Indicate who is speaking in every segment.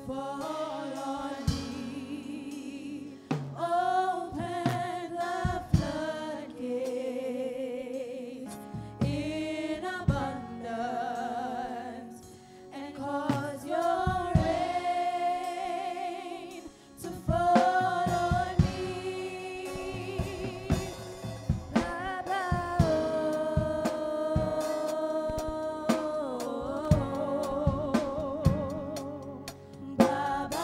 Speaker 1: Baba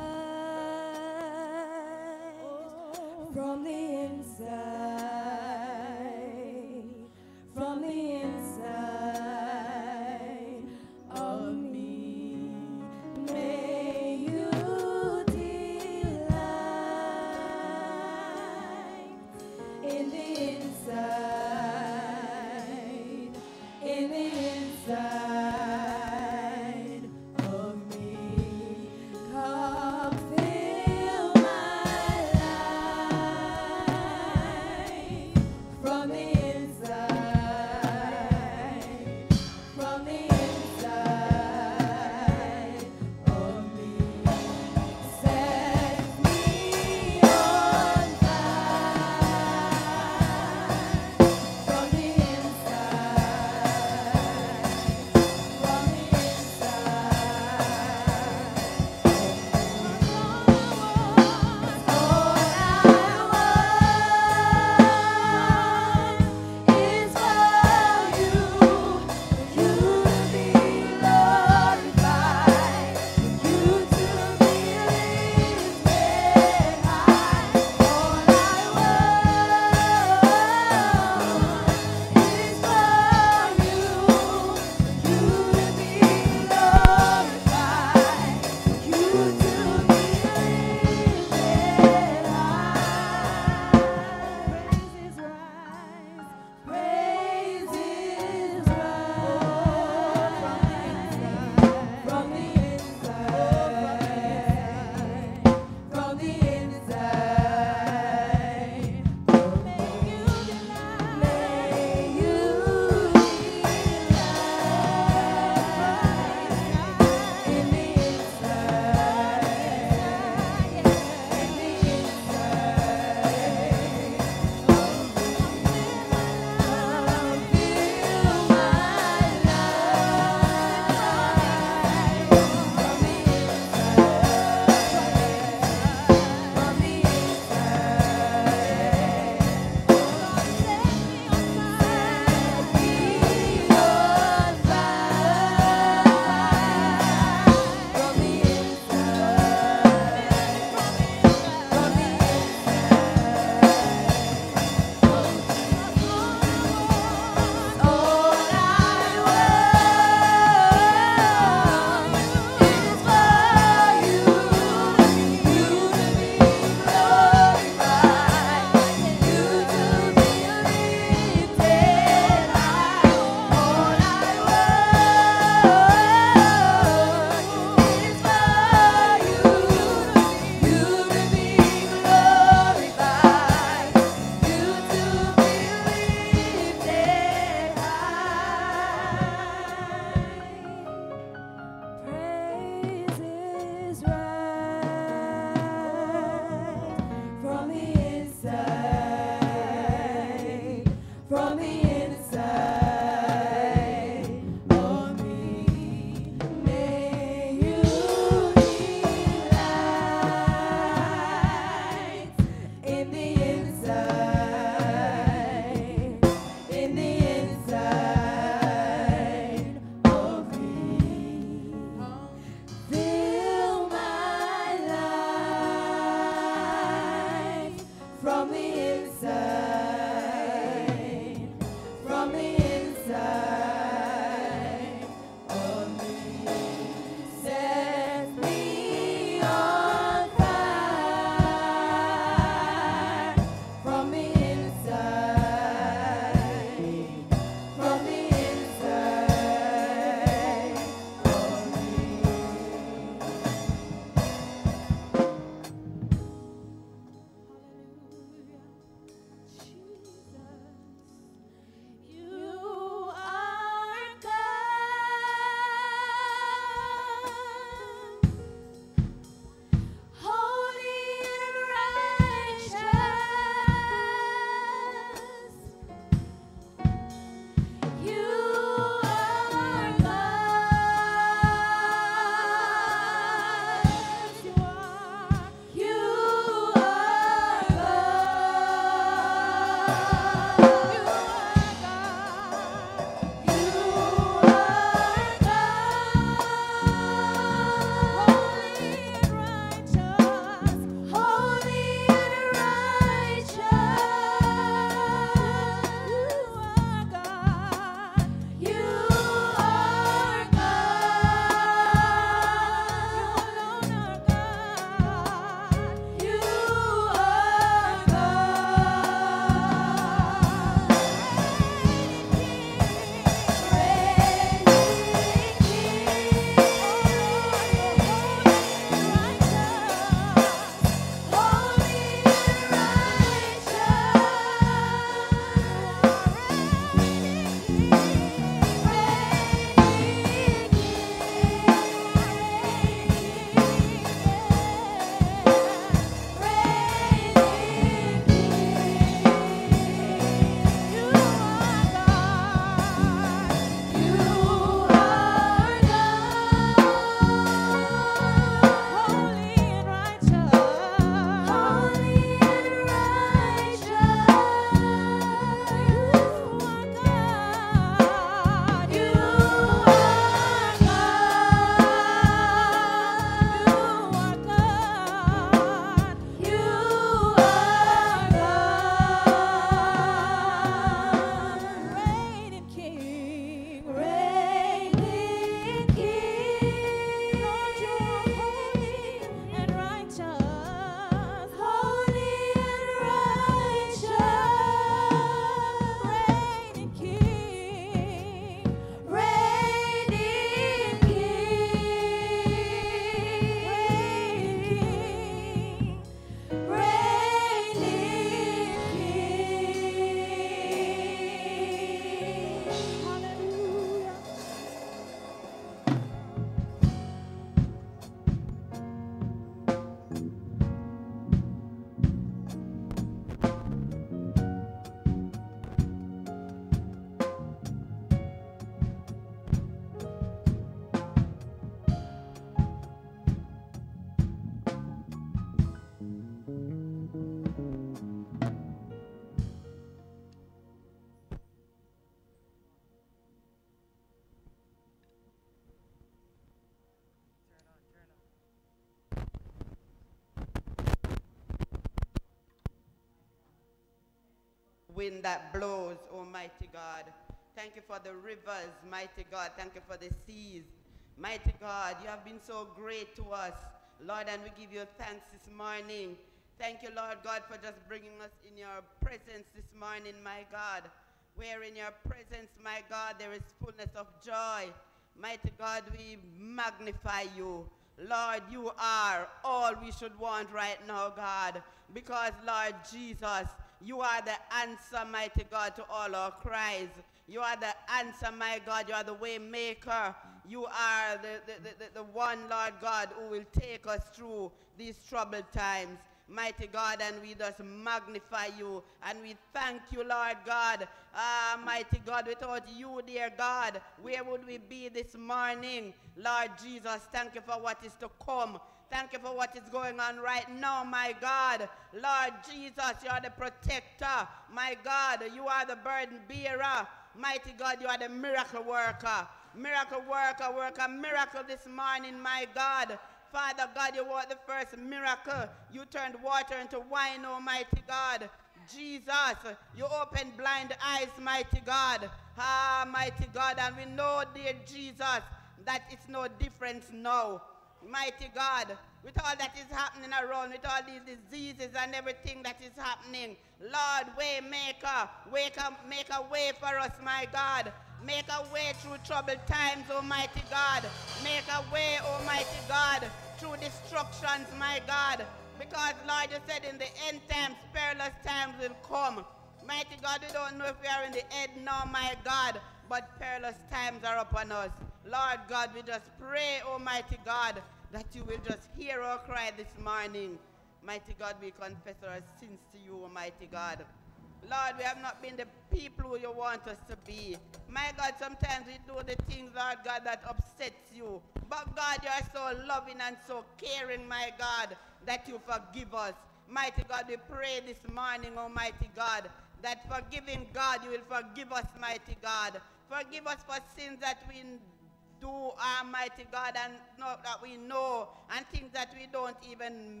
Speaker 1: wind that blows, Almighty God. Thank you for the rivers, mighty God. Thank you for the seas. Mighty God, you have been so great to us, Lord, and we give you thanks this morning. Thank you, Lord God, for just bringing us in your presence this morning, my God. Where in your presence, my God, there is fullness of joy. Mighty God, we magnify you. Lord, you are all we should want right now, God, because, Lord Jesus, you are the answer, mighty God, to all our cries. You are the answer, my God. You are the way maker. You are the one, Lord God, who will take us through these troubled times, mighty God, and we just magnify you, and we thank you, Lord God. Mighty God, without you, dear God, where would we be this morning? Lord Jesus, thank you for what is to come. Thank you for what is going on right now, my God. Lord Jesus, you are the protector. My God, you are the burden bearer. Mighty God, you are the miracle worker. Miracle worker, work a miracle this morning, my God. Father God, you were the first miracle. You turned water into wine, Almighty God. Jesus, you opened blind eyes, mighty God. Mighty God, and we know, dear Jesus, that it's no difference now. Mighty God, with all that is happening around, with all these diseases and everything that is happening, Lord, way maker, make a way for us, my God. Make a way through troubled times, Almighty God. Make a way, Almighty God, through destructions, my God. Because, Lord, you said in the end times, perilous times will come. Mighty God, we don't know if we are in the end now, my God, but perilous times are upon us. Lord God, we just pray, Almighty God, that you will just hear our cry this morning. Mighty God, we confess our sins to you, Almighty God. Lord, we have not been the people who you want us to be. My God, sometimes we do the things, Lord God, that upsets you. But God, you are so loving and so caring, my God, that you forgive us. Mighty God, we pray this morning, Almighty God, that forgiving God, you will forgive us, mighty God. Forgive us for sins that we do, Almighty God, and that we know, and things that we don't even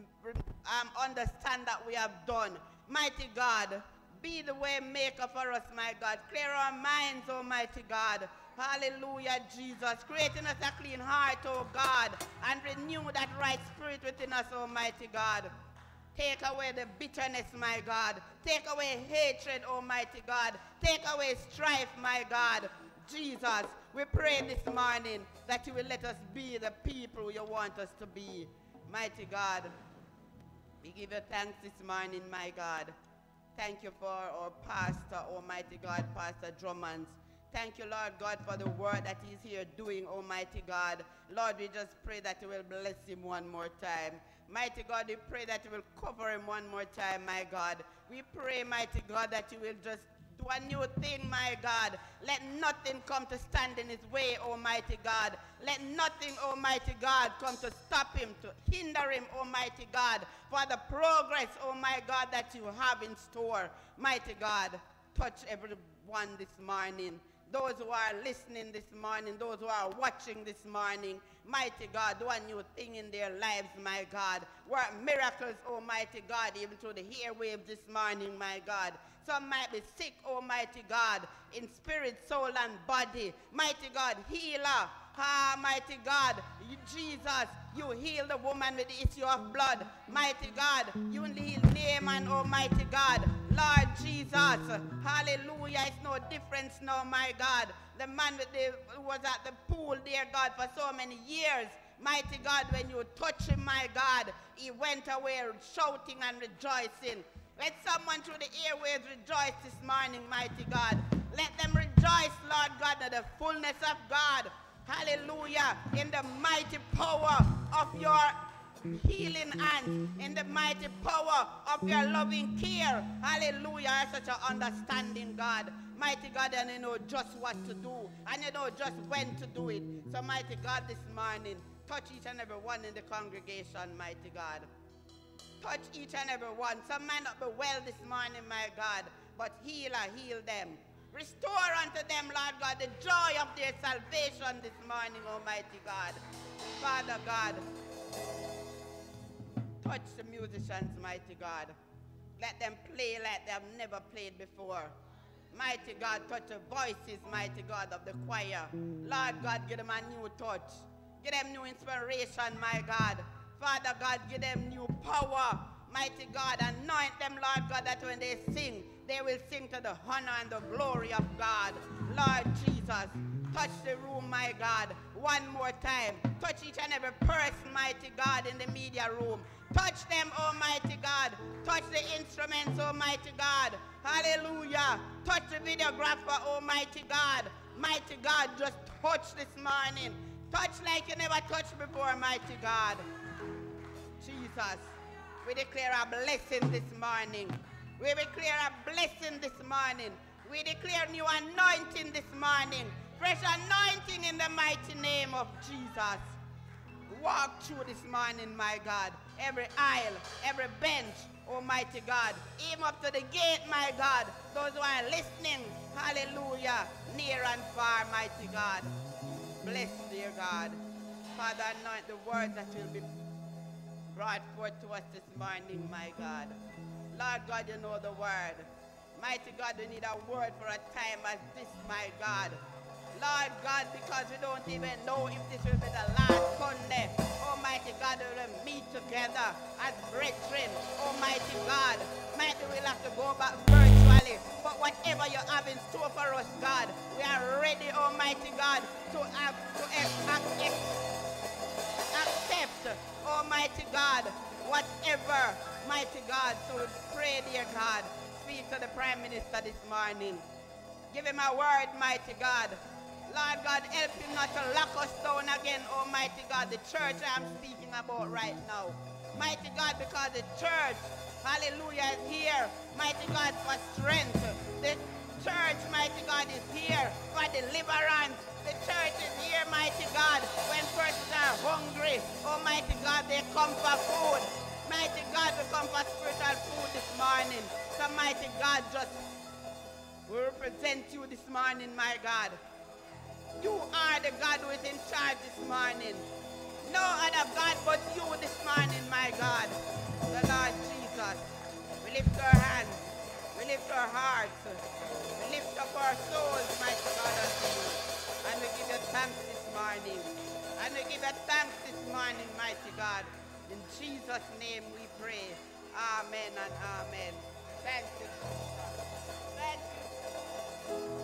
Speaker 1: understand that we have done. Mighty God, be the way maker for us, my God. Clear our minds, Almighty God. Hallelujah, Jesus. Create in us a clean heart, oh God, and renew that right spirit within us, Almighty God. Take away the bitterness, my God. Take away hatred, Almighty God. Take away strife, my God. Jesus, we pray this morning that you will let us be the people you want us to be. Mighty God, we give you thanks this morning, my God. Thank you for our pastor, Almighty God, Pastor Drummond. Thank you, Lord God, for the work that he's here doing, Almighty God. Lord, we just pray that you will bless him one more time. Mighty God, we pray that you will cover him one more time, my God. We pray, mighty God, that you will just do a new thing, my God. Let nothing come to stand in his way, Almighty God. Let nothing, Almighty God, come to stop him, to hinder him, Almighty God, for the progress, oh my God, that you have in store. Mighty God, touch everyone this morning. Those who are listening this morning, those who are watching this morning, mighty God, do a new thing in their lives, my God. Work miracles, Almighty God, even through the airwaves this morning, my God. Some might be sick, Almighty God, in spirit, soul, and body. Mighty God, healer. Mighty God, Jesus, you heal the woman with the issue of blood. Mighty God, you heal Naaman, Almighty God. Lord Jesus, hallelujah, it's no difference now, my God. The man who was at the pool, dear God, for so many years. Mighty God, when you touch him, my God, he went away shouting and rejoicing. Let someone through the airways rejoice this morning, mighty God. Let them rejoice, Lord God, in the fullness of God. Hallelujah. In the mighty power of your healing hands, in the mighty power of your loving care. Hallelujah. You're such an understanding God. Mighty God, and you know just what to do, and you know just when to do it. So mighty God, this morning, touch each and every one in the congregation, mighty God. Touch each and every one. Some might not be well this morning, my God, but heal them. Restore unto them, Lord God, the joy of their salvation this morning, Almighty God. Father God, touch the musicians, mighty God. Let them play like they have never played before. Mighty God, touch the voices, mighty God, of the choir. Lord God, give them a new touch. Give them new inspiration, my God. Father God, give them new power. Mighty God, anoint them, Lord God, that when they sing, they will sing to the honor and the glory of God. Lord Jesus, touch the room, my God, one more time. Touch each and every person, mighty God, in the media room. Touch them, Almighty God. Touch the instruments, Almighty God. Hallelujah. Touch the videographer, Almighty God. Mighty God, just touch this morning. Touch like you never touched before, mighty God. Jesus, we declare a blessing this morning. We declare a blessing this morning. We declare new anointing this morning. Fresh anointing in the mighty name of Jesus. Walk through this morning, my God. Every aisle, every bench, Almighty God. Even up to the gate, my God. Those who are listening, hallelujah, near and far, mighty God. Bless, dear God. Father, anoint the words that will be brought forth to us this morning, my God. Lord God, you know the word. Mighty God, we need a word for a time as this, my God. Lord God, because we don't even know if this will be the last Sunday. Almighty God, we will meet together as brethren. Almighty God, mighty we'll have to go back virtually. But whatever you have in store for us, God, we are ready, Almighty God, to accept, Almighty God, whatever, mighty God. So we pray, dear God, speak to the Prime Minister this morning. Give him a word, mighty God. Lord God, help him not to lock us down again, Almighty God. The church I'm speaking about right now. Mighty God, because the church, hallelujah, is here, mighty God, for strength. The church, mighty God, is here for deliverance. The church is here, mighty God, when persons are hungry. Almighty God, they come for food. Mighty God, we come for spiritual food this morning. So, mighty God, just we represent you this morning, my God. You are the God who is in charge this morning. No other God but you this morning, my God. The Lord Jesus. We lift our hands. We lift our hearts. We lift up our souls, mighty God, unto you. And we give you thanks this morning. And we give you thanks this morning, mighty God. In Jesus' name we pray. Amen and amen. Thank you, Jesus. Thank you.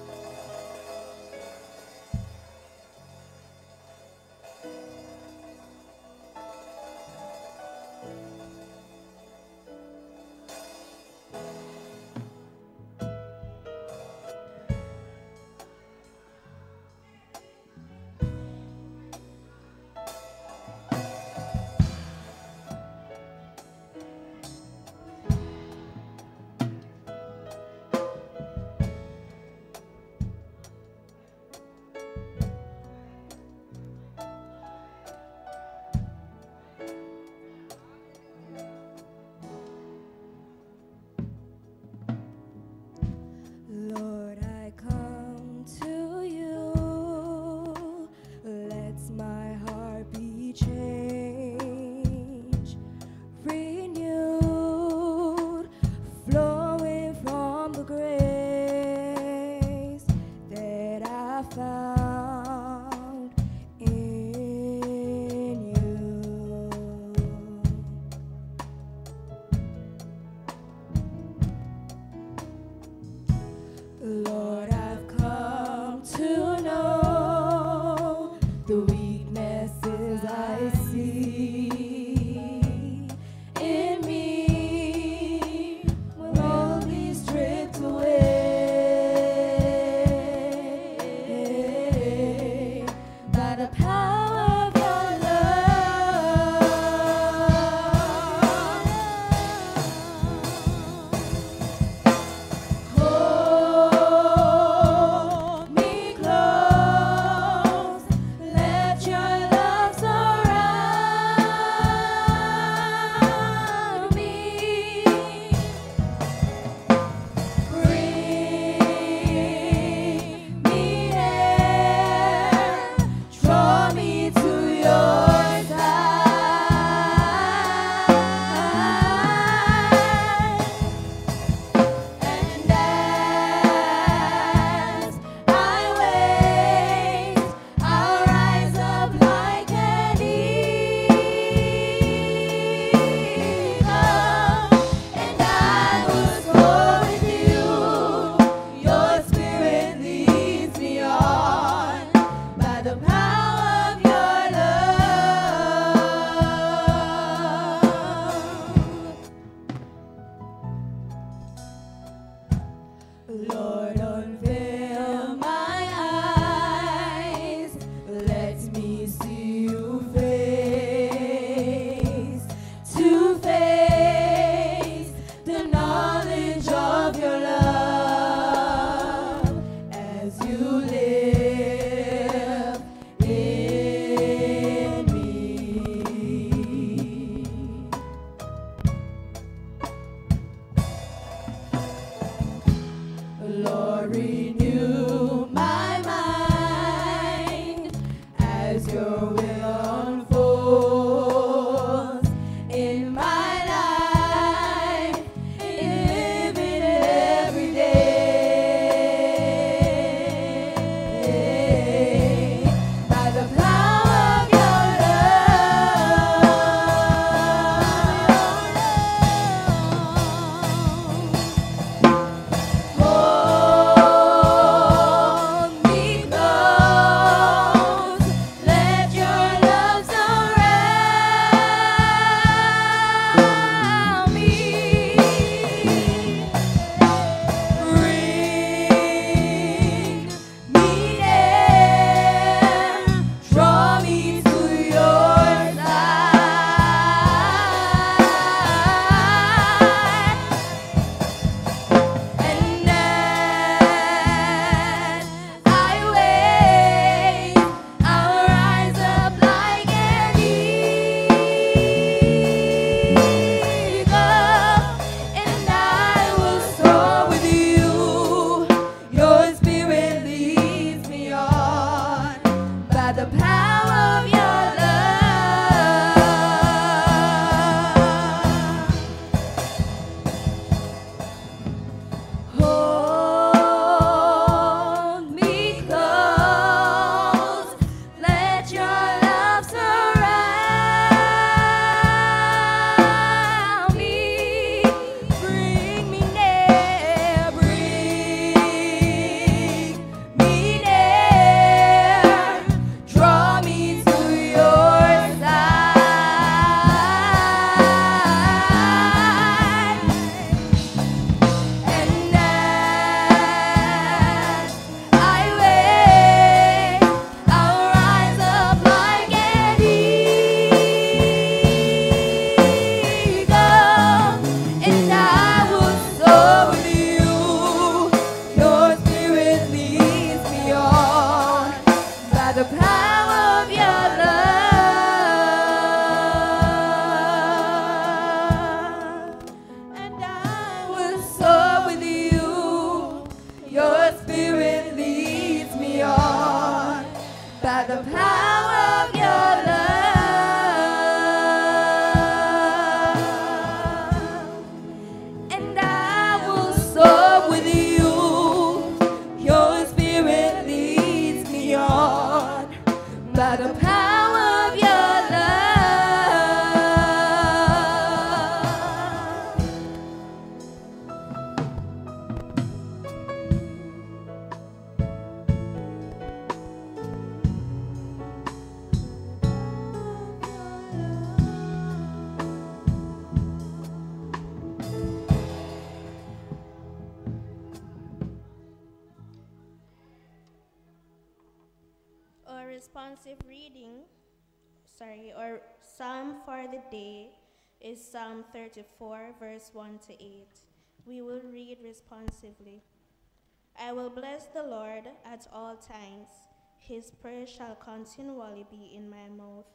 Speaker 2: responsive reading, or Psalm for the day is Psalm 34, verse 1 to 8. We will read responsively. I will bless the Lord at all times. His praise shall continually be in my mouth.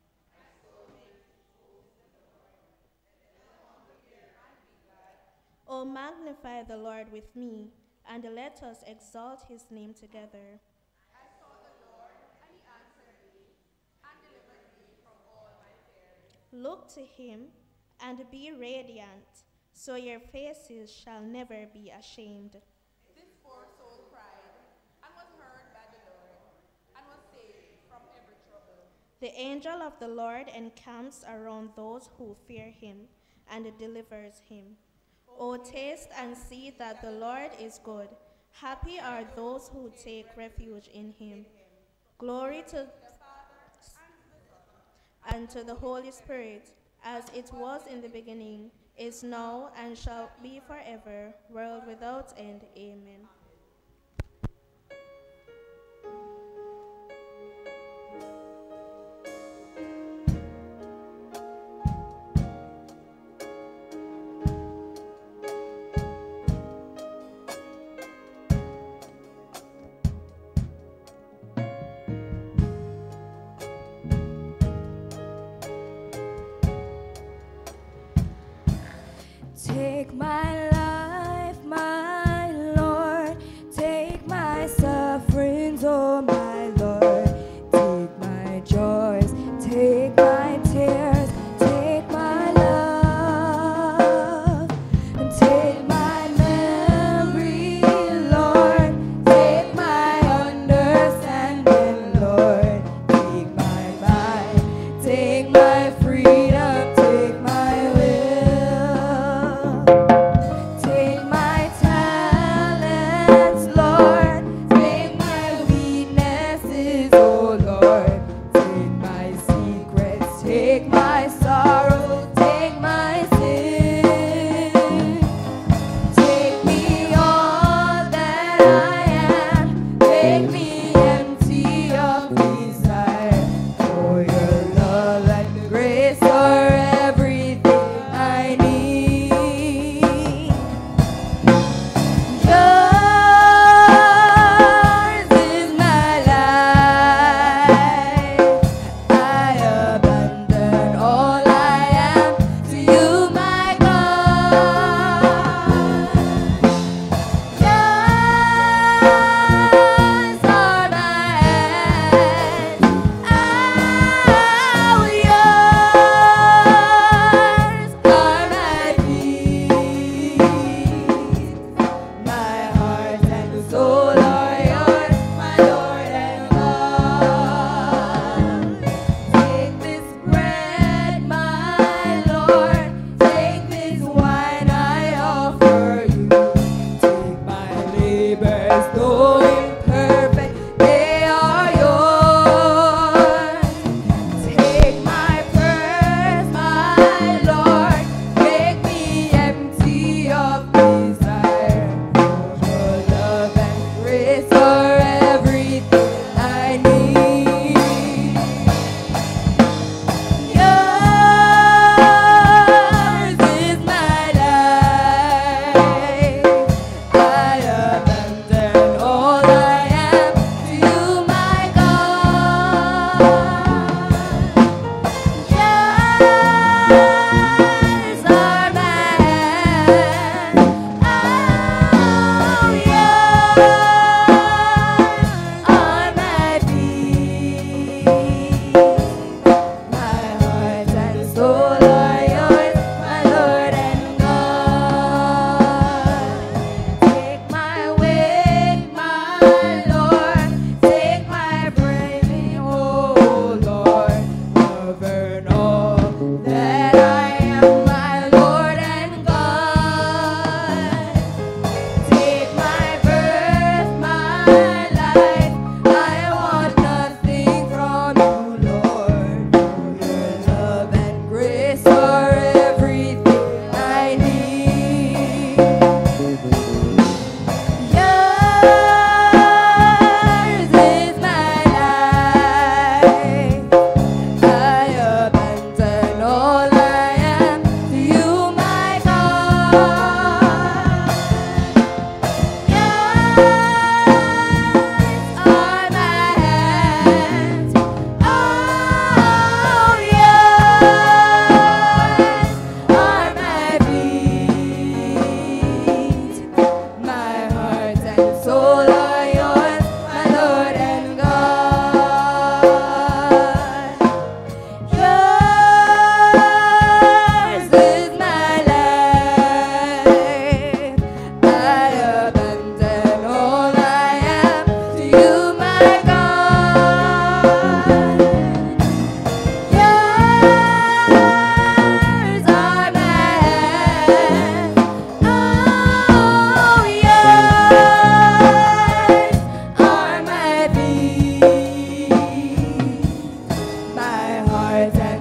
Speaker 2: O magnify the Lord with me, and let us exalt his name together.
Speaker 3: I sought the Lord, and he answered me, and delivered me from all my fears.
Speaker 2: Look to him, and be radiant, so your faces shall never be ashamed.
Speaker 3: This poor soul cried, and was heard by the Lord, and was saved from every trouble.
Speaker 2: The angel of the Lord encamps around those who fear him, and delivers him. O taste and see that the Lord is good. Happy are those who take refuge in him. Glory to the Father, and to the Holy Spirit, as it was in the beginning, is now, and shall be forever, world without end. Amen.
Speaker 4: Take my life, my Lord. Take my sufferings, oh my Lord. Take my joys, take my tears, take my love, and take my memory, Lord. Take my understanding, Lord. Take my mind, take my freedom, take my will. Take my talents, Lord. Take my weaknesses, oh Lord. Take my secrets, take my sorrow, take my sin. Take me all that I am. Make me empty of desire. For your love and grace are everything I need. Yours is my life. I abandon all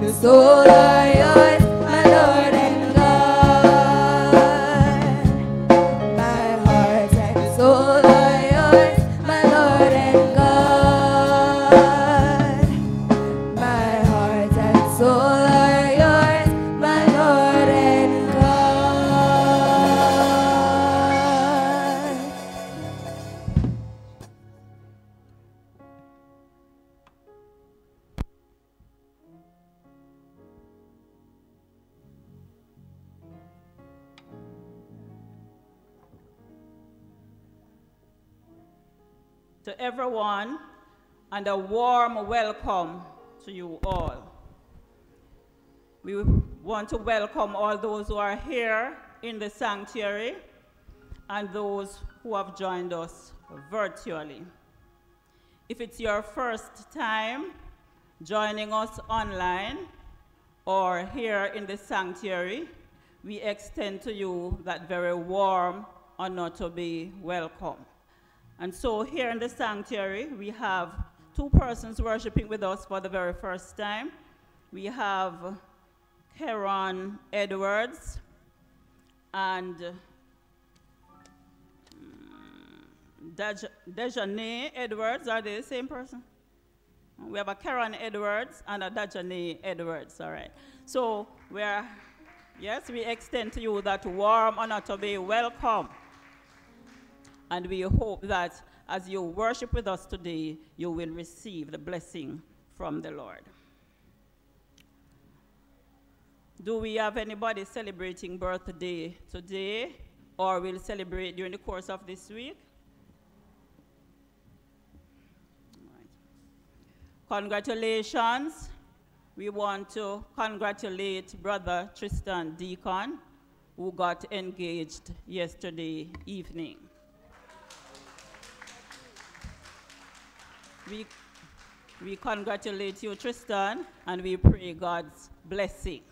Speaker 4: and soul are yours, my Lord and God. My heart and soul are yours, my Lord and God. My heart and soul are yours, my Lord and God.
Speaker 5: To everyone, and a warm welcome to you all. We want to welcome all those who are here in the sanctuary and those who have joined us virtually. If it's your first time joining us online or here in the sanctuary, we extend to you that very warm Annotto welcome. And so here in the sanctuary, we have two persons worshiping with us for the very first time. We have Karen Edwards and Dejane Edwards. Are they the same person? We have a Karen Edwards and a Dejane Edwards, all right. So we extend to you that warm Annotto welcome. And we hope that as you worship with us today, you will receive the blessing from the Lord. Do we have anybody celebrating birthday today, or will celebrate during the course of this week? All right. Congratulations. We want to congratulate Brother Tristan Deacon, who got engaged yesterday evening. We congratulate you, Tristan, and we pray God's blessing.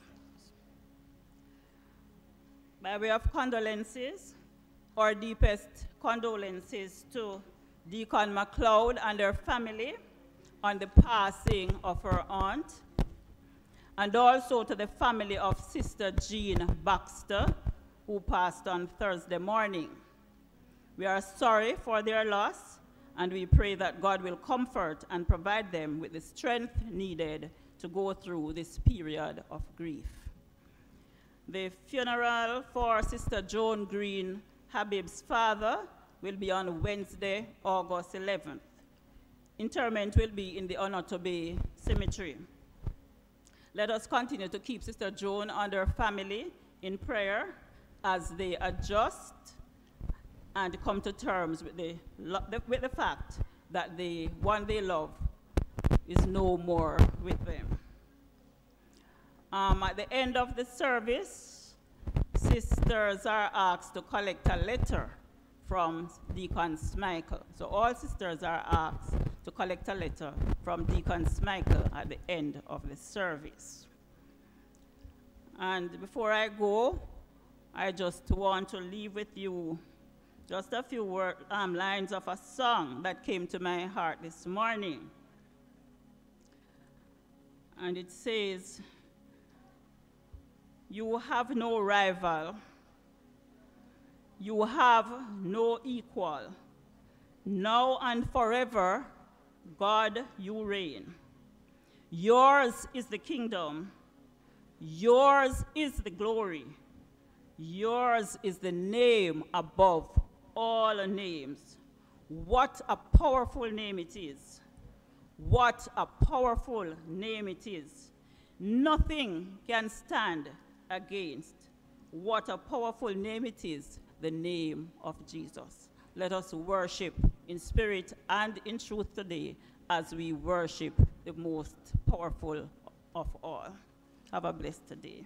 Speaker 5: By way of condolences, our deepest condolences to Deacon MacLeod and their family on the passing of her aunt, and also to the family of Sister Jean Baxter, who passed on Thursday morning. We are sorry for their loss, and we pray that God will comfort and provide them with the strength needed to go through this period of grief. The funeral for Sister Joan Green, Habib's father, will be on Wednesday, August 11th. Interment will be in the Annotto Cemetery. Let us continue to keep Sister Joan and her family in prayer as they adjust and come to terms with the fact that the one they love is no more with them. At the end of the service, sisters are asked to collect a letter from Deacon Michael. So all sisters are asked to collect a letter from Deacon Michael at the end of the service. And before I go, I just want to leave with you just a few lines of a song that came to my heart this morning. And it says, "You have no rival, you have no equal. Now and forever, God, you reign. Yours is the kingdom, yours is the glory, yours is the name above all names." What a powerful name it is. What a powerful name it is. Nothing can stand against what a powerful name it is, the name of Jesus. Let us worship in spirit and in truth today as we worship the most powerful of all. Have a blessed day.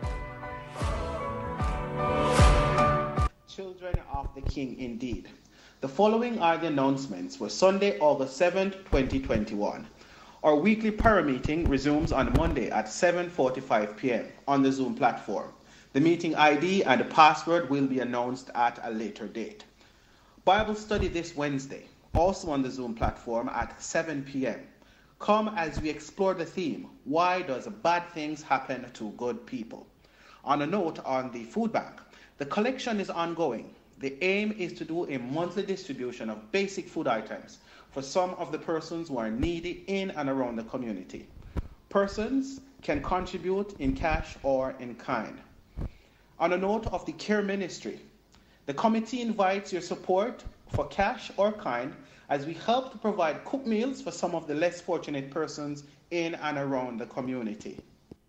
Speaker 6: Children of the King indeed. The following are the announcements for Sunday, August 7th, 2021. Our weekly prayer meeting resumes on Monday at 7:45 p.m. on the Zoom platform. The meeting ID and the password will be announced at a later date. Bible study this Wednesday, also on the Zoom platform at 7 p.m. Come as we explore the theme, why does bad things happen to good people? On a note on the food bank, the collection is ongoing. The aim is to do a monthly distribution of basic food items for some of the persons who are needy in and around the community. Persons can contribute in cash or in kind. On a note of the care ministry, the committee invites your support for cash or kind as we help to provide cooked meals for some of the less fortunate persons in and around the community.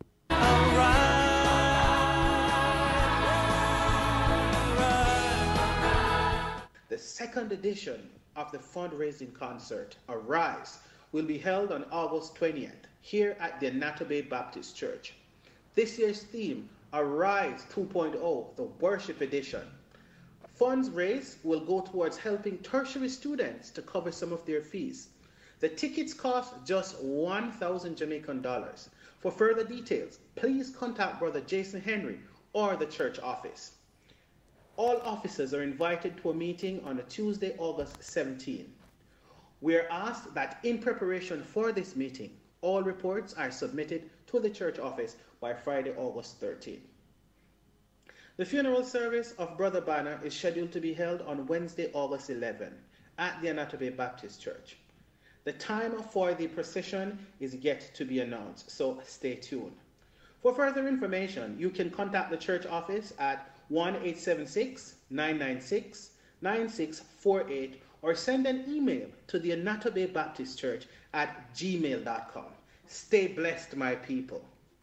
Speaker 6: The second edition of the fundraising concert, Arise, will be held on August 20th here at the Annotto Baptist Church. This year's theme, Arise 2.0, the worship edition. Funds raised will go towards helping tertiary students to cover some of their fees. The tickets cost just 1,000 Jamaican dollars. For further details, please contact Brother Jason Henry or the church office. All officers are invited to a meeting on a Tuesday, August 17. We are asked that in preparation for this meeting, all reports are submitted to the church office by Friday, August 13. The funeral service of Brother Banner is scheduled to be held on Wednesday, August 11 at the Annotto Baptist Church. The time for the procession is yet to be announced, so stay tuned. For further information, you can contact the church office at 1-876-996-9648 or send an email to the Annotto Baptist Church at gmail.com. Stay blessed, my people.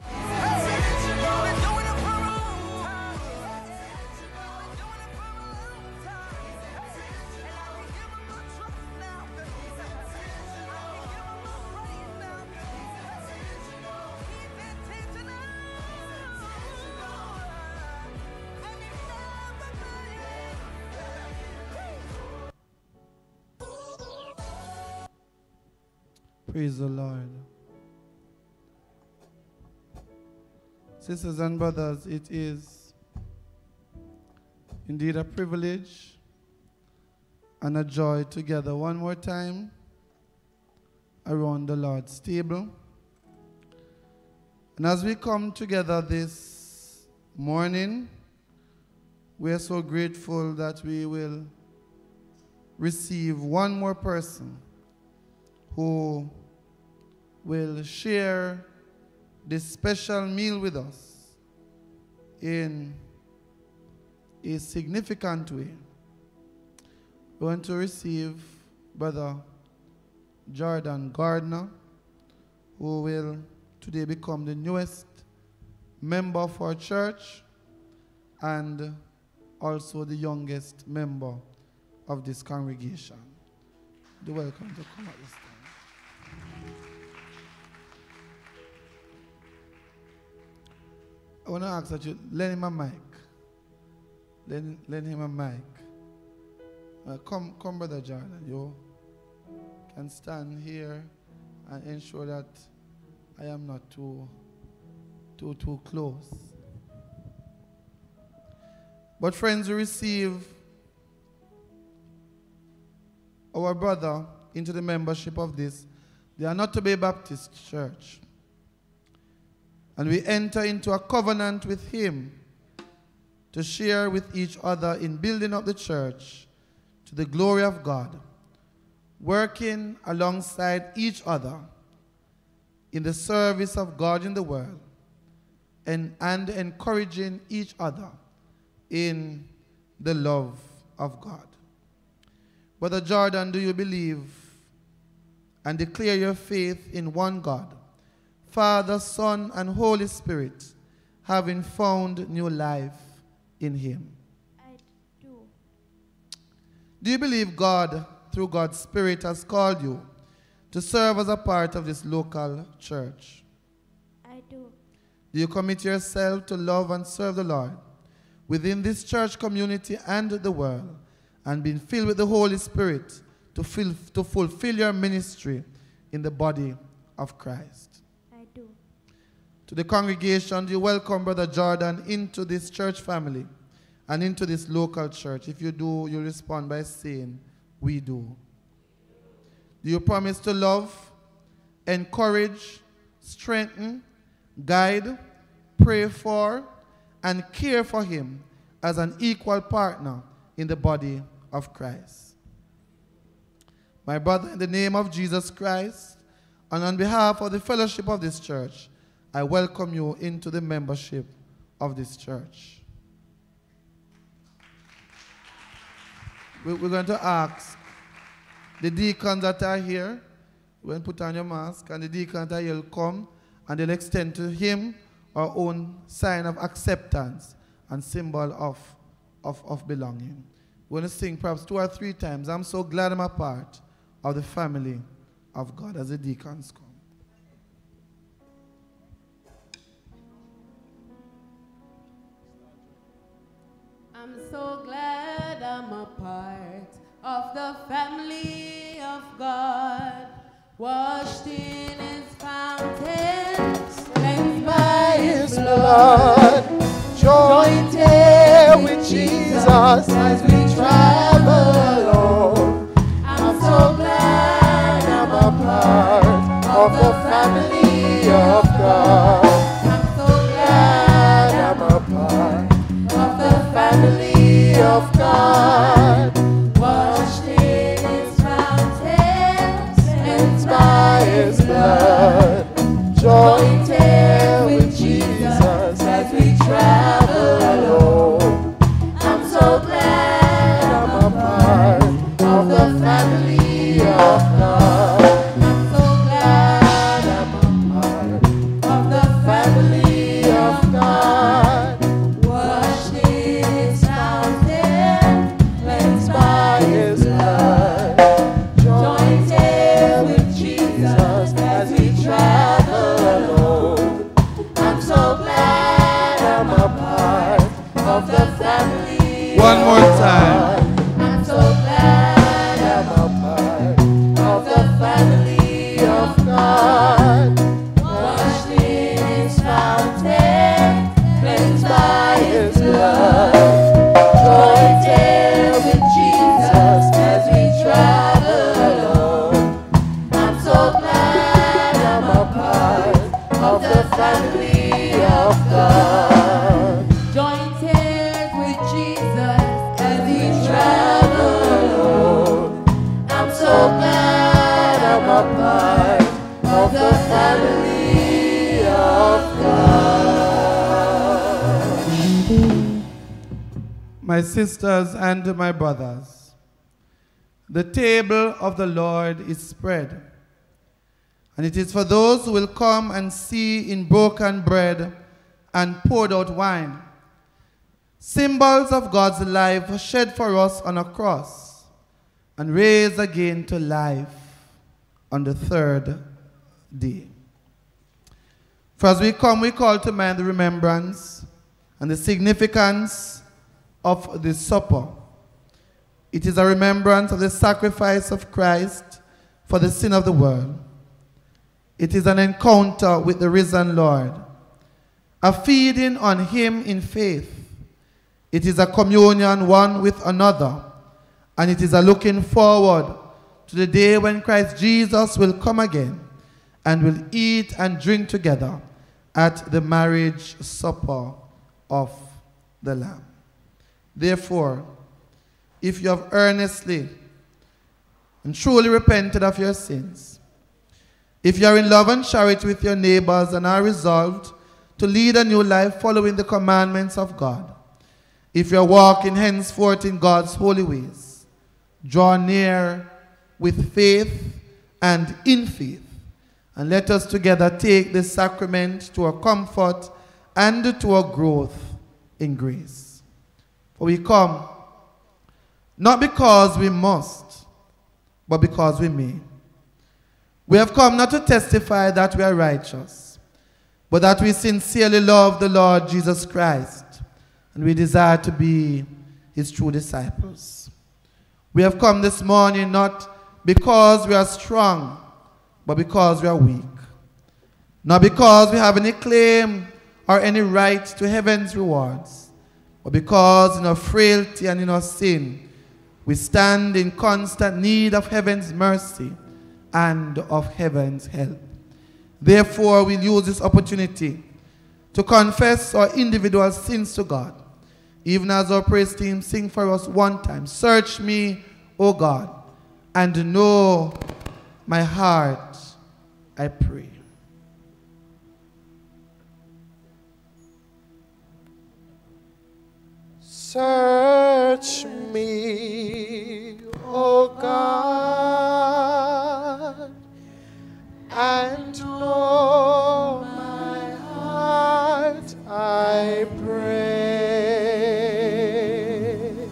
Speaker 7: Praise the Lord. Sisters and brothers, it is indeed a privilege and a joy together one more time around the Lord's table. And as we come together this morning, we are so grateful that we will receive one more person who will share this special meal with us in a significant way. We want to receive Brother Jordan Gardner, who will today become the newest member of our church and also the youngest member of this congregation. You're welcome to come at this time. I want to ask that you lend him a mic. Lend him a mic. Come, Brother Jordan. You can stand here and ensure that I am not too close. But friends, we receive our brother into the membership of this, the Annotto Baptist Church. And we enter into a covenant with him to share with each other in building up the church to the glory of God, working alongside each other in the service of God in the world, and encouraging each other in the love of God. Brother Jordan, do you believe and declare your faith in one God, Father, Son, and Holy Spirit, having found new life in him?
Speaker 2: I do.
Speaker 7: Do you believe God, through God's Spirit, has called you to serve as a part of this local church?
Speaker 2: I do.
Speaker 7: Do you commit yourself to love and serve the Lord within this church community and the world, and being filled with the Holy Spirit to fulfill your ministry in the body of Christ.
Speaker 2: I do.
Speaker 7: To the congregation, you welcome Brother Jordan into this church family and into this local church. If you do, you respond by saying, we do. Do you promise to love, encourage, strengthen, guide, pray for, and care for him as an equal partner in the body of Christ? My brother, in the name of Jesus Christ, and on behalf of the fellowship of this church, I welcome you into the membership of this church. We're going to ask the deacons that are here, when put on your mask, and the deacons that will come, and they'll extend to him our own sign of acceptance and symbol of belonging. We're going to sing perhaps 2 or 3 times. I'm so glad I'm a part of the family of God, as the deacons come.
Speaker 8: I'm so glad I'm a part of the family of God, washed in his fountain, cleansed by his blood, joined here with Jesus as we travel on. I'm so glad I'm a part of the family of God. I'm so glad I'm a part of the family of God, washed in his fountain, cleansed by his blood, joined here with Jesus as we travel home. I'm so glad I'm a part of the family of God. I'm so glad I'm a part of the family of God, washed in his fountain, cleansed by his blood, joined here with Jesus as we travel home. I'm so glad I'm a part of the family.
Speaker 7: One more time.
Speaker 8: I'm so glad I'm a part of the family of God, washed in his fountain, cleansed by his blood, joined here with Jesus as we travel home. I'm so glad I'm a part of the family of God, joined here with Jesus as we travel home. I'm so glad I'm a part of the family of God.
Speaker 7: My sisters and my brothers, the table of the Lord is spread, and it is for those who will come and see in broken bread and poured out wine, symbols of God's life shed for us on a cross and raised again to life on the 3rd day. For as we come, we call to mind the remembrance and the significance of the supper. It is a remembrance of the sacrifice of Christ for the sin of the world. It is an encounter with the risen Lord, a feeding on him in faith. It is a communion one with another, and it is a looking forward to the day when Christ Jesus will come again and will eat and drink together at the marriage supper of the Lamb. Therefore, if you have earnestly and truly repented of your sins, if you are in love and charity with your neighbors and are resolved to lead a new life following the commandments of God, if you are walking henceforth in God's holy ways, draw near with faith and in faith, and let us together take this sacrament to our comfort and to our growth in grace. For we come not because we must, but because we may. We have come not to testify that we are righteous, but that we sincerely love the Lord Jesus Christ, and we desire to be his true disciples. We have come this morning not because we are strong, but because we are weak. Not because we have any claim or any right to heaven's rewards, but because in our frailty and in our sin, we stand in constant need of heaven's mercy and of heaven's help. Therefore, we'll use this opportunity to confess our individual sins to God, even as our praise team sing for us one time. Search me, O God, and know my heart, I pray.
Speaker 9: Search me, O God, and know my heart, I pray.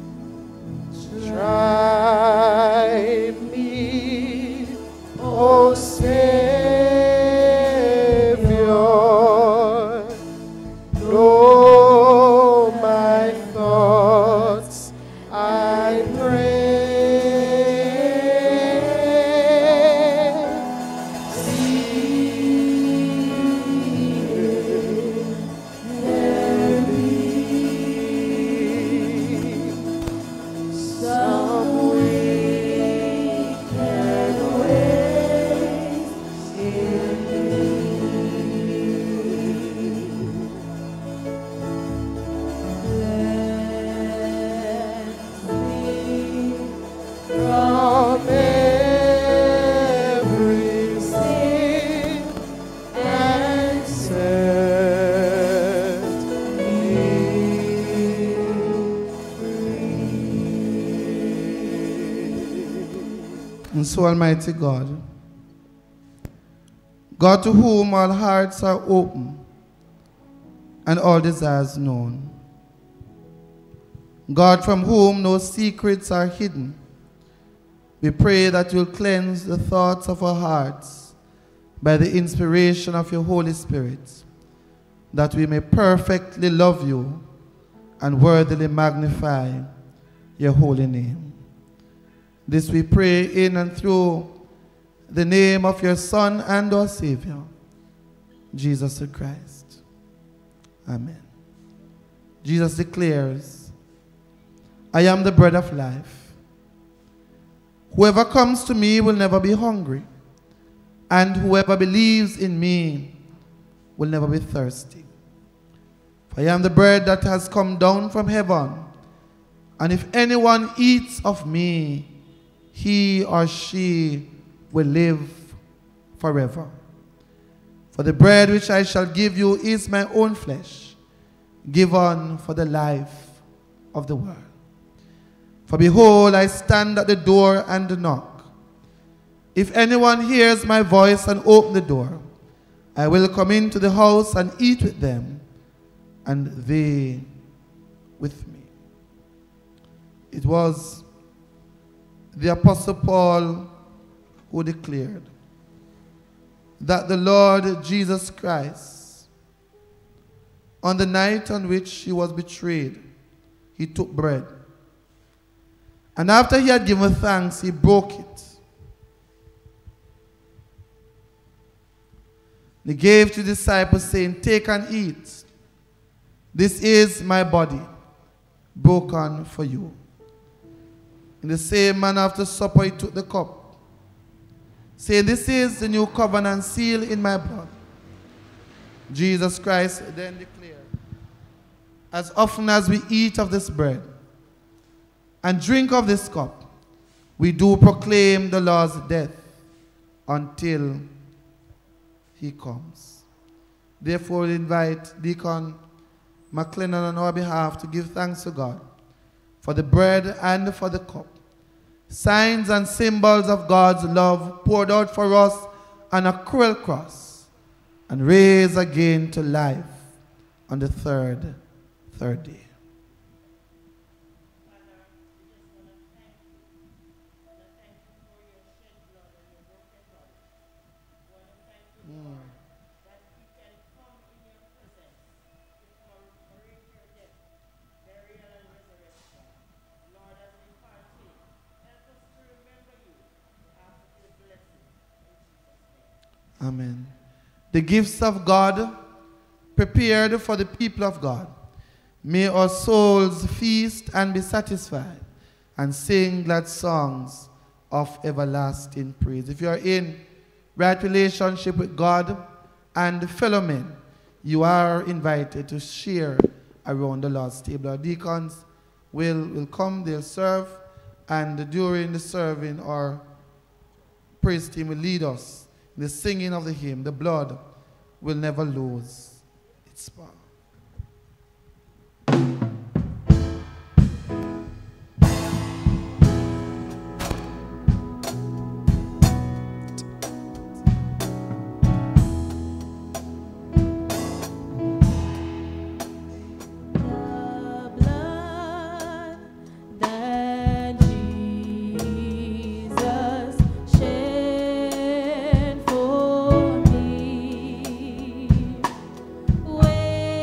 Speaker 9: Try me, O Savior, know my thoughts, I pray. From every sin and set me free.
Speaker 7: And so, Almighty God, God to whom all hearts are open and all desires known, God from whom no secrets are hidden, we pray that you'll cleanse the thoughts of our hearts by the inspiration of your Holy Spirit, that we may perfectly love you and worthily magnify your holy name. This we pray in and through the name of your Son and our Savior, Jesus the Christ. Amen. Jesus declares, I am the bread of life. Whoever comes to me will never be hungry, and whoever believes in me will never be thirsty. For I am the bread that has come down from heaven, and if anyone eats of me, he or she will live forever. For the bread which I shall give you is my own flesh, given for the life of the world. For behold, I stand at the door and knock. If anyone hears my voice and open the door, I will come into the house and eat with them, and they with me. It was the Apostle Paul who declared that the Lord Jesus Christ, on the night on which he was betrayed, he took bread. And after he had given thanks, he broke it. He gave to the disciples, saying, take and eat. This is my body, broken for you. In the same manner after supper, he took the cup, saying, this is the new covenant seal in my blood. Jesus Christ then declared, as often as we eat of this bread and drink of this cup, we do proclaim the Lord's death until he comes. Therefore, we invite Deacon McLennan on our behalf to give thanks to God for the bread and for the cup, signs and symbols of God's love poured out for us on a cruel cross and raised again to life on the third day. Amen. The gifts of God prepared for the people of God. May our souls feast and be satisfied and sing glad songs of everlasting praise. If you are in right relationship with God and fellow men, you are invited to share around the Lord's table. Our deacons will come, they'll serve, and during the serving, our praise team will lead us in the singing of the hymn. The blood will never lose its power.
Speaker 2: Way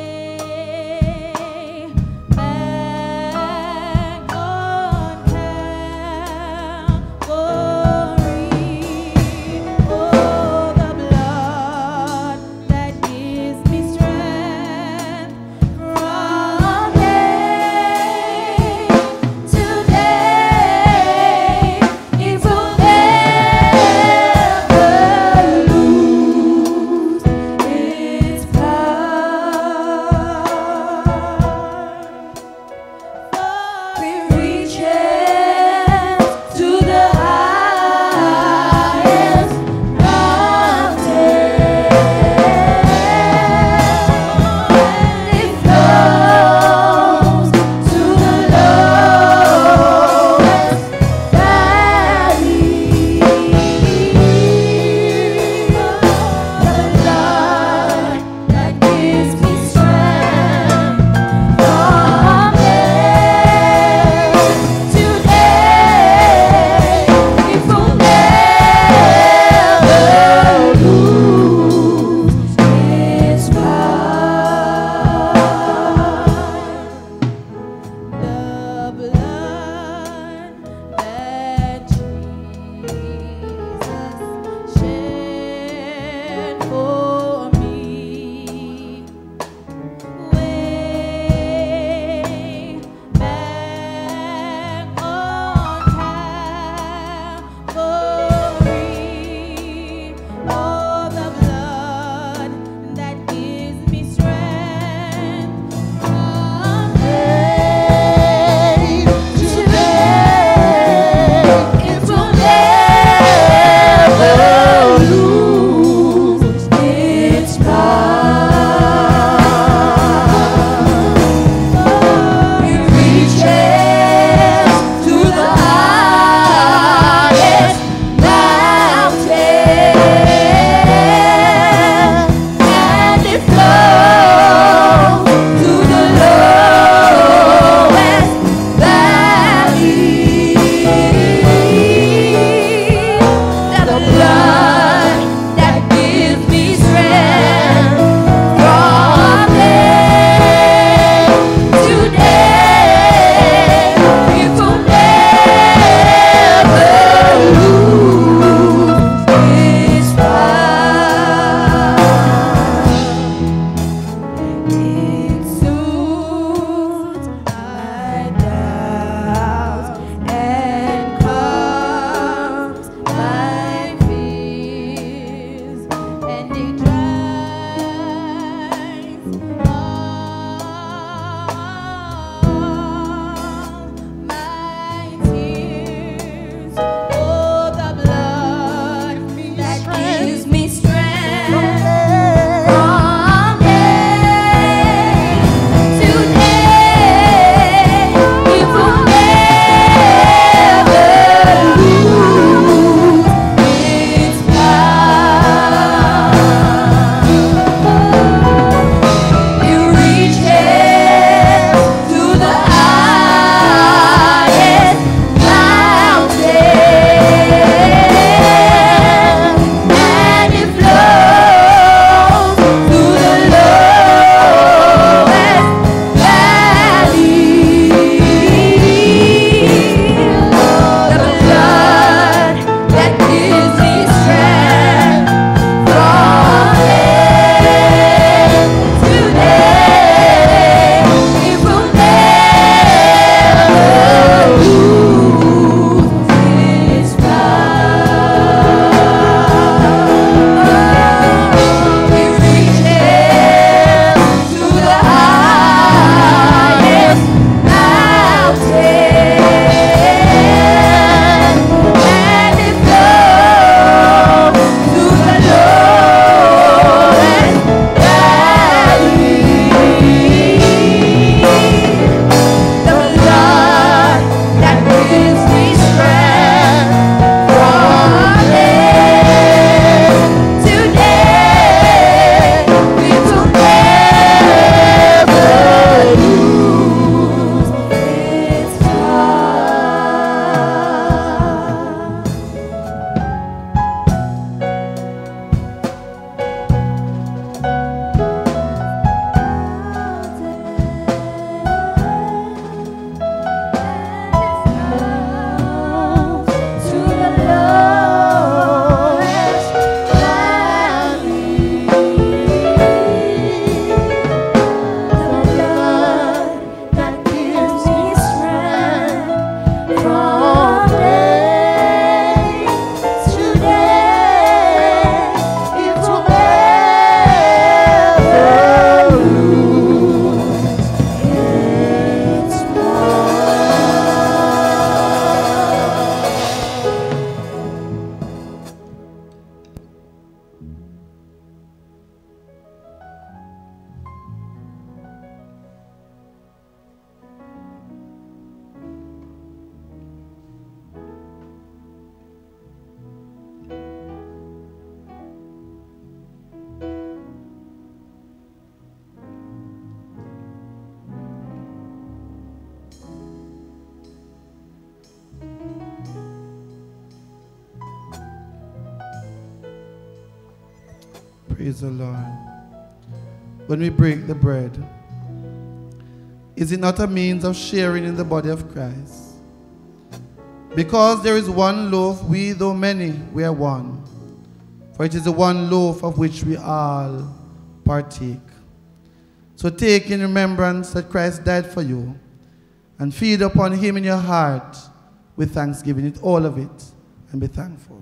Speaker 7: Praise the Lord. When we break the bread, is it not a means of sharing in the body of Christ? Because there is one loaf, we though many, we are one. For it is the one loaf of which we all partake. So take in remembrance that Christ died for you, and feed upon him in your heart with thanksgiving. Eat all of it and be thankful.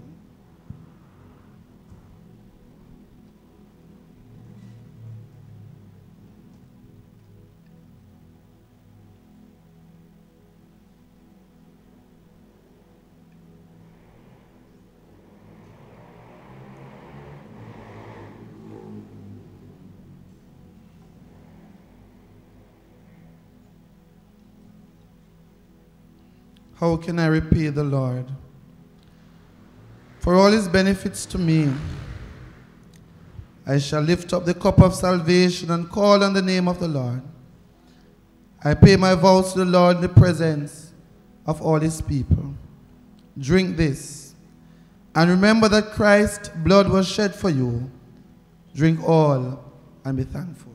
Speaker 7: How can I repay the Lord for all his benefits to me? I shall lift up the cup of salvation and call on the name of the Lord. I pay my vows to the Lord in the presence of all his people. Drink this, and remember that Christ's blood was shed for you. Drink all and be thankful.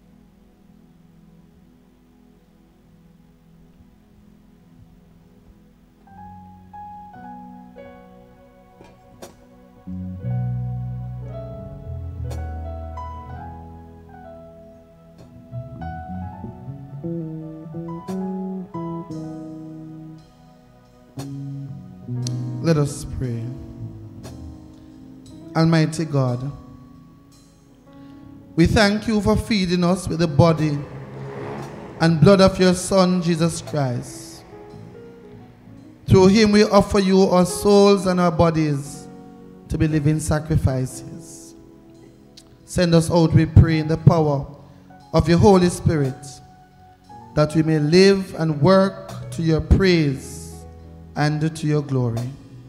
Speaker 7: Let us pray. Almighty God, we thank you for feeding us with the body and blood of your Son, Jesus Christ. Through him we offer you our souls and our bodies to be living sacrifices. Send us out, we pray, in the power of your Holy Spirit, that we may live and work to your praise and to your glory.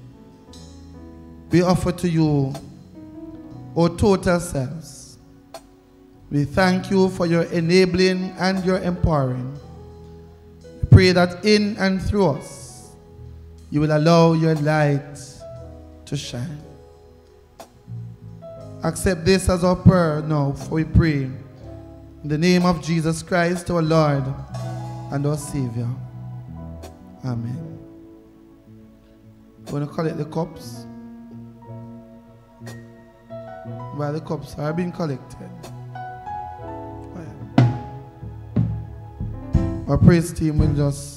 Speaker 7: We offer to you our total selves. We thank you for your enabling and your empowering. We pray that in and through us, you will allow your light to shine. Accept this as our prayer now, for we pray in the name of Jesus Christ, our Lord and our Savior. Amen. We're going to collect the cups. While the cups are being collected, our praise team will just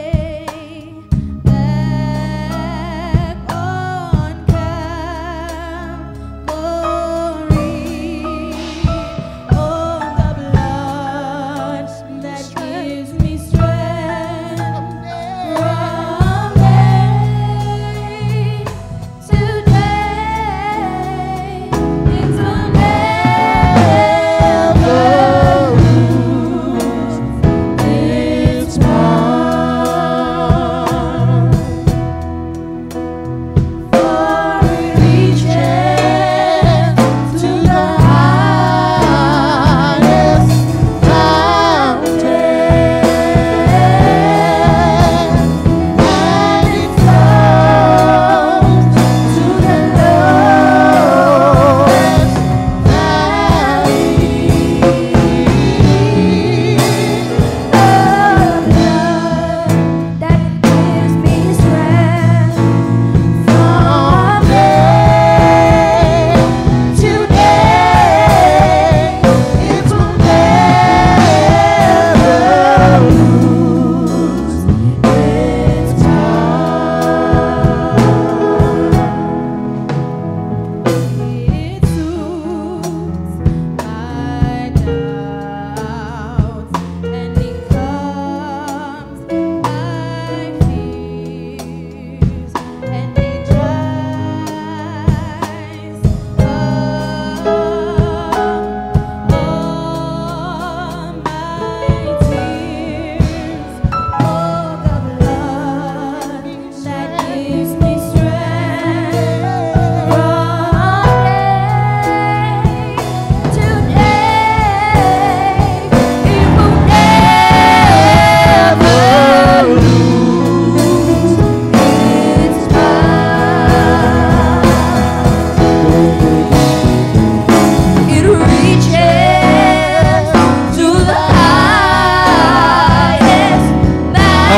Speaker 8: Back on Calvary.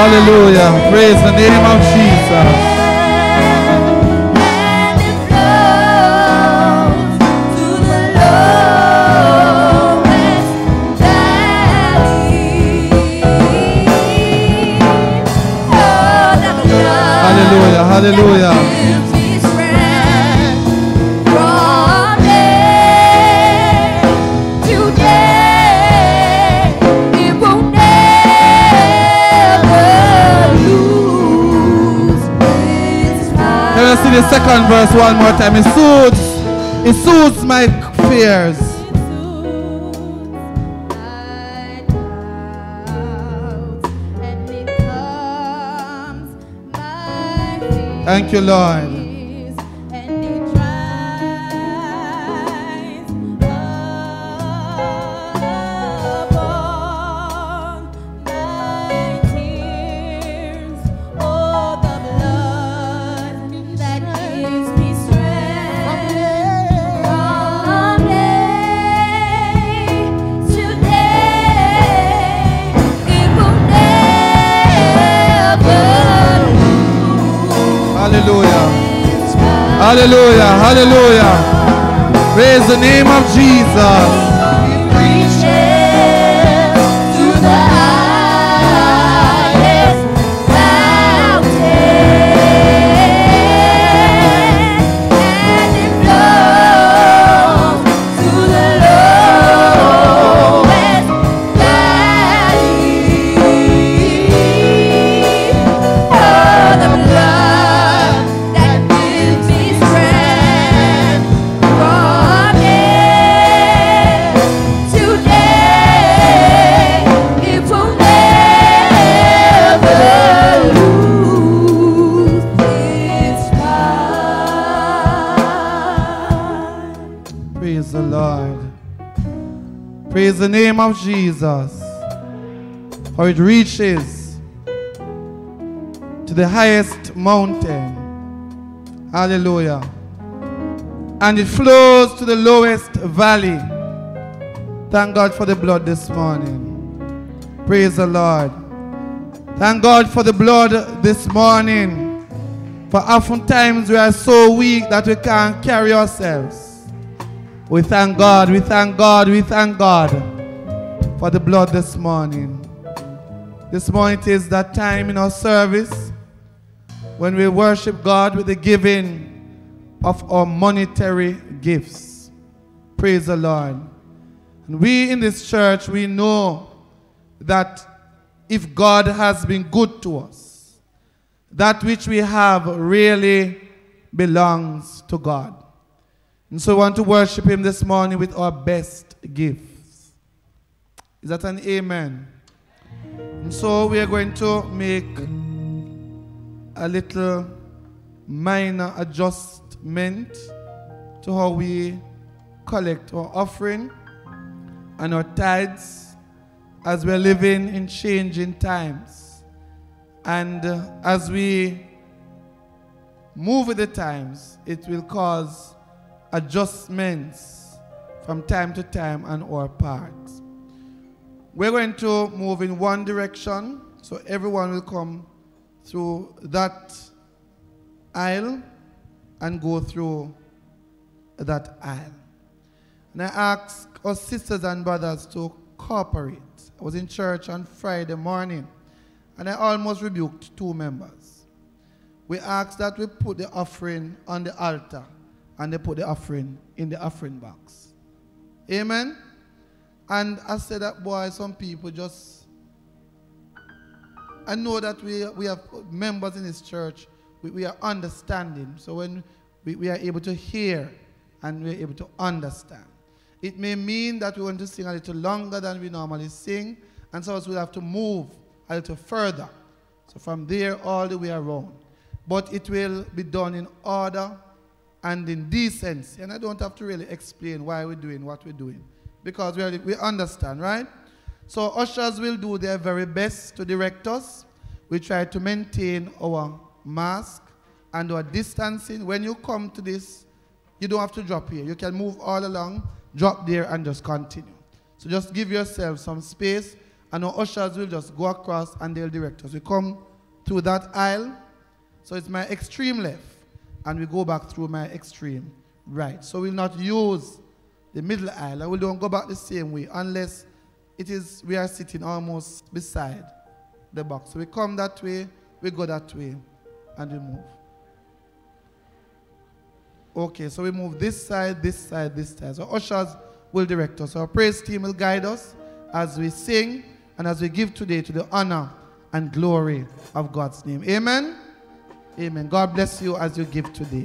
Speaker 7: Hallelujah. Praise the name of Jesus. Hallelujah, hallelujah. Let us see the second verse one more time. It soothes my fears. Thank you, Lord. Hallelujah, hallelujah. Praise the name of Jesus. Praise the name of Jesus, for it reaches to the highest mountain. Hallelujah. And it flows to the lowest valley. Thank God for the blood this morning. Praise the Lord. Thank God for the blood this morning. For oftentimes we are so weak that we can't carry ourselves. We thank God, we thank God, we thank God for the blood this morning. This morning it is that time in our service when we worship God with the giving of our monetary gifts. Praise the Lord. And we in this church, we know that if God has been good to us, that which we have really belongs to God. And so we want to worship Him this morning with our best gifts. Is that an amen? And so we are going to make a little minor adjustment to how we collect our offering and our tithes as we're living in changing times. And as we move with the times, it will cause adjustments from time to time on our part. We're going to move in one direction, so everyone will come through that aisle and go through that aisle. And I ask our sisters and brothers to cooperate. I was in church on Friday morning, and I almost rebuked 2 members. We asked that we put the offering on the altar, and they put the offering in the offering box. Amen? And I said that, boy, some people just... I know that we have members in this church, we are understanding. So when we are able to hear and we are able to understand. It may mean that we want to sing a little longer than we normally sing, and so we'll have to move a little further. So from there all the way around. But it will be done in order and in decency. And I don't have to really explain why we're doing what we're doing, because we understand, right? So ushers will do their very best to direct us. We try to maintain our mask and our distancing. When you come to this, you don't have to drop here. You can move all along, drop there, and just continue. So just give yourself some space and our ushers will just go across and they'll direct us. We come through that aisle, so it's my extreme left, and we go back through my extreme right. So we'll not use the middle aisle. We don't go back the same way unless we are sitting almost beside the box. So we come that way, we go that way, and we move. Okay, so we move this side, this side, this side. So ushers will direct us. Our praise team will guide us as we sing and as we give today to the honor and glory of God's name. Amen? Amen. God bless you as you give today.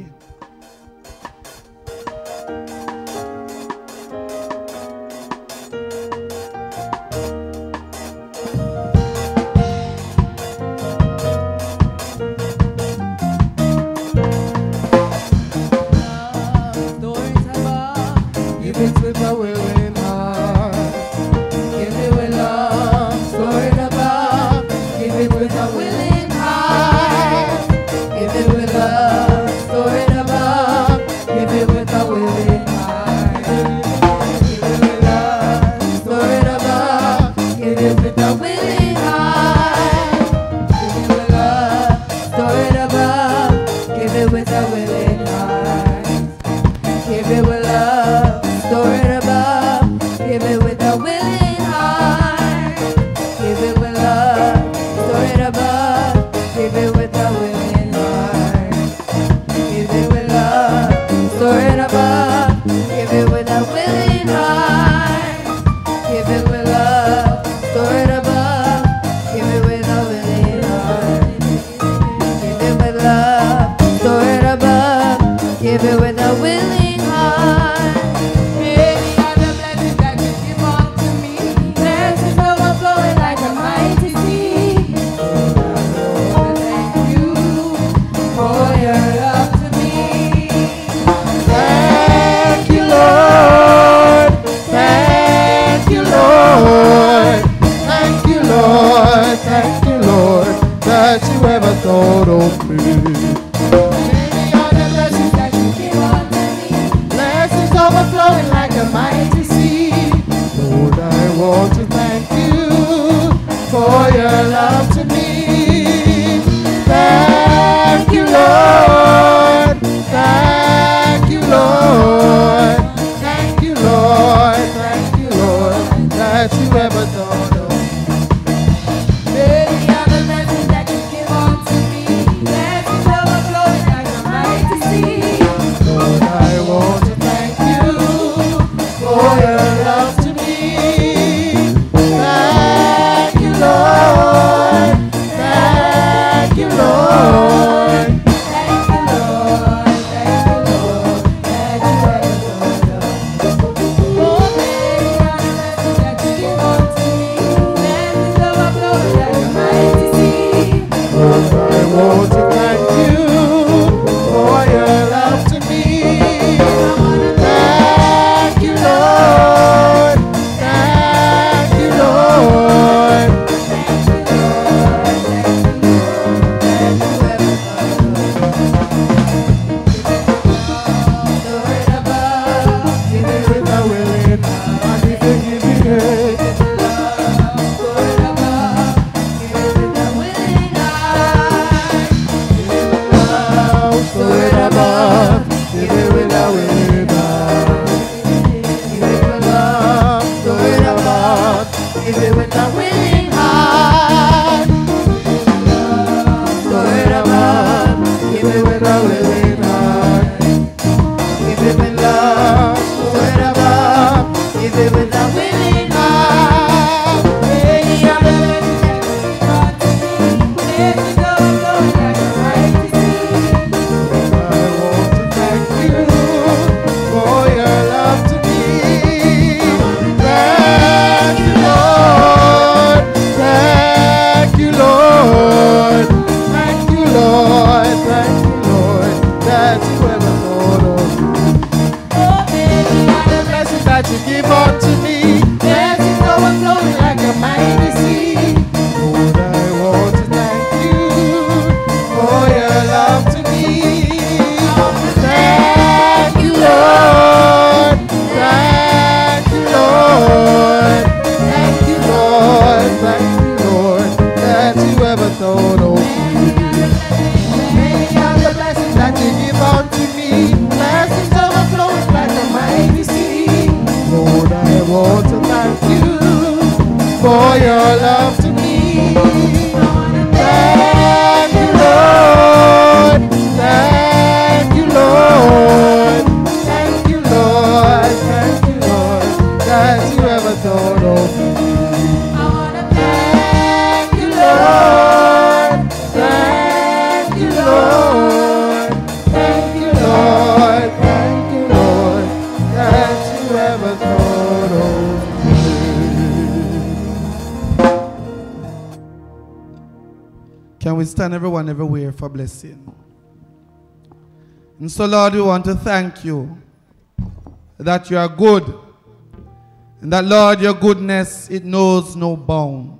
Speaker 9: Lord.
Speaker 7: Can we stand everyone everywhere for blessing? And so, Lord, we want to thank you that you are good. And that, Lord, your goodness, it knows no bound.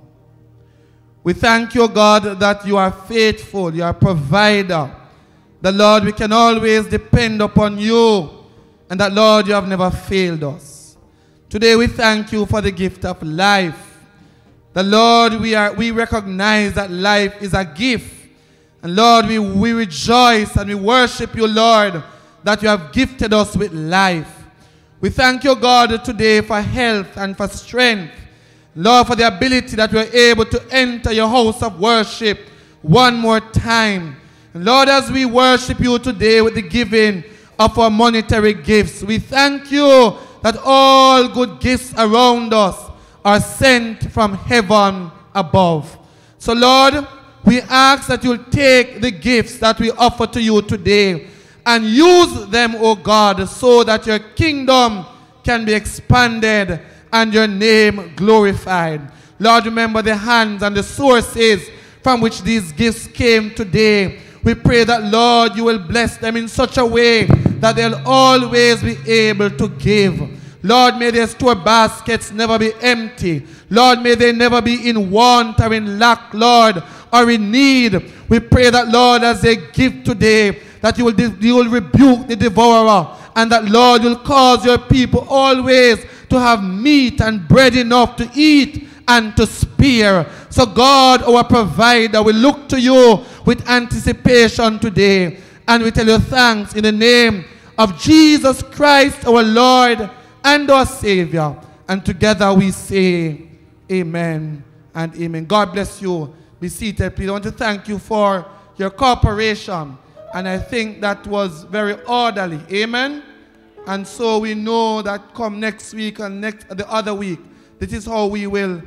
Speaker 7: We thank you, God, that you are faithful, you are a provider. That, Lord, we can always depend upon you. And that, Lord, you have never failed us. Today we thank you for the gift of life. That, Lord, we recognize that life is a gift. And Lord, we rejoice and we worship you, Lord, that you have gifted us with life. We thank you, God, today for health and for strength. Lord, for the ability that we are able to enter your house of worship one more time. And Lord, as we worship you today with the giving of our monetary gifts, we thank you that all good gifts around us are sent from heaven above. So, Lord, we ask that you'll take the gifts that we offer to you today and use them, O God, so that your kingdom can be expanded and your name glorified. Lord, remember the hands and the sources from which these gifts came today. We pray that, Lord, you will bless them in such a way that they'll always be able to give. Lord, may their store baskets never be empty. Lord, may they never be in want or in lack, Lord, or in need. We pray that, Lord, as they give today, that you will rebuke the devourer, and that, Lord, you'll cause your people always to have meat and bread enough to eat and to spare. So, God, our provider, we look to you with anticipation today, and we tell you thanks in the name of Jesus Christ, our Lord and our Savior. And together we say amen and amen. God bless you. Be seated, please. I want to thank you for your cooperation. And I think that was very orderly. Amen. And so we know that come next week and the other week, this is how we will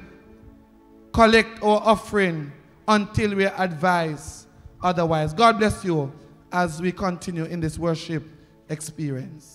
Speaker 7: collect our offering until we are advised otherwise. God bless you as we continue in this worship experience.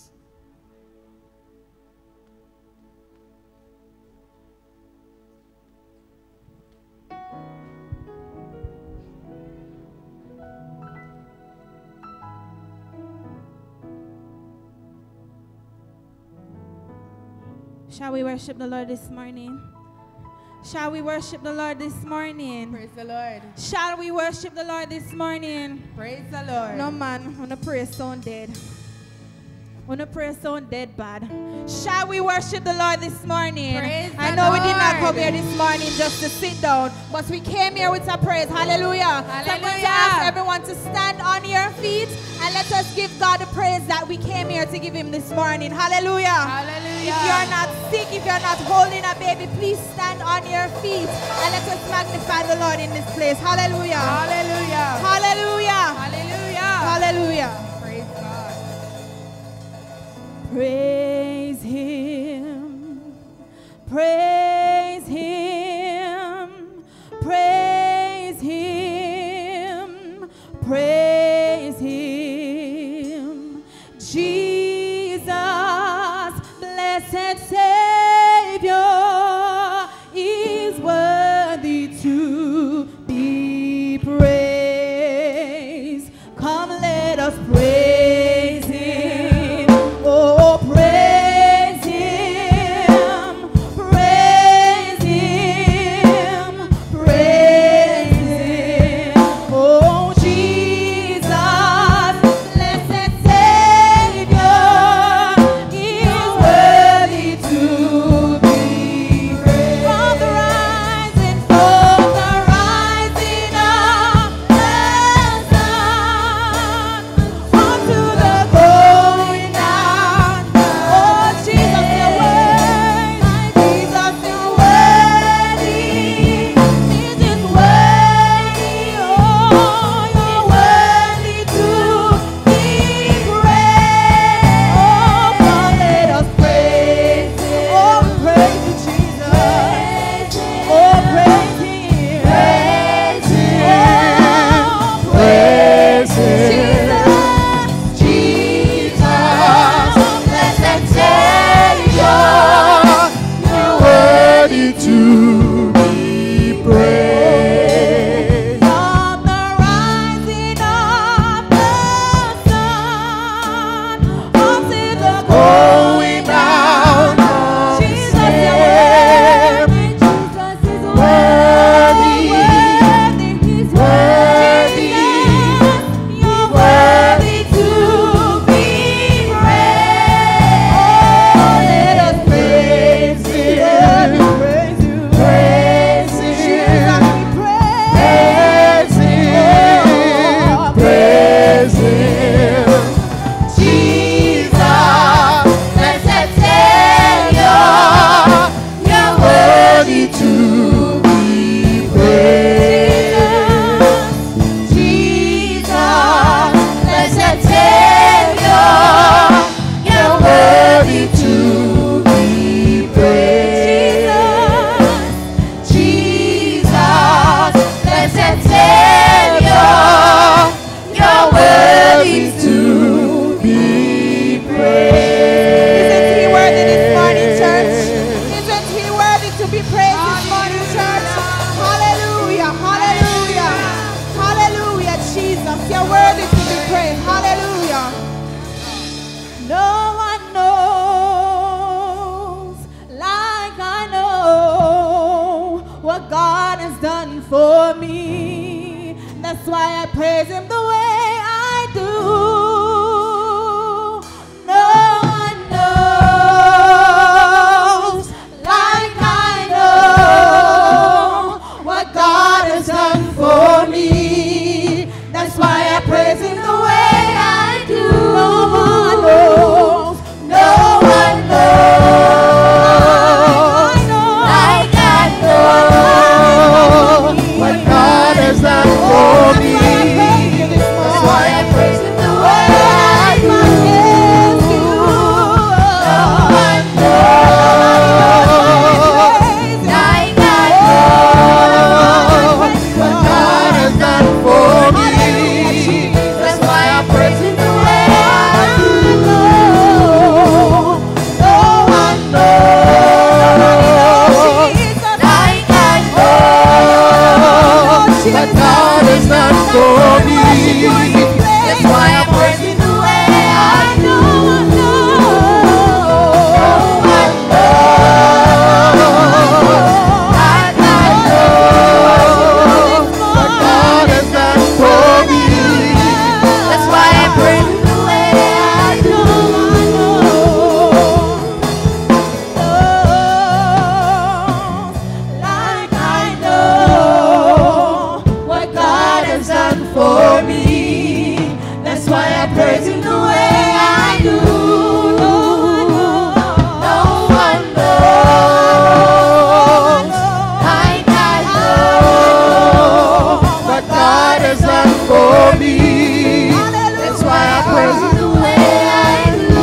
Speaker 10: Shall we worship the Lord this morning? Shall we worship the Lord this morning?
Speaker 3: Praise the Lord.
Speaker 10: Shall we worship the Lord this morning?
Speaker 3: Praise the Lord.
Speaker 10: No man, when the prayer sound dead. When the prayer sound dead bad. Shall we worship the Lord this morning?
Speaker 3: Praise
Speaker 10: I
Speaker 3: the
Speaker 10: know
Speaker 3: Lord.
Speaker 10: we did not come here this morning just to sit down, but we came here with a praise. Hallelujah. So I'm going to ask everyone to stand on your feet and let us give God the praise that we came here to give him this morning. Hallelujah.
Speaker 3: Hallelujah.
Speaker 10: If you're not sick, if you're not holding a baby, please stand on your feet and let us magnify the Lord in this place. Hallelujah.
Speaker 3: Hallelujah.
Speaker 10: Hallelujah.
Speaker 3: Hallelujah.
Speaker 10: Hallelujah.
Speaker 3: Praise God.
Speaker 10: Praise him. Praise him. Praise him. Praise him. Jesus, blessed Savior, is worthy to be praised. Come, let us praise him. Oh, praise him. Praise him. Praise him. Oh, Jesus. for me. That's why I praise him the way I do. No one knows like I know what God has done for me. That's why I praise him the way I do. No one knows. No one knows like I know
Speaker 9: what God has done for me.
Speaker 10: That's why I praise him the way I do. No one knows like I know
Speaker 9: What God has done for me.
Speaker 10: That's why I praise him the way I do. No one knows like I know
Speaker 9: What God has done for me.
Speaker 10: That's why I praise him the way I do. No one knows like I know
Speaker 9: What God has done for me.
Speaker 10: That's why I praise him the way I do. Like I know what God has done for me. That's why I praise him the way I do. No one knows like I know
Speaker 9: What God has done for me.
Speaker 10: That's why I praise him the way I do.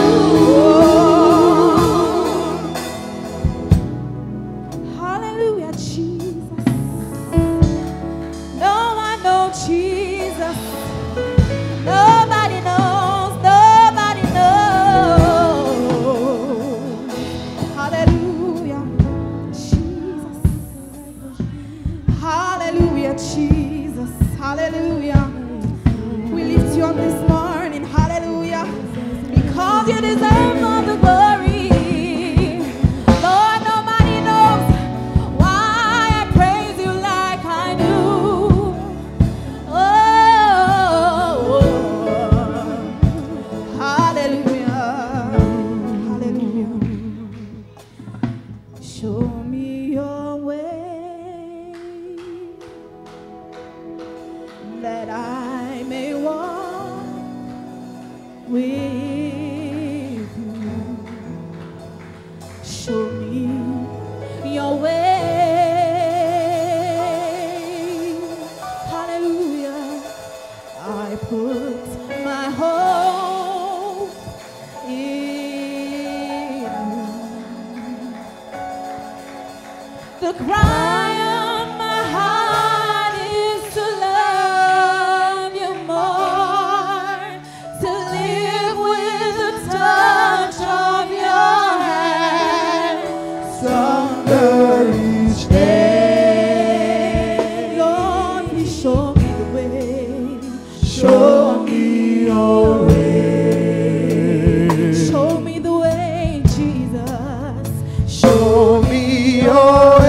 Speaker 10: Hallelujah, Jesus. No one knows Jesus. Nobody knows. Nobody knows. Hallelujah, Jesus. Hallelujah, Jesus. Hallelujah. We lift you up this morning. Hallelujah. Because you deserve all the glory. Lord, nobody knows why I praise you like I do. Oh, hallelujah. Hallelujah. Show me your way, that I may walk with you. Show me your way. Hallelujah. I put my hope in you. The cry of my heart is to love you more, to live with the touch of your hand, stronger each day. Lord, please show me the way.
Speaker 9: Show me your way.
Speaker 10: Show me the way, Jesus.
Speaker 9: Show me your way.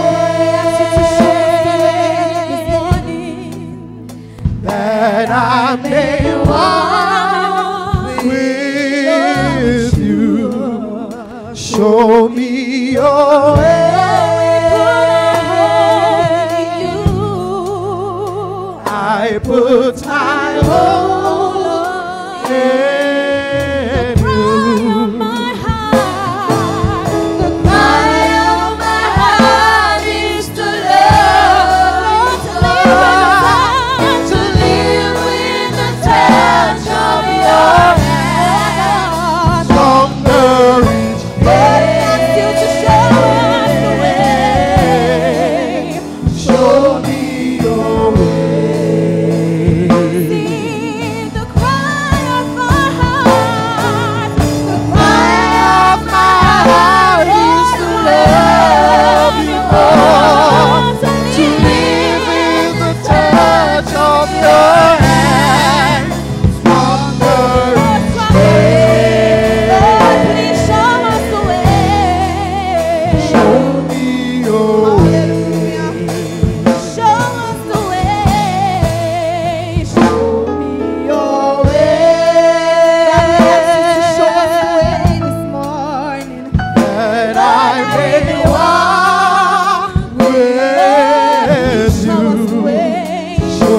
Speaker 9: That I may walk with you. Show me your way. I put my hope in you.
Speaker 10: My heart, the cry of my heart is to love, to live with the touch of your hand.
Speaker 9: Stronger each day.
Speaker 10: Still to show us the way.
Speaker 9: Show me your way.
Speaker 10: See the cry of my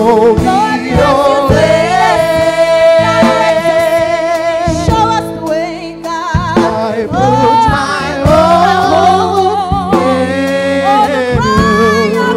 Speaker 9: Show me your way.
Speaker 10: Show us the way, God.
Speaker 9: I put my hope in you.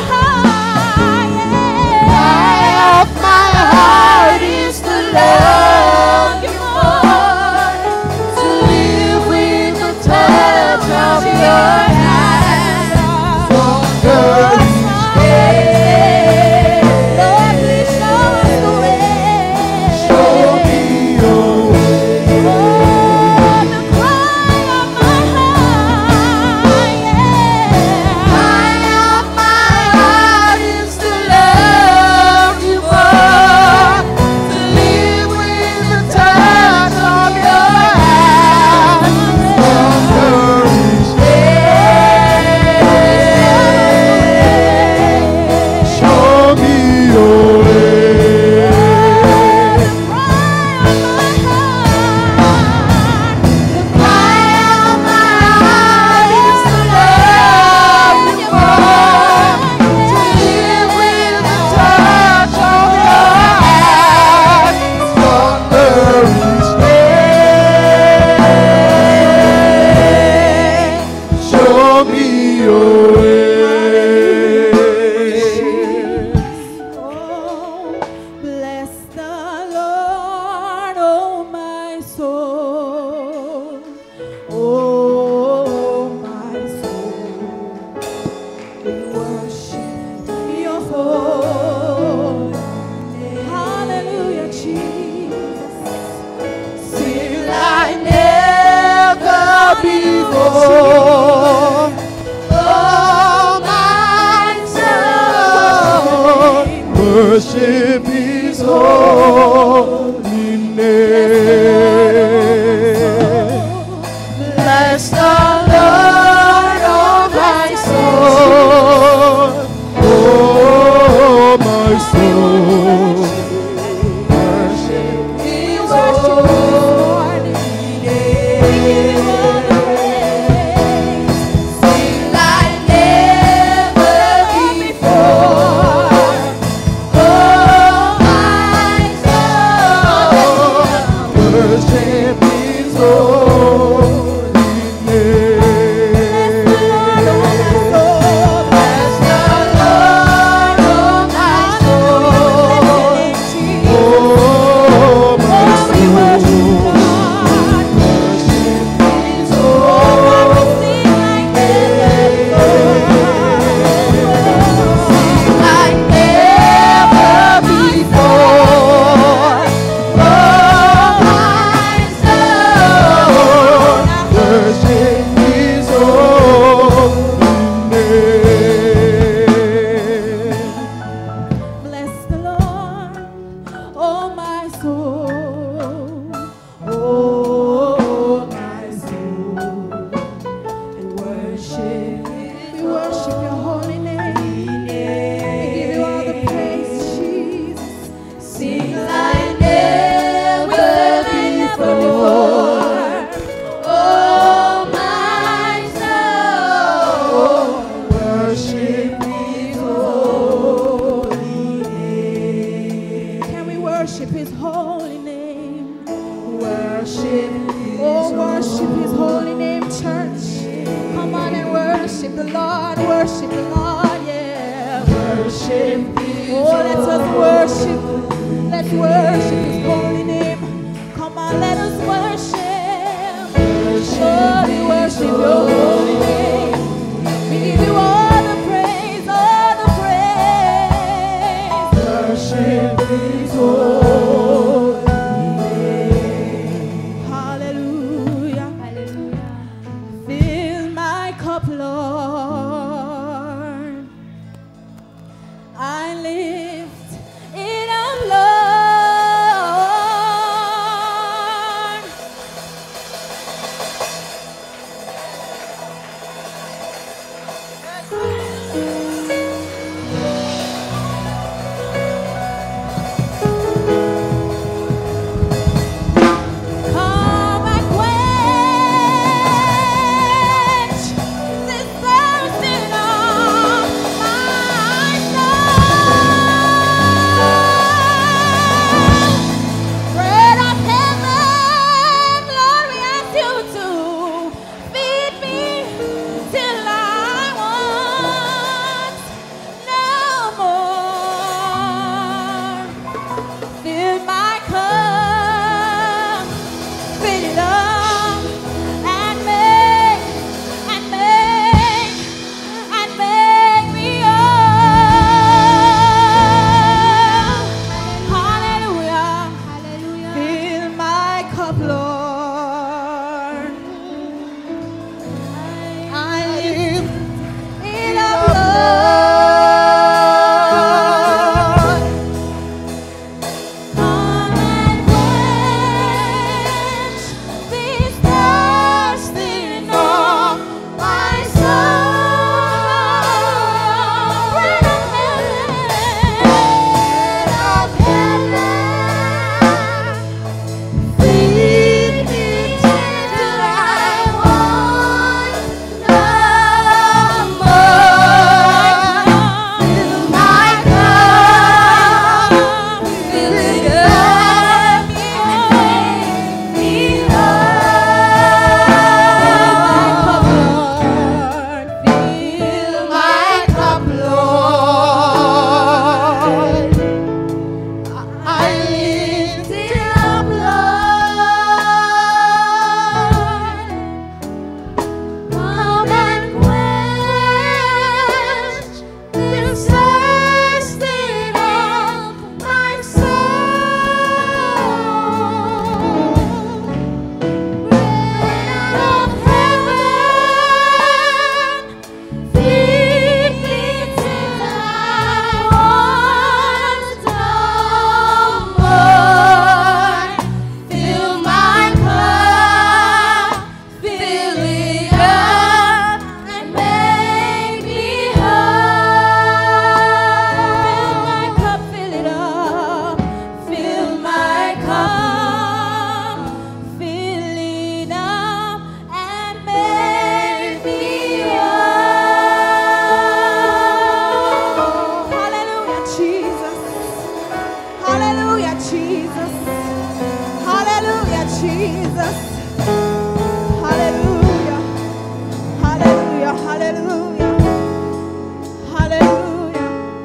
Speaker 9: Cry of my heart is to love you more, to live with the touch of your hand. Stronger each day.
Speaker 10: Lord, please show us the way.
Speaker 9: Show me your way.
Speaker 10: Oh, the cry of my heart, yeah.
Speaker 9: Cry of my heart is to love you more, to live with the touch of your hand. Stronger each day. Show me your way. The cry of my heart is to love you more, to live with the touch of your hand. Stronger each day. Show me your way.
Speaker 10: Bless the Lord, oh my soul. Oh my soul. We worship your holy name. Hallelujah, Jesus.
Speaker 9: Sing like never before. Oh my soul, worship His holy name. Bless the Lord, oh my soul. Oh my soul, worship His holy name. Sing like never before. Oh my soul, worship His holy name. Bless the Lord, oh my soul. Oh my soul, worship His holy name. Like never before. Oh my soul, worship His holy name.
Speaker 10: Bless the Lord, oh my soul. Oh my soul. And worship, we worship your holy name. We give you all the praise, Jesus.
Speaker 9: Sing like never before. Oh my soul, worship His holy name.
Speaker 10: Can we worship his holy name?
Speaker 9: Worship
Speaker 10: Oh, worship his holy name, church. Come on and worship the Lord, yeah.
Speaker 9: worship
Speaker 10: Oh, let us worship. Let's worship his holy name. Come on, let us worship. Oh, we worship your holy name. We give you all the praise, all the praise.
Speaker 9: worship His holy name.
Speaker 10: Hallelujah. Fill my cup, Lord. I lift it up, Lord. Come and quench this thirsting of my soul. Jesus. Hallelujah. Hallelujah. Hallelujah. Hallelujah.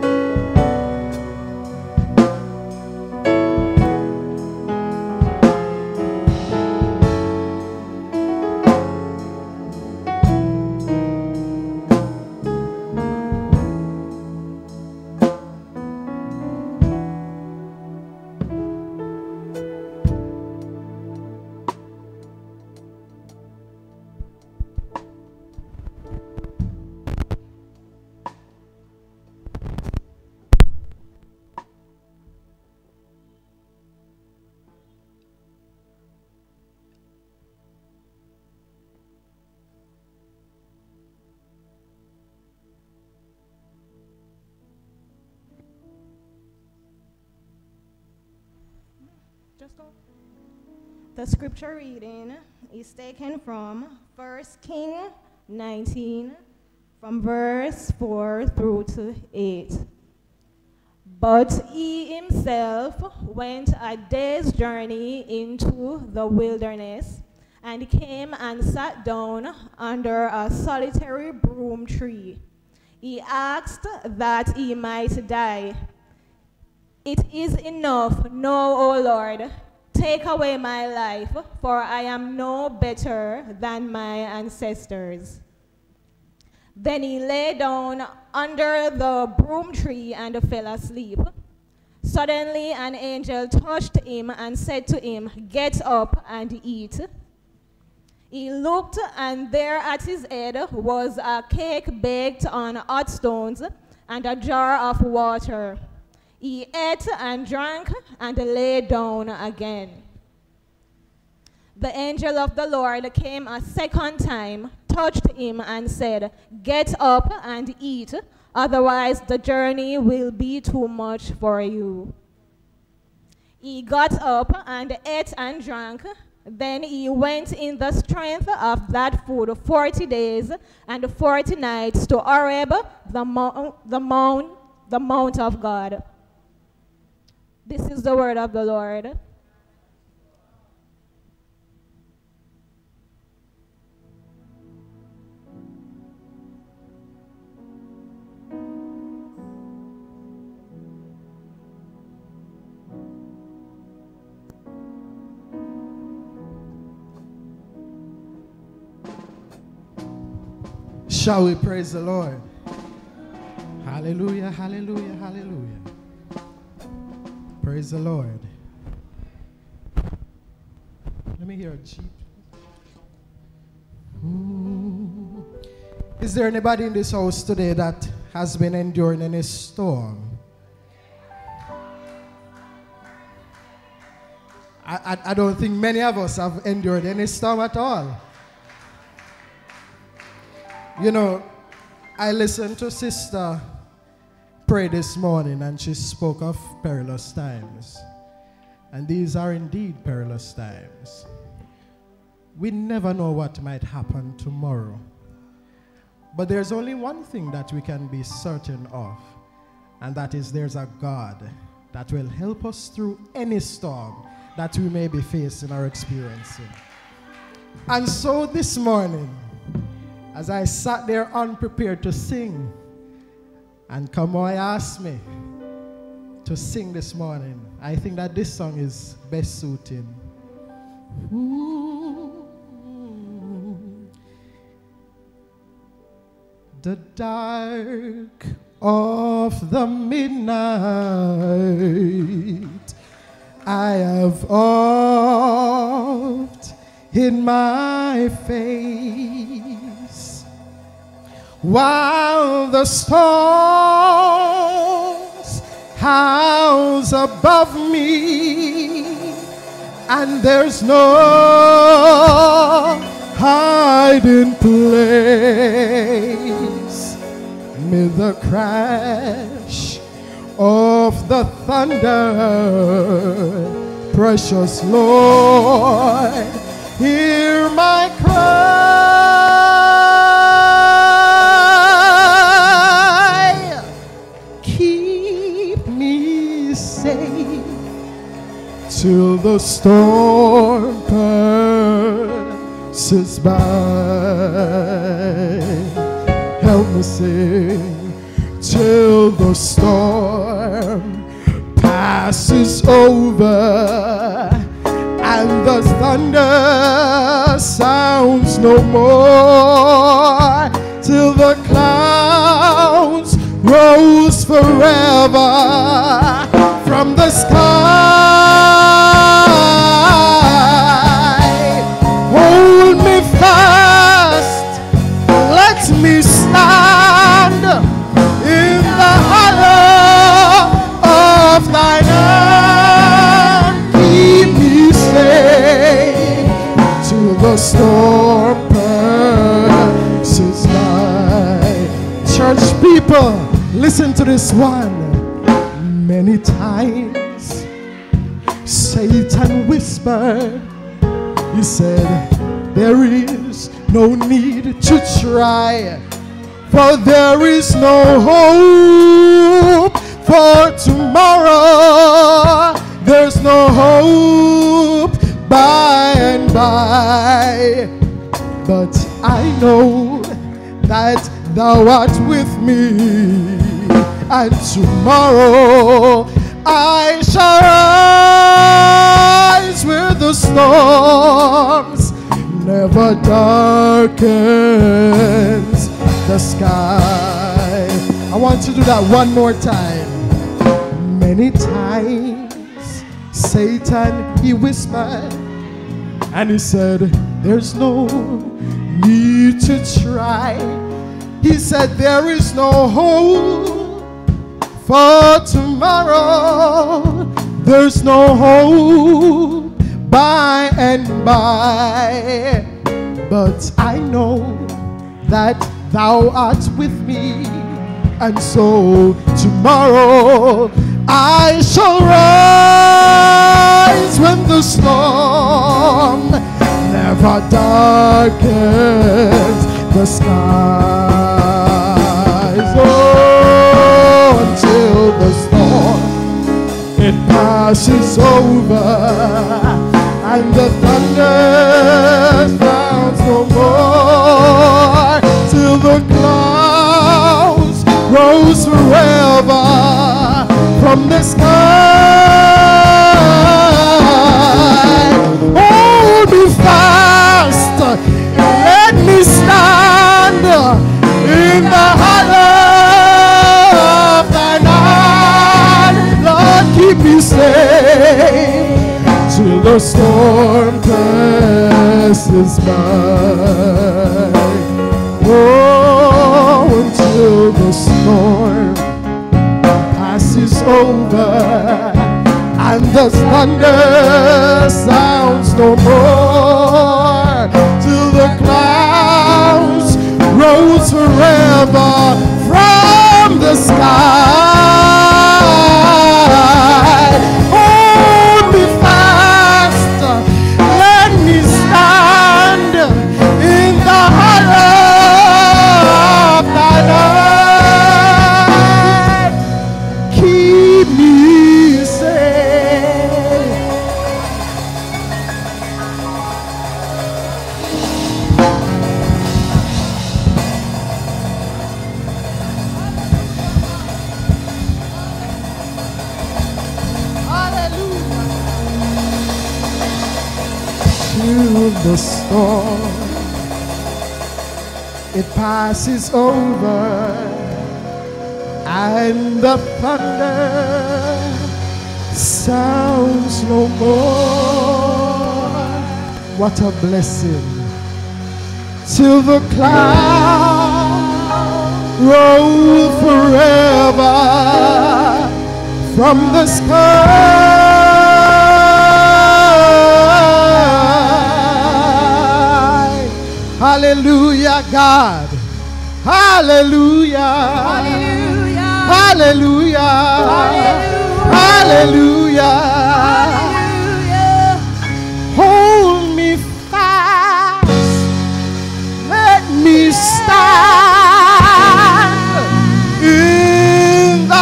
Speaker 10: The scripture reading is taken from 1 Kings 19, from verse 4 through to 8. But he himself went a day's journey into the wilderness and came and sat down under a solitary broom tree. He asked that he might die. It is enough, no, O Lord. Take away my life, for I am no better than my ancestors. Then he lay down under the broom tree and fell asleep. Suddenly an angel touched him and said to him, "Get up and eat." He looked, and there at his head was a cake baked on hot stones and a jar of water. He ate and drank and lay down again. The angel of the Lord came a second time, touched him, and said, "Get up and eat, otherwise the journey will be too much for you." He got up and ate and drank. Then he went in the strength of that food 40 days and 40 nights to Horeb, the mount of God. This is the word of the Lord.
Speaker 7: Shall we praise the Lord? Hallelujah, hallelujah, hallelujah. Praise the Lord. Let me hear a cheap. Is there anybody in this house today that has been enduring any storm? I don't think many of us have endured any storm at all. You know, I listened to Sister pray this morning, and she spoke of perilous times. And these are indeed perilous times. We never know what might happen tomorrow. But there's only one thing that we can be certain of, and that is there's a God that will help us through any storm that we may be facing or experiencing. And so this morning, as I sat there unprepared to sing, and Kamoy asked me to sing this morning, I think that this song is best suiting. The dark of the midnight I have oft in my face, while the storms house above me, and there's no hiding place. May the crash of the thunder, precious Lord, hear my cry. Keep me safe till the storm passes.
Speaker 9: passes by. Help me sing till the storm passes over and the thunder sounds no more, till the clouds rose forever from the sky. Hold me fast, let me stand in the hollow of thine hand. Keep me safe till the storm passes by. Church people, listen to this one. Many times Satan whispered, he said, there is no need to try, for there is no hope for tomorrow. There's no hope by and by. But I know that thou art with me, and tomorrow I shall rise where the storms never darkens the sky. I want to do that one more time. Many times Satan, he whispered and he said, there's no need to try. He said, there is no hope for tomorrow. There's no hope by and by. But I know that thou art with me, and so tomorrow I shall rise when the storm never darkens the skies. Oh, until the storm it passes over and the thunder sounds no more, till the clouds rose forever from the sky. Hold me fast, let me stand in the hollow of thine hand. Lord, keep me safe till the storm passes by. Oh, until the storm passes over and the thunder sounds no more, till the clouds rose forever from the sky. Hold me fast, let me stand in the hollow of thine hand. Keep me safe. Through the storm, it passes over, and the thunder sounds no more. What a blessing. Till the clouds roll forever from the sky. Hallelujah, God. Hallelujah.
Speaker 10: Hallelujah.
Speaker 9: Hallelujah. Hallelujah. Hold me fast. Let me stand in the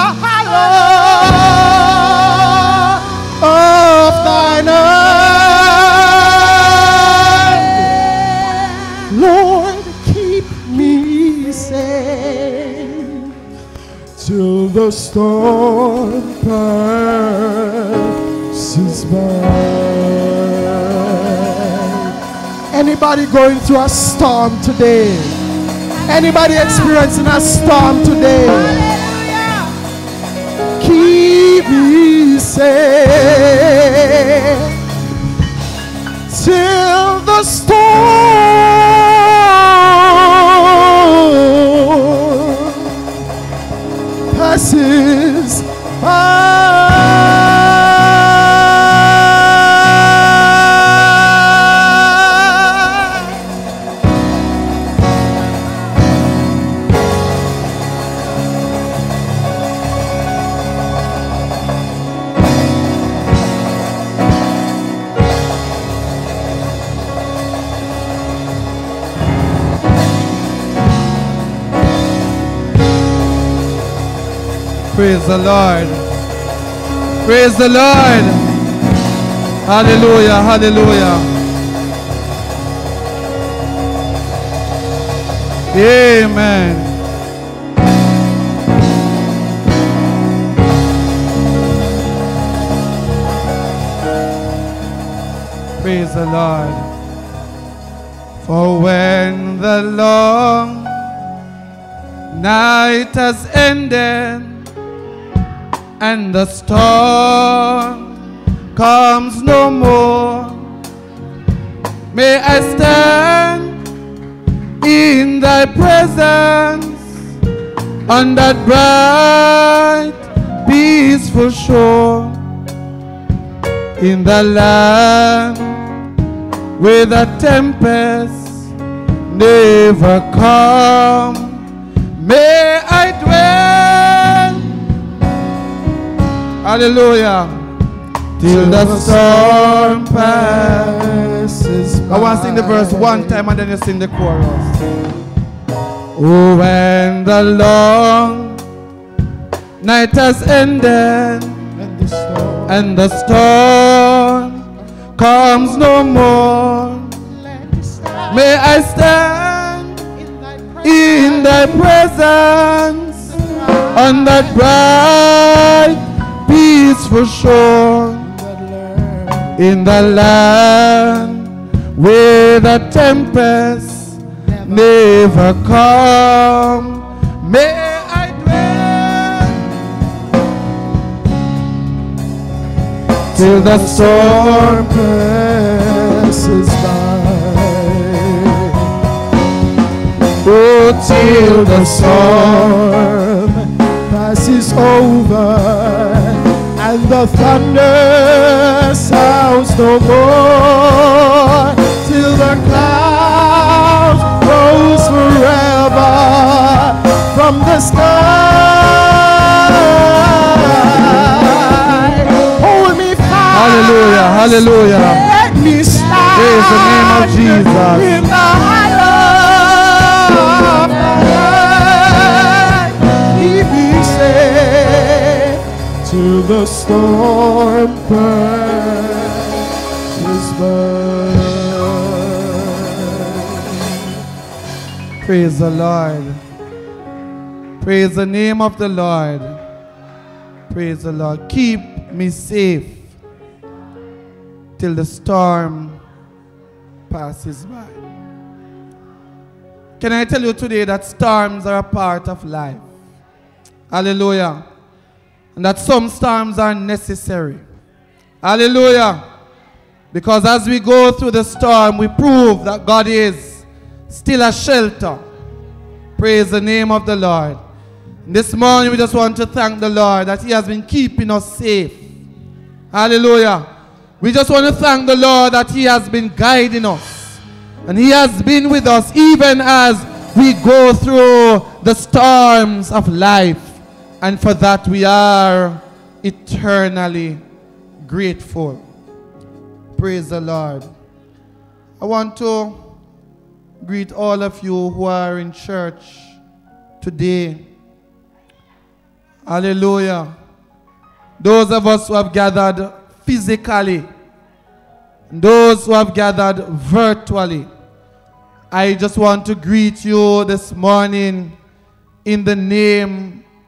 Speaker 9: hollow of thine hand. the storm passes by. Anybody going through a storm today? Anybody experiencing a storm today?
Speaker 10: Hallelujah.
Speaker 9: Keep me safe till the storm passes by.
Speaker 7: Praise the Lord. Praise the Lord. Hallelujah. Hallelujah. Amen. Praise the Lord. For when the long night has ended and the storm comes no more, may I stand in thy presence on that bright, peaceful shore, in the land where the tempest never come. May I dwell, hallelujah, till the storm passes by. I want to sing the verse one time and then you sing the chorus. Oh, when the long night has ended and the storm comes no more, may I stand in thy presence on that bright, peaceful shore, in the land where the tempest never come. May I dwell till the storm passes by. Oh, till the storm passes over and the thunder sounds no more, till the clouds rose forever from the sky. Hold me fast. Hallelujah, hallelujah. Let me stand. Praise the name of Jesus. In the keep me safe till the storm passes by. Praise the Lord. Praise the name of the Lord. Praise the Lord. Keep me safe till the storm passes by. Can I tell you today that storms are a part of life? Hallelujah. And that some storms are necessary. Hallelujah. Because as we go through the storm, we prove that God is still a shelter. Praise the name of the Lord. This morning we just want to thank the Lord that He has been keeping us safe. Hallelujah. We just want to thank the Lord that He has been guiding us. And He has been with us even as we go through the storms of life. And for that we are eternally grateful. Praise the Lord. I want to greet all of you who are in church today. Hallelujah. Those of us who have gathered physically, those who have gathered virtually, I just want to greet you this morning in the name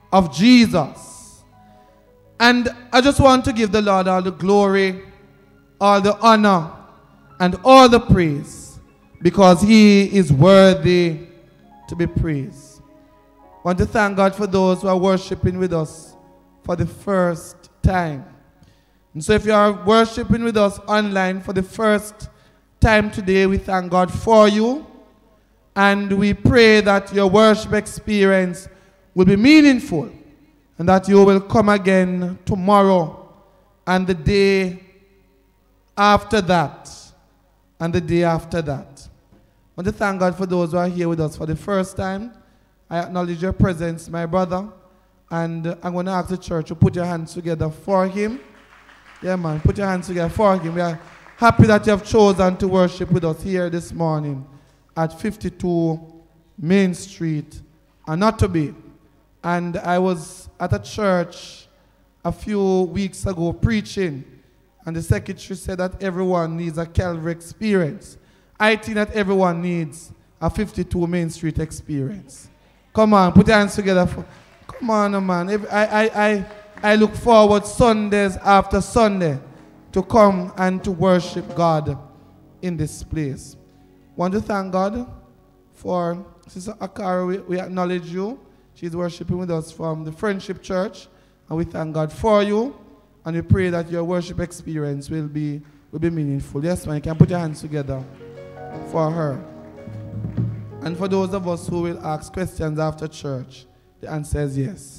Speaker 7: of Jesus. And I just want to give the Lord all the glory, all the honor, and all the praise, because he is worthy to be praised. I want to thank God for those who are worshiping with us for the first time. And so if you are worshiping with us online for the first time today, we thank God for you. And we pray that your worship experience will be meaningful and that you will come again tomorrow and the day after that and the day after that. I want to thank God for those who are here with us for the first time. I acknowledge your presence, my brother. And I'm going to ask the church to put your hands together for him. Yeah, man, put your hands together for him. We are happy that you have chosen to worship with us here this morning at 52 Main Street, Annotto. And I was at a church a few weeks ago preaching, and the secretary said that everyone needs a Calvary experience. I think that everyone needs a 52 Main Street experience. Come on, put your hands together. Come on, man. I look forward Sundays after Sunday to come and to worship God in this place. Want to thank God for Sister Akara. We acknowledge you. She's worshiping with us from the Friendship Church, and we thank God for you, and we pray that your worship experience will be meaningful. Yes, man, you can put your hands together for her. And for those of us who will ask questions after church, the answer is yes.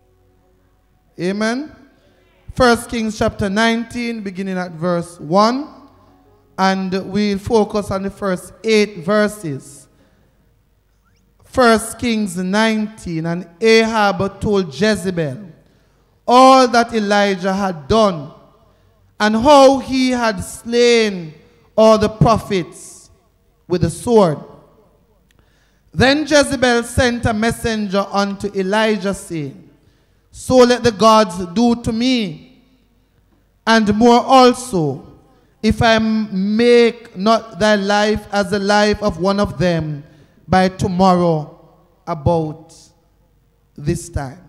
Speaker 7: Amen. 1 Kings chapter 19, beginning at verse 1. And we'll focus on the first 8 verses. 1 Kings 19, and Ahab told Jezebel all that Elijah had done, and how he had slain all the prophets with the sword. Then Jezebel sent a messenger unto Elijah, saying, So let the gods do to me, and more also, if I make not thy life as the life of one of them by tomorrow about this time.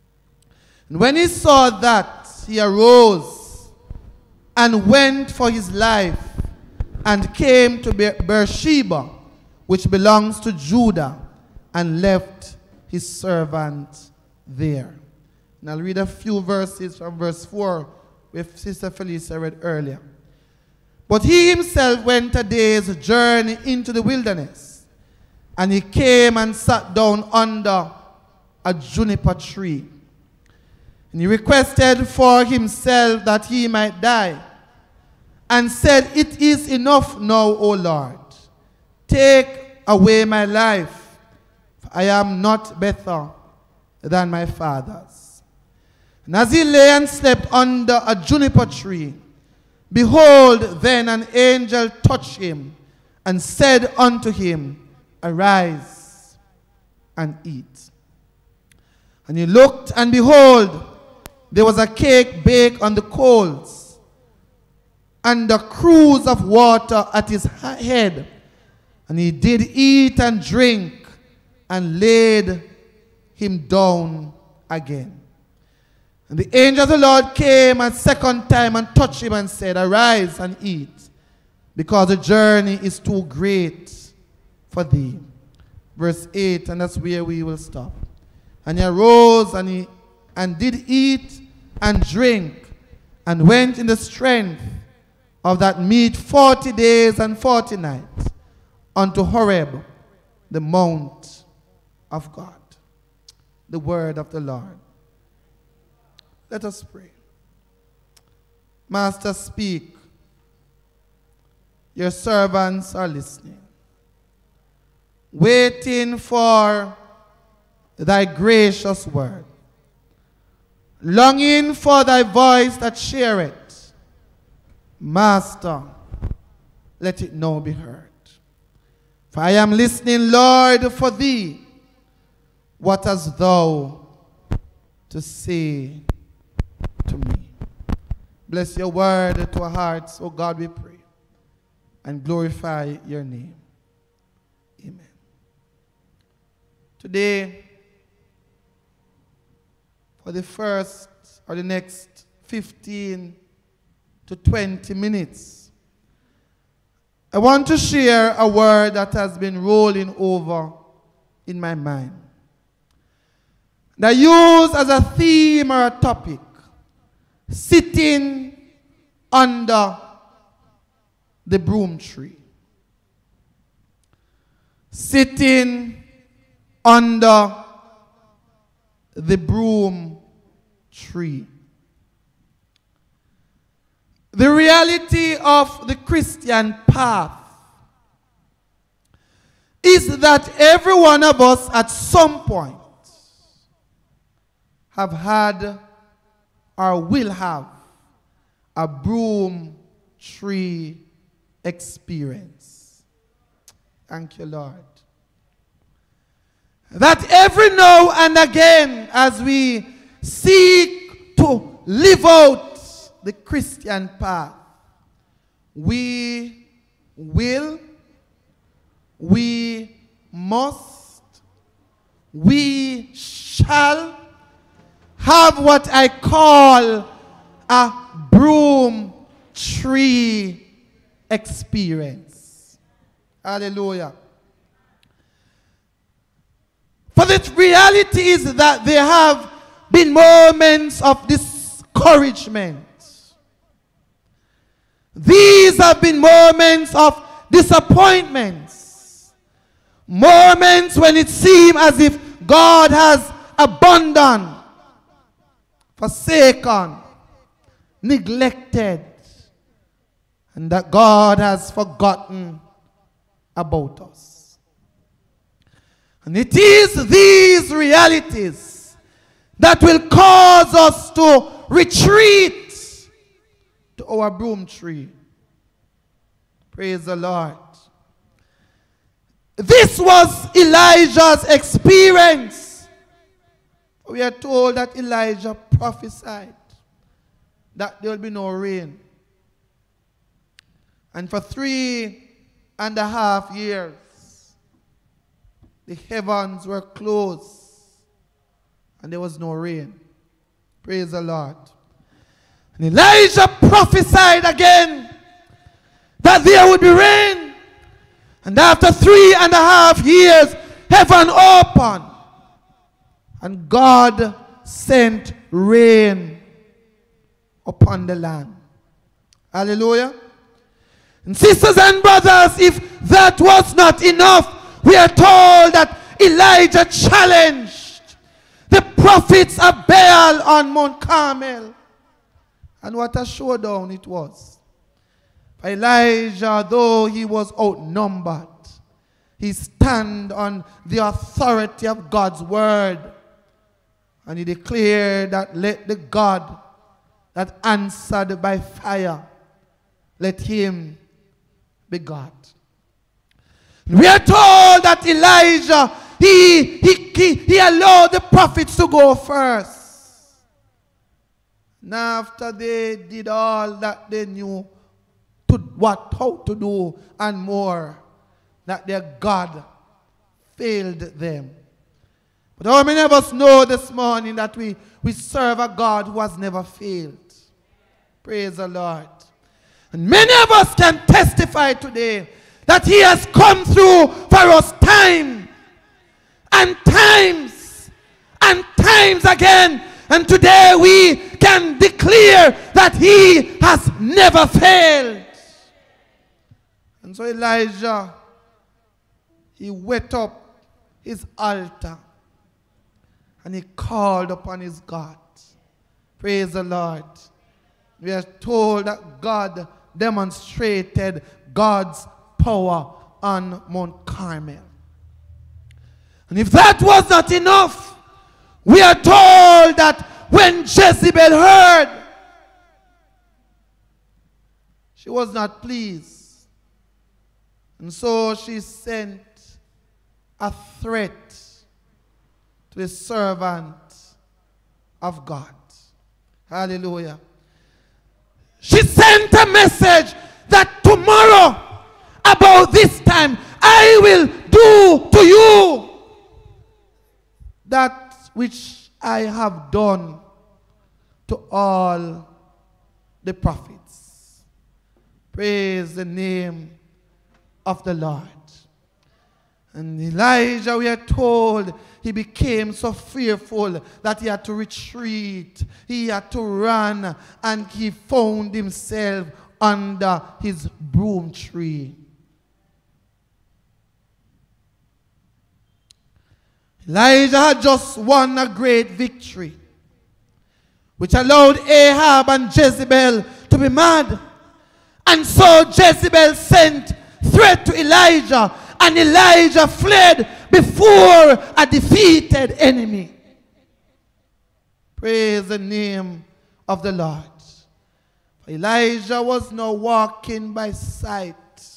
Speaker 7: And when he saw that, he arose and went for his life and came to Beersheba, which belongs to Judah, and left his servant there. And I'll read a few verses from verse 4, which Sister Felicia read earlier. But he himself went a day's journey into the wilderness, and he came and sat down under a juniper tree. And he requested for himself that he might die, and said, It is enough now, O Lord. Take away my life, for I am not better than my fathers. And as he lay and slept under a juniper tree, behold, then an angel touched him and said unto him, Arise and eat. And he looked, and behold, there was a cake baked on the coals, and a cruse of water at his head. And he did eat and drink, and laid him down again. And the angel of the Lord came a second time and touched him and said, Arise and eat, because the journey is too great for thee. Verse 8, and that's where we will stop. And he arose and did eat and drink, and went in the strength of that meat 40 days and 40 nights unto Horeb, the mount of God. The word of the Lord. Let us pray. Master, speak. Your servants are listening, waiting for thy gracious word, longing for thy voice that shareth. Master, let it now be heard. For I am listening, Lord, for thee. What hast thou to say to me? Bless your word to our hearts, O God, we pray, and glorify your name. Amen. Today, for the first or the next 15 to 20 minutes. I want to share a word that has been rolling over in my mind, that I use as a theme or a topic, sitting under the broom tree. Sitting under the broom tree. The reality of the Christian path is that every one of us at some point have had or will have a broom tree experience. Thank you, Lord. That every now and again, as we seek to live out the Christian path, we will, we must, we shall have what I call a broom tree experience. Hallelujah. For the reality is that there have been moments of discouragement. These have been moments of disappointments. Moments when it seemed as if God has abandoned, forsaken, neglected, and that God has forgotten about us. And it is these realities that will cause us to retreat to our broom tree. Praise the Lord. This was Elijah's experience. We are told that Elijah prophesied that there will be no rain. And for 3.5 years, the heavens were closed and there was no rain. Praise the Lord. And Elijah prophesied again that there would be rain. And after 3.5 years, heaven opened. And God sent rain upon the land. Hallelujah. And sisters and brothers, if that was not enough, we are told that Elijah challenged the prophets of Baal on Mount Carmel. And what a showdown it was. Elijah, though he was outnumbered, he stand on the authority of God's word. And he declared that let the God that answered by fire, let him be God. We are told that Elijah, he allowed the prophets to go first. Now after they did all that they knew how to do and more, that their God failed them. But how many of us know this morning that we serve a God who has never failed? Praise the Lord. And many of us can testify today that he has come through for us time and times and times again. And today we can declare that he has never failed. And so Elijah, he wet up his altar and he called upon his God. Praise the Lord. We are told that God demonstrated God's power on Mount Carmel. And if that was not enough, we are told that when Jezebel heard, she was not pleased. And so she sent a threat to the servant of God. Hallelujah. She sent a message that tomorrow, about this time, I will do to you that which I have done to all the prophets. Praise the name of the Lord. And Elijah, we are told, he became so fearful that he had to retreat. He had to run, and he found himself under his broom tree. Elijah had just won a great victory, which allowed Ahab and Jezebel to be mad. And so Jezebel sent threat to Elijah, and Elijah fled before a defeated enemy. Praise the name of the Lord. Elijah was now walking by sight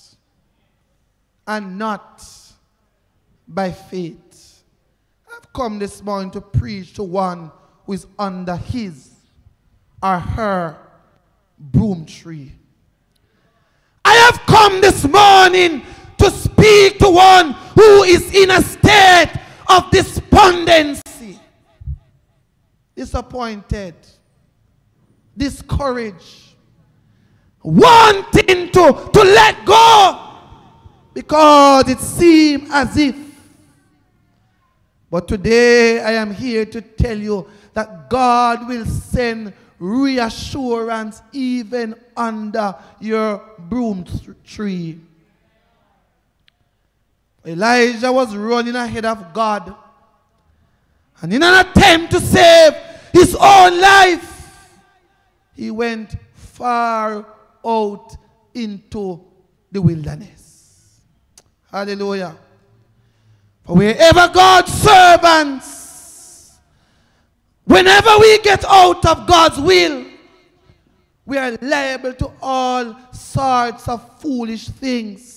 Speaker 7: and not by faith. I've come this morning to preach to one who is under his or her broom tree. I have come this morning to speak to one who is in a state of despondency, disappointed, discouraged, wanting to let go because it seemed as if. But today I am here to tell you that God will send reassurance even under your broom tree. Elijah was running ahead of God, and in an attempt to save his own life, he went far out into the wilderness. Hallelujah. For wherever God's servants, whenever we get out of God's will, we are liable to all sorts of foolish things.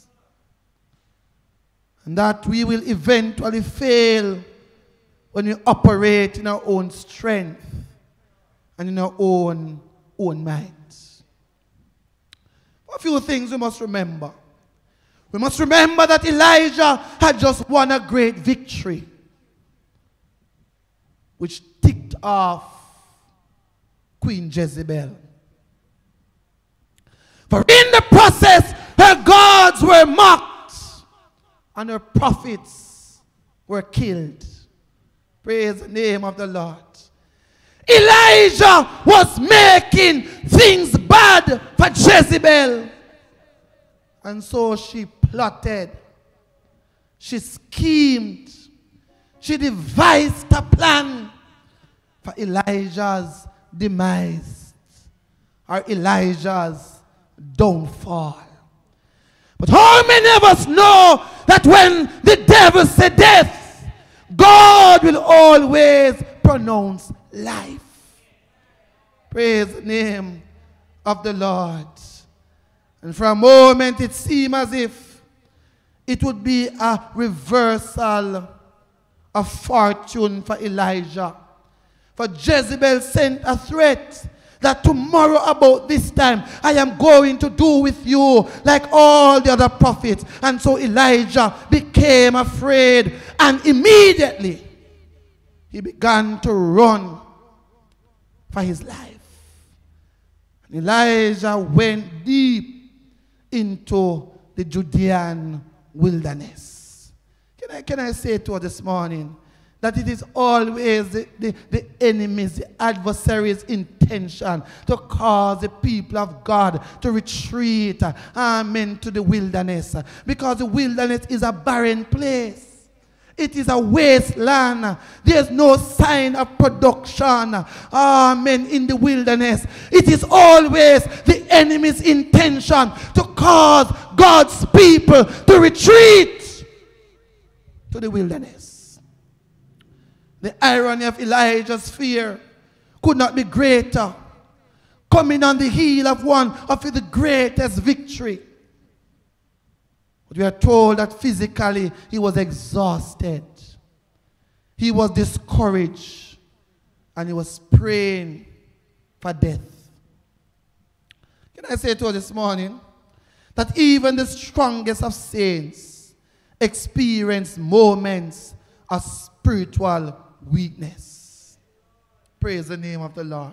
Speaker 7: And that we will eventually fail when we operate in our own strength and in our own minds. A few things we must remember. We must remember that Elijah had just won a great victory, which ticked off Queen Jezebel. For in the process, her gods were mocked and her prophets were killed. Praise the name of the Lord. Elijah was making things bad for Jezebel. And so she plotted, she schemed, she devised a plan for Elijah's demise or Elijah's downfall. But how many of us know that when the devil said death, God will always pronounce life? Praise the name of the Lord. And for a moment it seemed as if it would be a reversal of fortune for Elijah. For Jezebel sent a threat that tomorrow about this time I am going to do with you like all the other prophets. And so Elijah became afraid, and immediately he began to run for his life. And Elijah went deep into the Judean wilderness. Can I say to us this morning that it is always the enemy's, the adversary's intention to cause the people of God to retreat, to the wilderness. Because the wilderness is a barren place. It is a wasteland. There's no sign of production. In the wilderness. It is always the enemy's intention to cause God's people to retreat to the wilderness. The irony of Elijah's fear could not be greater, coming on the heel of one of the greatest victory. But we are told that physically he was exhausted. He was discouraged. And he was praying for death. Can I say to you this morning that even the strongest of saints experience moments of spiritual weakness. Praise the name of the Lord.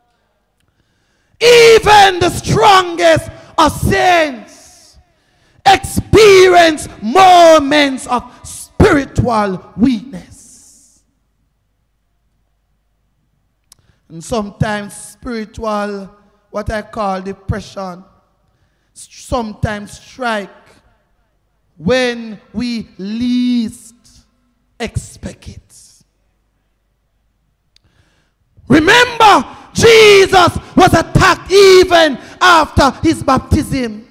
Speaker 7: Even the strongest of saints experience moments of spiritual weakness. And sometimes spiritual, what I call depression, sometimes strike when we least expect it. Remember, Jesus was attacked even after his baptism.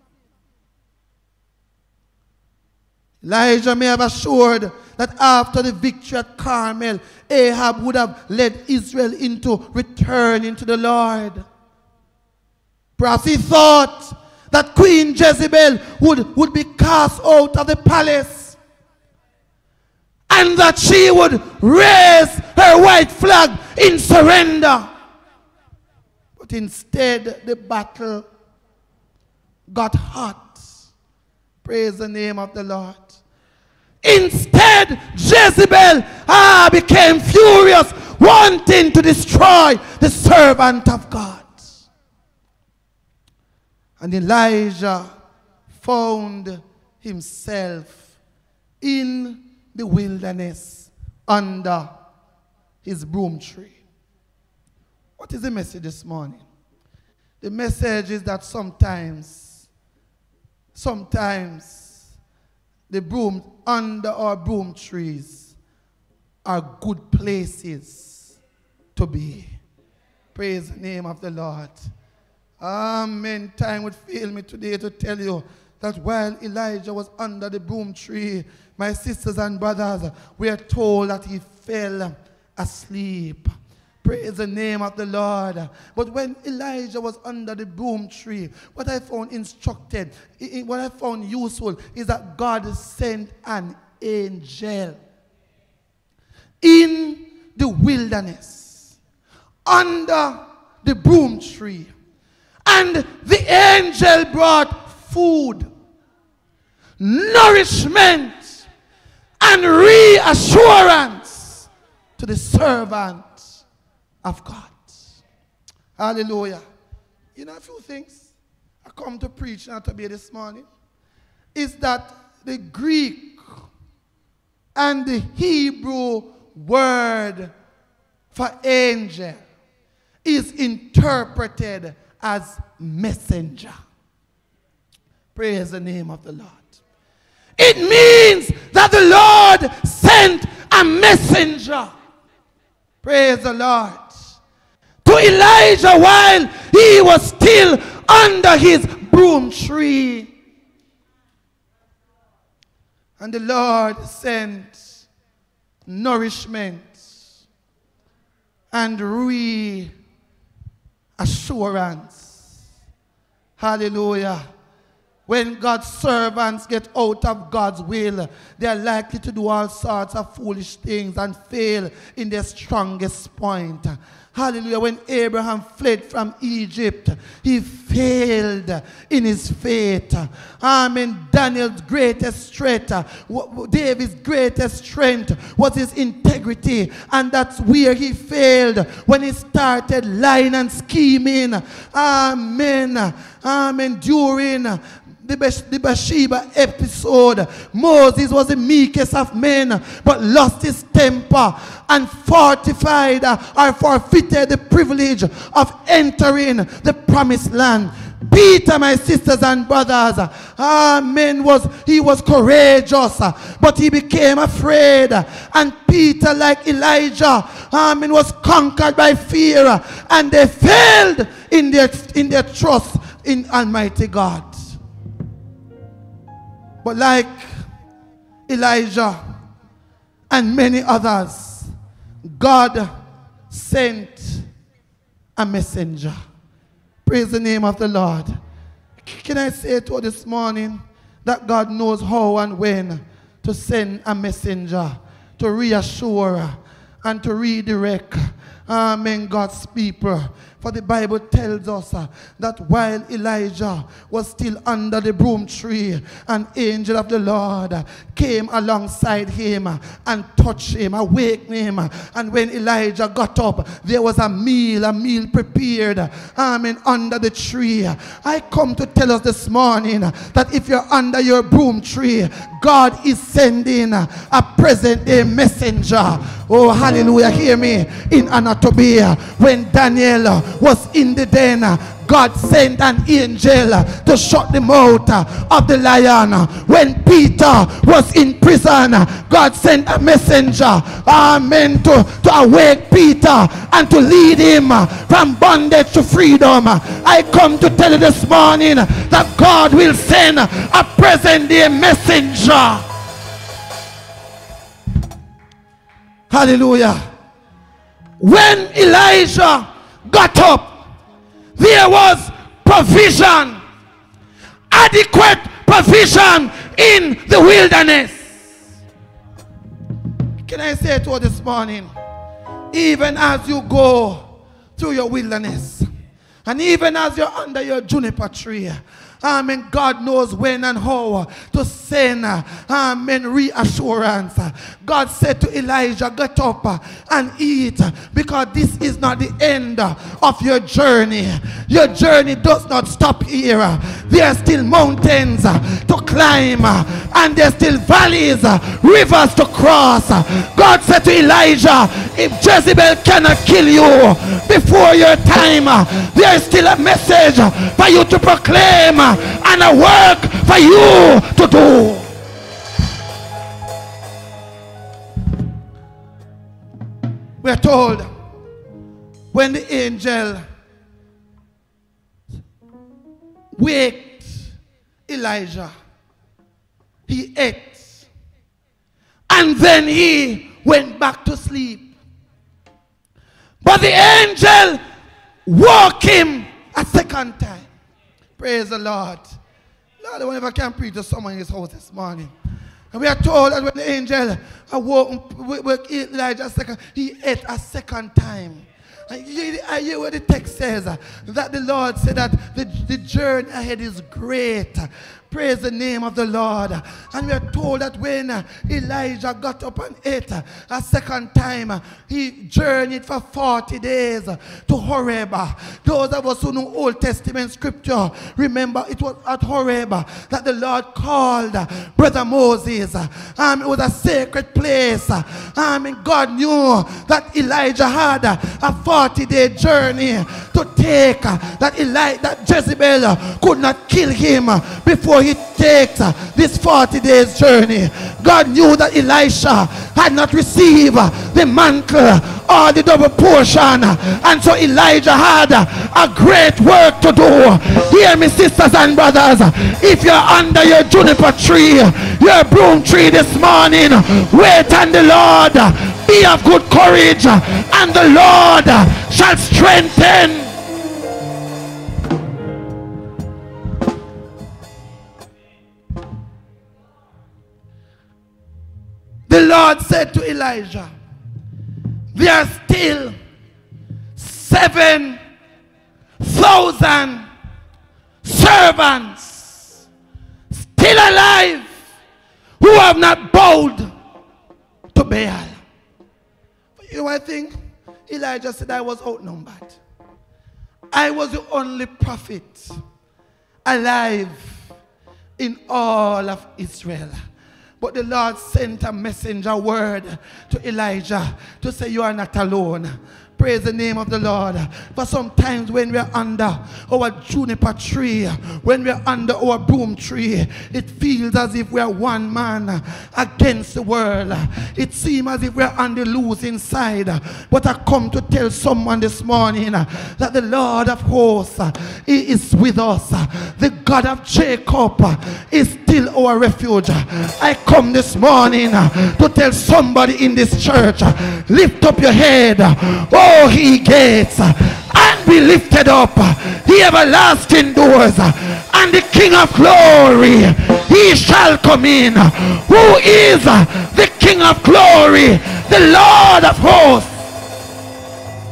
Speaker 7: Elijah may have assured that after the victory at Carmel, Ahab would have led Israel into returning to the Lord. Perhaps he thought that Queen Jezebel would be cast out of the palace and that she would raise her white flag in surrender. But instead, the battle got hot. Praise the name of the Lord. Instead, Jezebel became furious, wanting to destroy the servant of God. And Elijah found himself in the wilderness under his broom tree. What is the message this morning? The message is that sometimes the broom under our broom trees are good places to be. Praise the name of the Lord. Amen. Time would fail me today to tell you that while Elijah was under the broom tree, my sisters and brothers, we are told that he fell asleep. Praise the name of the Lord. But when Elijah was under the broom tree, what I found instructed, what I found useful is that God sent an angel in the wilderness under the broom tree. And the angel brought food, nourishment, and reassurance to the servant of God. Hallelujah. You know a few things I come to preach and to be this morning is that the Greek and the Hebrew word for angel is interpreted as messenger. Praise the name of the Lord. It means that the Lord sent a messenger. Praise the Lord. To Elijah while he was still under his broom tree. And the Lord sent nourishment and reassurance. Hallelujah. When God's servants get out of God's will, they are likely to do all sorts of foolish things and fail in their strongest point. Hallelujah. When Abraham fled from Egypt, he failed in his faith. Amen. Daniel's greatest strength, David's greatest strength was his integrity. And that's where he failed when he started lying and scheming. Amen. Amen. During the Bathsheba episode, Moses was the meekest of men, but lost his temper and forfeited the privilege of entering the promised land. Peter, my sisters and brothers, he was courageous, but he became afraid. And Peter, like Elijah, was conquered by fear, and they failed in their trust in Almighty God. But like Elijah and many others, God sent a messenger. Praise the name of the Lord. Can I say to you this morning that God knows how and when to send a messenger to reassure and to redirect Amen, God's people. For the Bible tells us that while Elijah was still under the broom tree, an angel of the Lord came alongside him and touched him, awakened him. And when Elijah got up, there was a meal prepared, amen, under the tree. I come to tell us this morning that if you're under your broom tree, God is sending a present-day messenger. Oh, hallelujah. Hear me. In Annotto, when Daniel was in the den, God sent an angel to shut the mouth of the lion. When Peter was in prison, God sent a messenger, amen, to awake Peter and to lead him from bondage to freedom. I come to tell you this morning that God will send a present-day messenger. Hallelujah. When Elijah got up, there was provision, adequate provision in the wilderness. Can I say to you this morning, even as you go through your wilderness, and even as you're under your juniper tree, amen, God knows when and how to send, amen, reassurance. God said to Elijah, get up and eat, because this is not the end of your journey. Your journey does not stop here. There are still mountains to climb, and there are still valleys, rivers to cross. God said to Elijah, if Jezebel cannot kill you before your time, there is still a message for you to proclaim and a work for you to do. We're told when the angel waked Elijah, he ate and then he went back to sleep. But the angel woke him a second time. Praise the Lord. Lord, I wonder if I can preach to someone in his house this morning. And we are told that when the angel awoke Elijah a second, he ate a second time. I hear what the text says, that the Lord said that the journey ahead is great. Praise the name of the Lord. And we are told that when Elijah got up and ate a second time, he journeyed for 40 days to Horeb. Those of us who know Old Testament scripture, remember it was at Horeb that the Lord called Brother Moses. It was a sacred place. And God knew that Elijah had a 40-day journey to take, that Jezebel could not kill him before he takes this 40 days journey. God knew that Elisha had not received the mantle or the double portion, and so Elijah had a great work to do. Hear me, sisters and brothers, if you're under your juniper tree, your broom tree this morning, wait on the Lord, be of good courage, and the Lord shall strengthen. The Lord said to Elijah, there are still 7,000 servants still alive who have not bowed to Baal. But you know what I think? Elijah said, I was outnumbered. I was the only prophet alive in all of Israel. But the Lord sent a messenger word to Elijah to say, you are not alone. Praise the name of the Lord. For sometimes when we are under our juniper tree, when we are under our broom tree, it feels as if we are one man against the world. It seems as if we are on the losing side. But I come to tell someone this morning that the Lord of hosts, He is with us. The God of Jacob is still our refuge. I come this morning to tell somebody in this church, lift up your head, oh ye gates, and be lifted up, the everlasting doors, and the King of glory, He shall come in. Who is the King of glory? The Lord of hosts.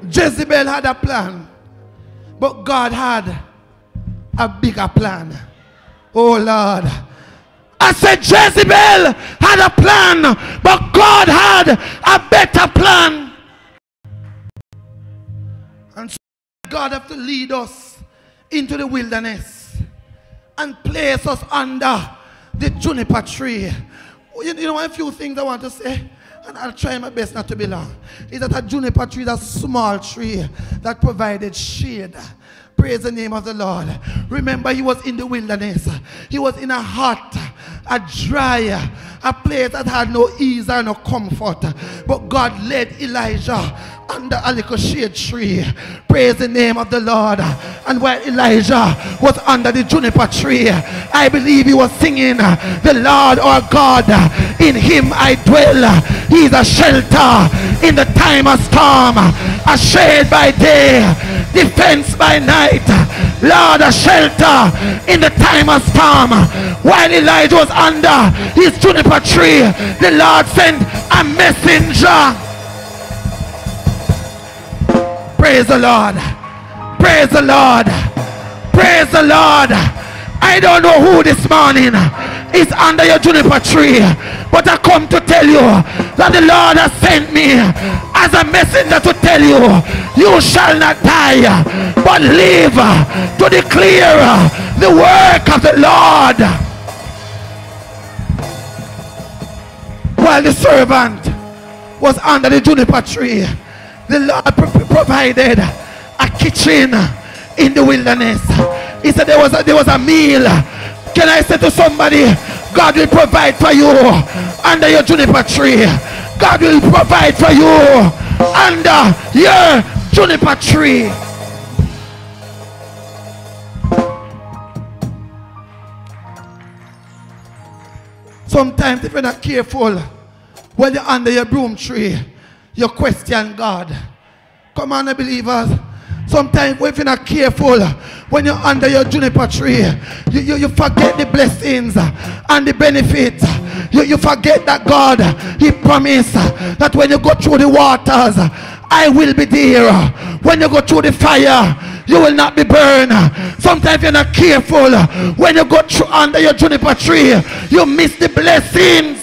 Speaker 7: Jezebel had a plan, but God had a bigger plan. Oh Lord. I said Jezebel had a plan, but God had a better plan. And so God have to lead us into the wilderness and place us under the juniper tree. You know, a few things I want to say, and I'll try my best not to be long, is that a juniper tree is a small tree that provided shade. Praise the name of the Lord. Remember, he was in the wilderness. He was in a hot, a dry, a place that had no ease or no comfort. But God led Elijah under a little shade tree. Praise the name of the Lord. And while Elijah was under the juniper tree, I believe he was singing, the Lord our God, in him I dwell. He is a shelter in the time of storm, a shade by day, defense by night. Lord, a shelter in the time of storm. While Elijah was under his juniper tree, the Lord sent a messenger. Praise the Lord. Praise the Lord. Praise the Lord. I don't know who this morning is under your juniper tree, but I come to tell you that the Lord has sent me as a messenger to tell you, you shall not die, but live to declare the work of the Lord. While the servant was under the juniper tree, the Lord provided a kitchen in the wilderness. He said there was a meal. Can I say to somebody, God will provide for you under your juniper tree. God will provide for you under your juniper tree. Sometimes if you're not careful, when you're under your broom tree, you question God. Come on, believers. Sometimes if you're not careful, when you're under your juniper tree, you forget the blessings and the benefits. You forget that God, he promised that when you go through the waters, I will be there. When you go through the fire, you will not be burned. Sometimes you're not careful. When you go through under your juniper tree, you miss the blessings.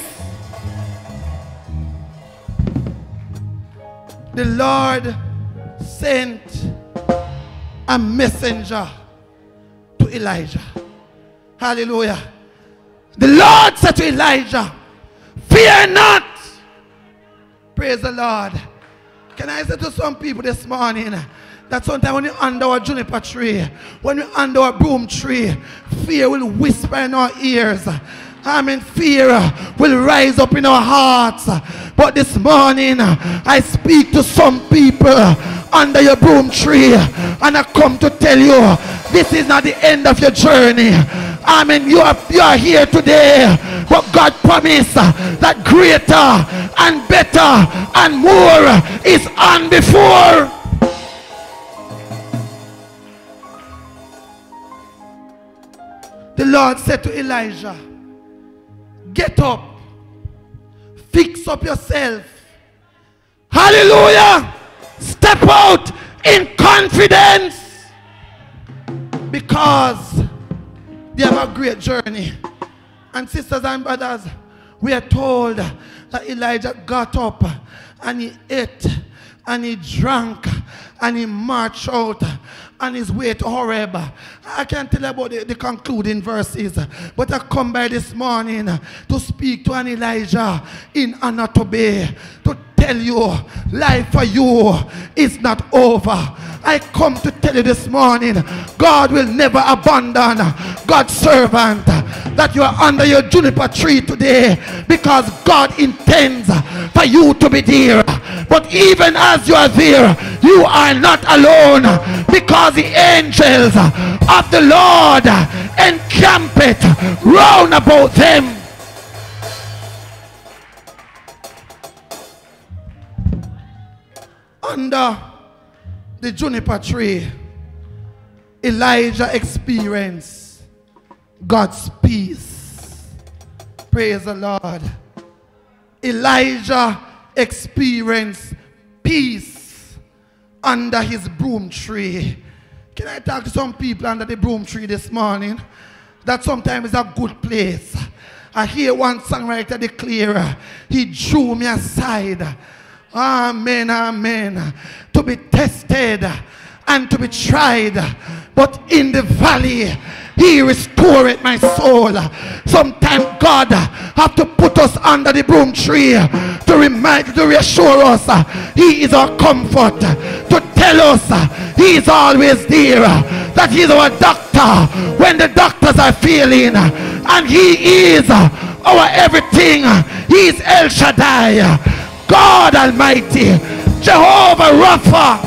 Speaker 7: The Lord sent a messenger to Elijah. Hallelujah. The Lord said to Elijah, fear not. Praise the Lord. Can I say to some people this morning that sometimes when you're under our juniper tree, when you're under our broom tree, fear will whisper in our ears. Fear will rise up in our hearts. But this morning, I speak to some people under your broom tree, and I come to tell you, this is not the end of your journey. You are here today, but God promised that greater and better and more is on before. The Lord said to Elijah, get up, fix up yourself. Hallelujah. Step out in confidence, because they have a great journey. And sisters and brothers, we are told that Elijah got up and he ate and he drank and he marched out on his way to Horeb. I can't tell you about the concluding verses, but I come by this morning to speak to an Elijah in Annotto to tell you, life for you is not over. I come to tell you this morning, God will never abandon God's servant. That you are under your juniper tree today, because God intends for you to be there. But even as you are there, you are not alone, because the angels of the Lord encampeth round about them. Under the juniper tree, Elijah experienced God's peace. Praise the Lord. Elijah experienced peace under his broom tree. Can I talk to some people under the broom tree this morning? That sometimes is a good place. I hear one songwriter declare, he drew me aside. Amen, amen. To be tested and to be tried. But in the valley, he restored my soul. Sometimes God have to put us under the broom tree to reassure us he is our comfort, to tell us he is always there, that he is our doctor when the doctors are failing, and he is our everything. He is El Shaddai, God Almighty, Jehovah Rapha.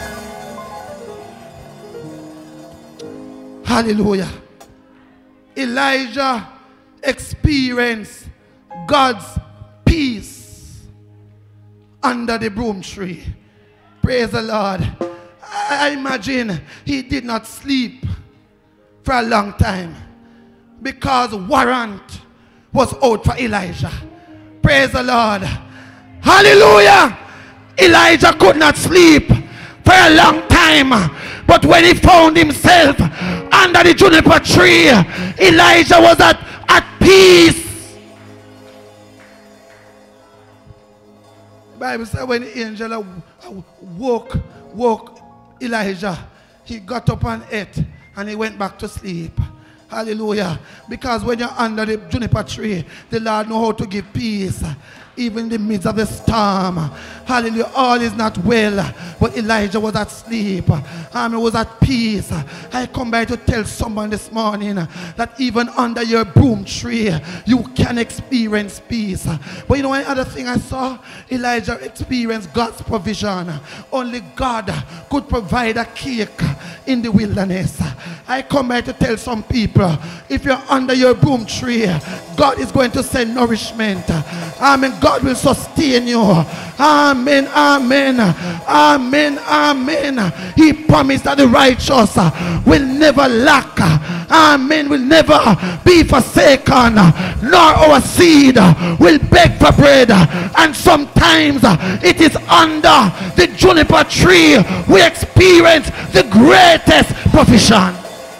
Speaker 7: Hallelujah. Elijah experienced God's peace under the broom tree. Praise the Lord. I imagine he did not sleep for a long time because warrant was out for Elijah. Praise the Lord. Hallelujah. Elijah could not sleep for a long time, but when he found himself under the juniper tree, Elijah was at peace. The Bible says when the angel woke Elijah, he got up and ate and he went back to sleep. Hallelujah. Because when you're under the juniper tree, the Lord knows how to give peace even in the midst of the storm. Hallelujah. All is not well, but Elijah was at sleep. He was at peace. I come by to tell someone this morning that even under your broom tree, you can experience peace. But you know one other thing I saw? Elijah experienced God's provision. Only God could provide a cake in the wilderness. I come by to tell some people, if you're under your broom tree, God is going to send nourishment. Amen. God will sustain you. Amen, amen, amen, amen. He promised that the righteous will never lack. Amen, will never be forsaken, nor our seed will beg for bread. And sometimes it is under the juniper tree we experience the greatest provision.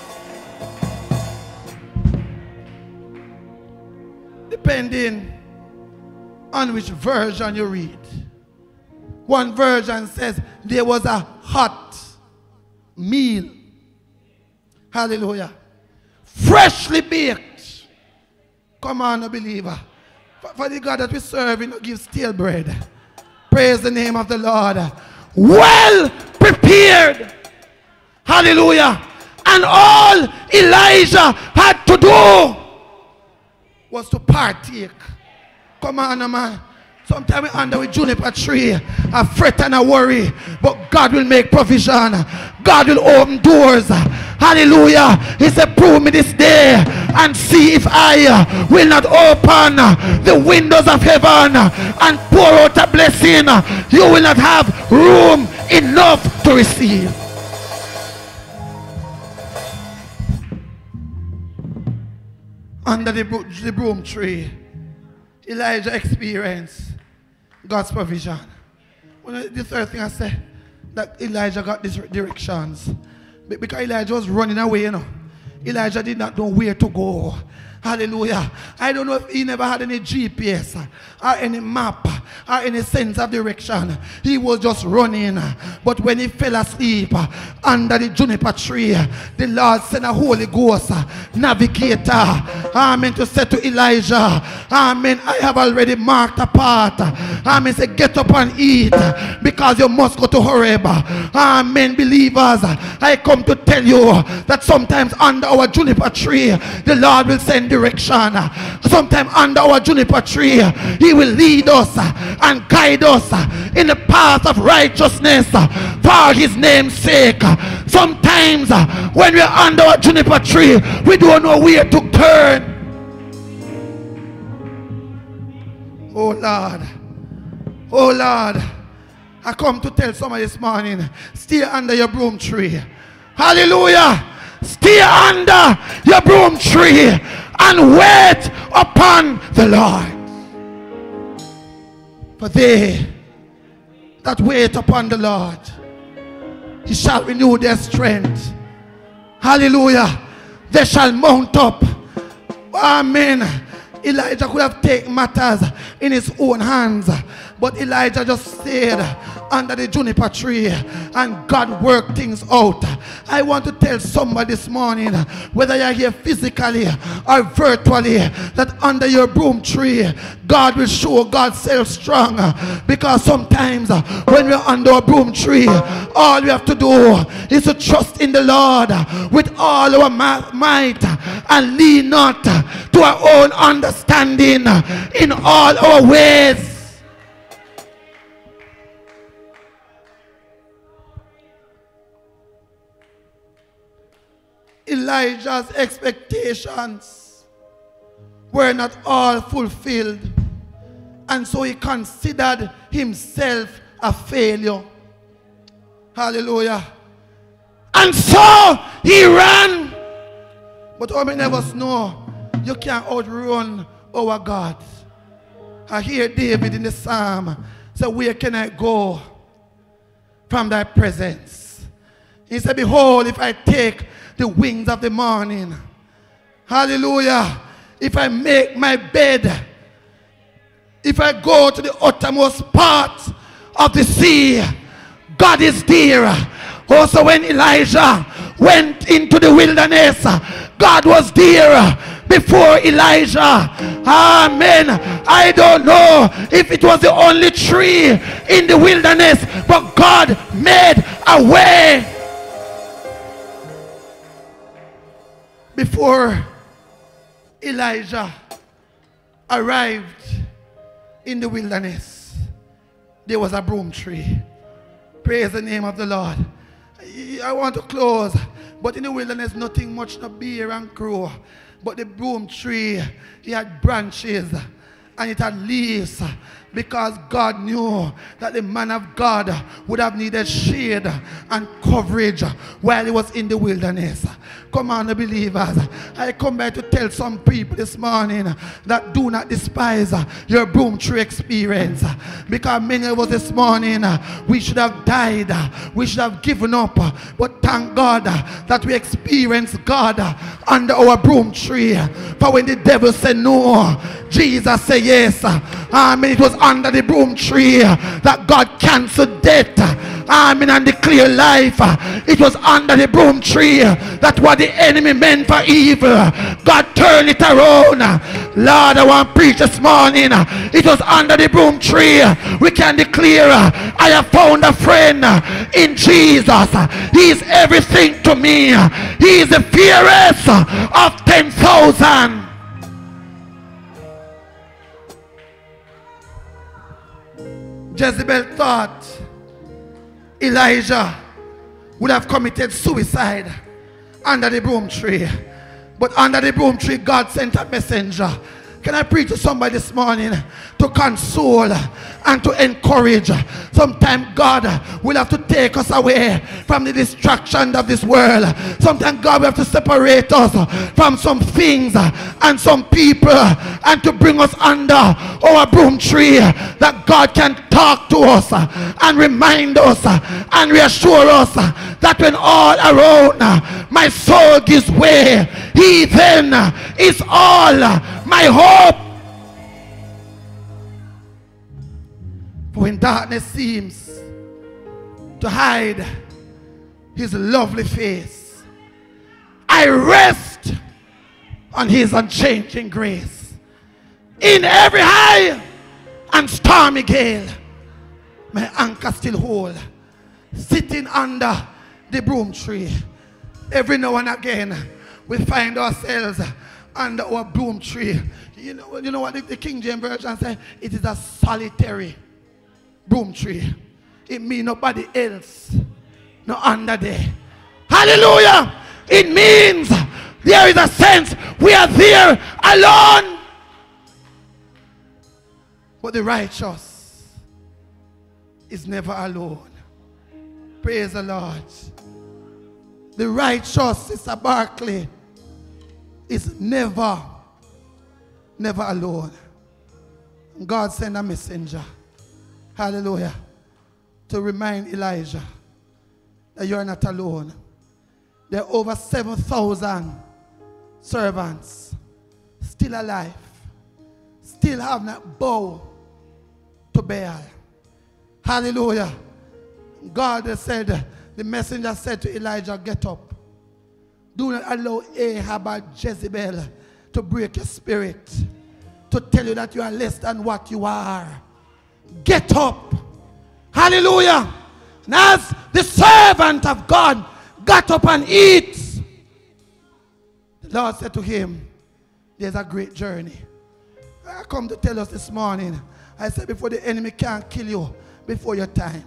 Speaker 7: Depending on which version you read. One version says there was a hot meal. Hallelujah. Freshly baked. Come on, a believer. For the God that we serve, he don't give stale bread. Praise the name of the Lord. Well prepared. Hallelujah. And all Elijah had to do was to partake. Come on, man. Sometimes we're under with juniper tree, a fret and a worry, but God will make provision. God will open doors. Hallelujah. He said, prove me this day and see if I will not open the windows of heaven and pour out a blessing. You will not have room enough to receive. Under the broom tree, Elijah experienced God's provision. The third thing I said, that Elijah got these directions. Because Elijah was running away, you know. Elijah did not know where to go. Hallelujah. I don't know if he never had any GPS or any map or any sense of direction. He was just running. But when he fell asleep under the juniper tree, the Lord sent a Holy Ghost navigator. Amen. To say to Elijah, amen, I have already marked a path. Amen. Say, get up and eat because you must go to Horeb. Amen. Believers, I come to tell you that sometimes under our juniper tree, the Lord will send direction. Sometimes under our juniper tree, he will lead us and guide us in the path of righteousness for his name's sake. Sometimes when we are under our juniper tree, we don't know where to turn. Oh Lord, oh Lord, I come to tell somebody this morning, stay under your broom tree. Hallelujah. Stay under your broom tree and wait upon the Lord. For they that wait upon the Lord He shall renew their strength. Hallelujah. They shall mount up. Amen. Elijah could have taken matters in his own hands, but Elijah just stayed under the juniper tree and God worked things out. I want to tell somebody this morning, whether you're here physically or virtually, that under your broom tree, God will show God's self strong. Because sometimes when we're under a broom tree, all we have to do is to trust in the Lord with all our might and lean not to our own understanding in all our ways. Elijah's expectations were not all fulfilled, and so he considered himself a failure. Hallelujah. And so he ran. But how many of us know you can't outrun our God? I hear David in the psalm say, where can I go from thy presence? He said, behold, if I take the wings of the morning, hallelujah, if I make my bed, if I go to the uttermost part of the sea, God is there. Also when Elijah went into the wilderness, God was there before Elijah. Amen. I don't know if it was the only tree in the wilderness, but God made a way. Before Elijah arrived in the wilderness, there was a broom tree. Praise the name of the Lord. I want to close, but in the wilderness nothing much to bear and grow. But the broom tree, it had branches and it had leaves, because God knew that the man of God would have needed shade and coverage while he was in the wilderness. Come on, the believers. I come back to tell some people this morning that do not despise your broom tree experience, because many of us this morning, we should have died, we should have given up, but thank God that we experience God under our broom tree. For when the devil said no, Jesus said yes. Amen. It was under the broom tree that God canceled death. Amen. And declare life. It was under the broom tree that what the enemy meant for evil, God turned it around. Lord, I want to preach this morning. It was under the broom tree. We can declare, I have found a friend in Jesus. He is everything to me. He is the fairest of 10,000. Jezebel thought Elijah would have committed suicide under the broom tree. But under the broom tree, God sent a messenger. Can I preach to somebody this morning to console and to encourage? Sometimes God will have to take us away from the distractions of this world. Sometimes God will have to separate us from some things and some people, and to bring us under our broom tree, that God can talk to us and remind us and reassure us that when all around my soul gives way, He then is all my hope. For when darkness seems to hide His lovely face, I rest on His unchanging grace. In every high and stormy gale, my anchor still hold, sitting under the broom tree. Every now and again, we find ourselves under our broom tree. You know what the King James Version says? It is a solitary broom tree. It means nobody else, no under there. Hallelujah! It means there is a sense we are there alone. But the righteous is never alone. Praise the Lord. The righteous, Sister Barclay, is never alone. God sent a messenger, hallelujah, to remind Elijah that you are not alone. There are over 7,000 servants still alive, still have not bowed to Baal. Hallelujah. God said, the messenger said to Elijah, get up. Do not allow Ahab or Jezebel to break your spirit, to tell you that you are less than what you are. Get up. Hallelujah. And as the servant of God got up and eat, the Lord said to him, there's a great journey. I come to tell us this morning, I said before the enemy can't kill you before your time.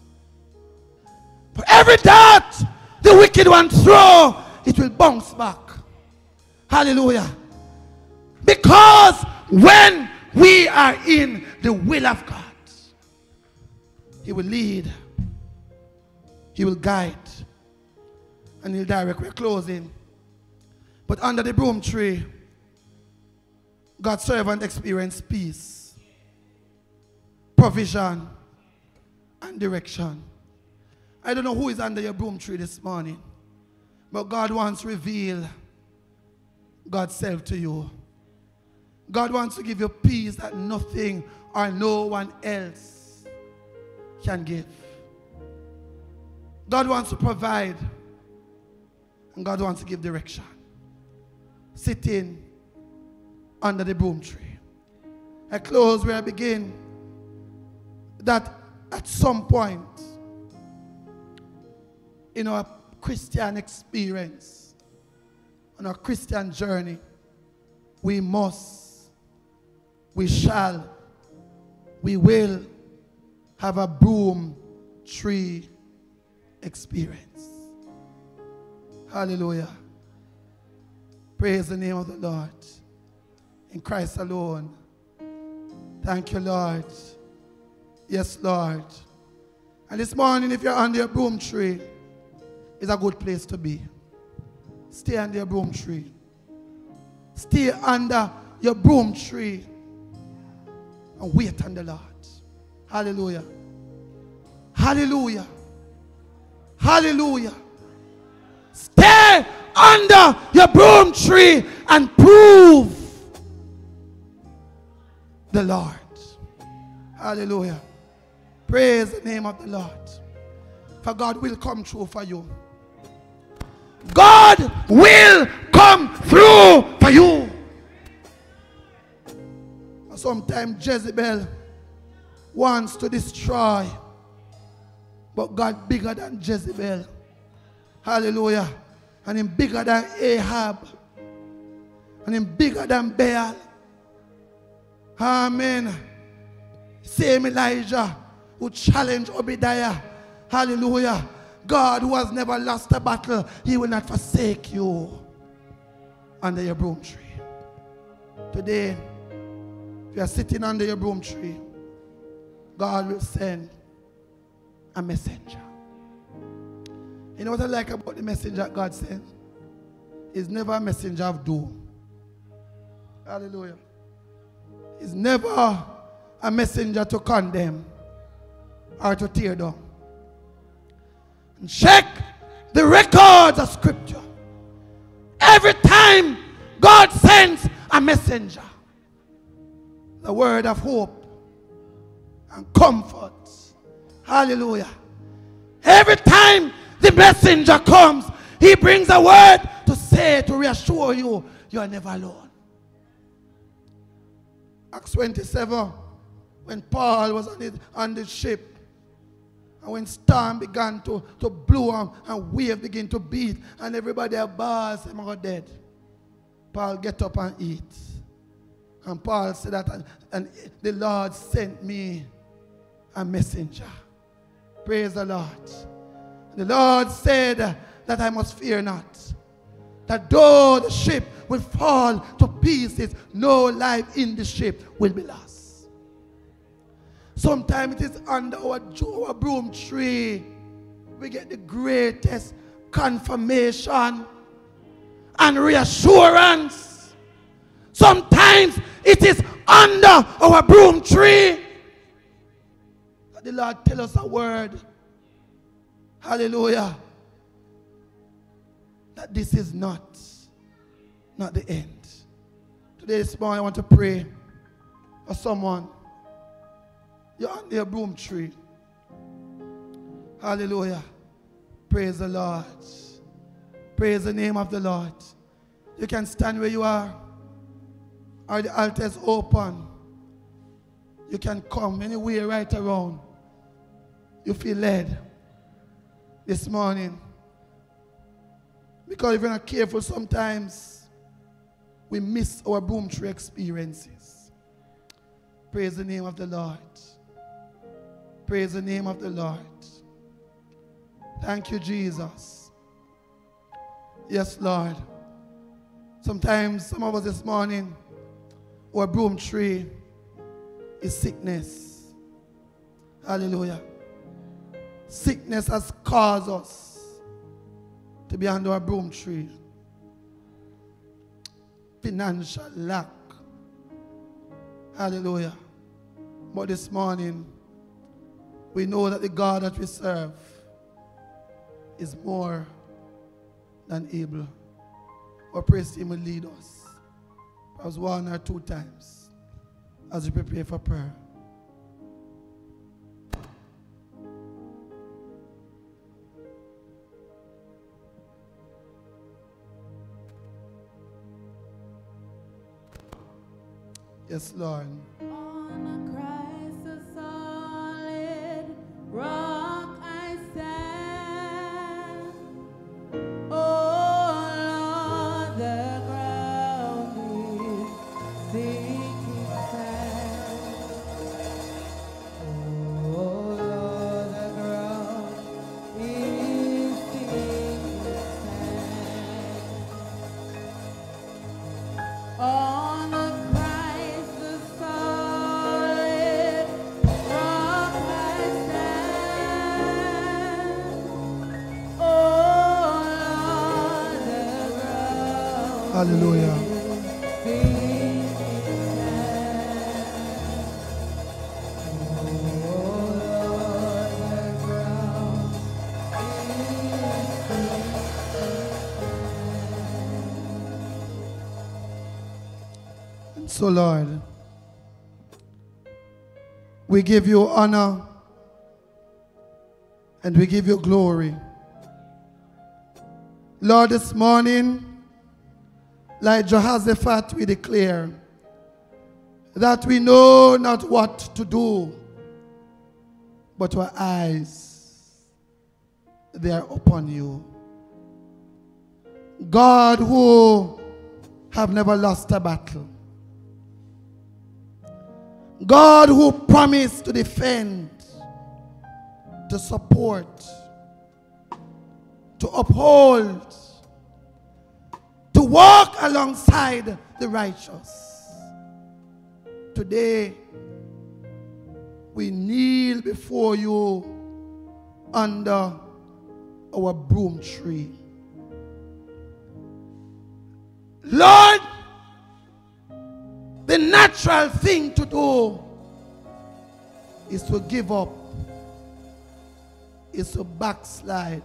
Speaker 7: For every dart the wicked one throw, it will bounce back. Hallelujah. Because when we are in the will of God, He will lead, He will guide, and He'll direct. We're closing. But under the broom tree, God's servant experienced peace, provision, and direction. I don't know who is under your broom tree this morning, but God wants to reveal God's self to you. God wants to give you peace that nothing or no one else can give. God wants to provide, and God wants to give direction. Sitting under the broom tree. I close where I begin, that at some point in our Christian experience, on our Christian journey, we must, we shall, we will have a broom tree experience. Hallelujah. Praise the name of the Lord. In Christ alone. Thank you, Lord. Yes, Lord. And this morning, if you're under your broom tree, it's a good place to be. Stay under your broom tree. Stay under your broom tree and wait on the Lord. Hallelujah. Hallelujah. Hallelujah. Stay under your broom tree and prove the Lord. Hallelujah. Praise the name of the Lord. For God will come through for you. God will come through for you. Sometimes Jezebel wants to destroy, but God bigger than Jezebel. Hallelujah. And Him bigger than Ahab. And Him bigger than Baal. Amen. Same Elijah who challenged Obadiah. Hallelujah. God who has never lost a battle, He will not forsake you under your broom tree. Today, if you are sitting under your broom tree, God will send a messenger. You know what I like about the messenger God sends? He's never a messenger of doom. Hallelujah. He's never a messenger to condemn or to tear down. And check the records of Scripture. Every time God sends a messenger, the word of hope and comfort. Hallelujah. Every time the messenger comes, he brings a word to say, to reassure you, you are never alone. Acts 27, when Paul was on the ship, and when storm began to blow and wave began to beat, and everybody abuzz, I'm not dead. Paul get up and eat. And Paul said that, and the Lord sent me a messenger. Praise the Lord. The Lord said that I must fear not. That though the ship will fall to pieces, no life in the ship will be lost. Sometimes it is under our broom tree we get the greatest confirmation and reassurance. Sometimes it is under our broom tree that the Lord tells us a word. Hallelujah. That this is not the end. Today, this morning, I want to pray for someone. You're under a broom tree. Hallelujah. Praise the Lord. Praise the name of the Lord. You can stand where you are, or the altar is open. You can come anywhere right around. You feel led this morning. Because if you're not careful, sometimes we miss our broom tree experiences. Praise the name of the Lord. Praise the name of the Lord. Thank you, Jesus. Yes, Lord. Sometimes, some of us this morning, our broom tree is sickness. Hallelujah. Sickness has caused us to be under a broom tree. Financial lack. Hallelujah. But this morning, we know that the God that we serve is more than able. Our praise team will lead us. Perhaps 1 or 2 times as we prepare for prayer. Yes, Lord.
Speaker 8: On Christ the solid rock I stand. Oh Lord, the ground is sinking fast. Oh Lord, the ground is sinking fast. On the Christ the solid rock I stand. Oh Lord, the ground
Speaker 7: Hallelujah.
Speaker 8: is sinking fast. Oh Lord, the ground
Speaker 7: And so, Lord, we give you honor and we give you glory. Lord, this morning, like Jehoshaphat, we declare that we know not what to do, but our eyes, they are upon you. God who have never lost a battle. God who promised to defend, to support, to uphold, to walk alongside the righteous. Today, we kneel before you under our broom tree. Lord, the natural thing to do is to give up, is to backslide,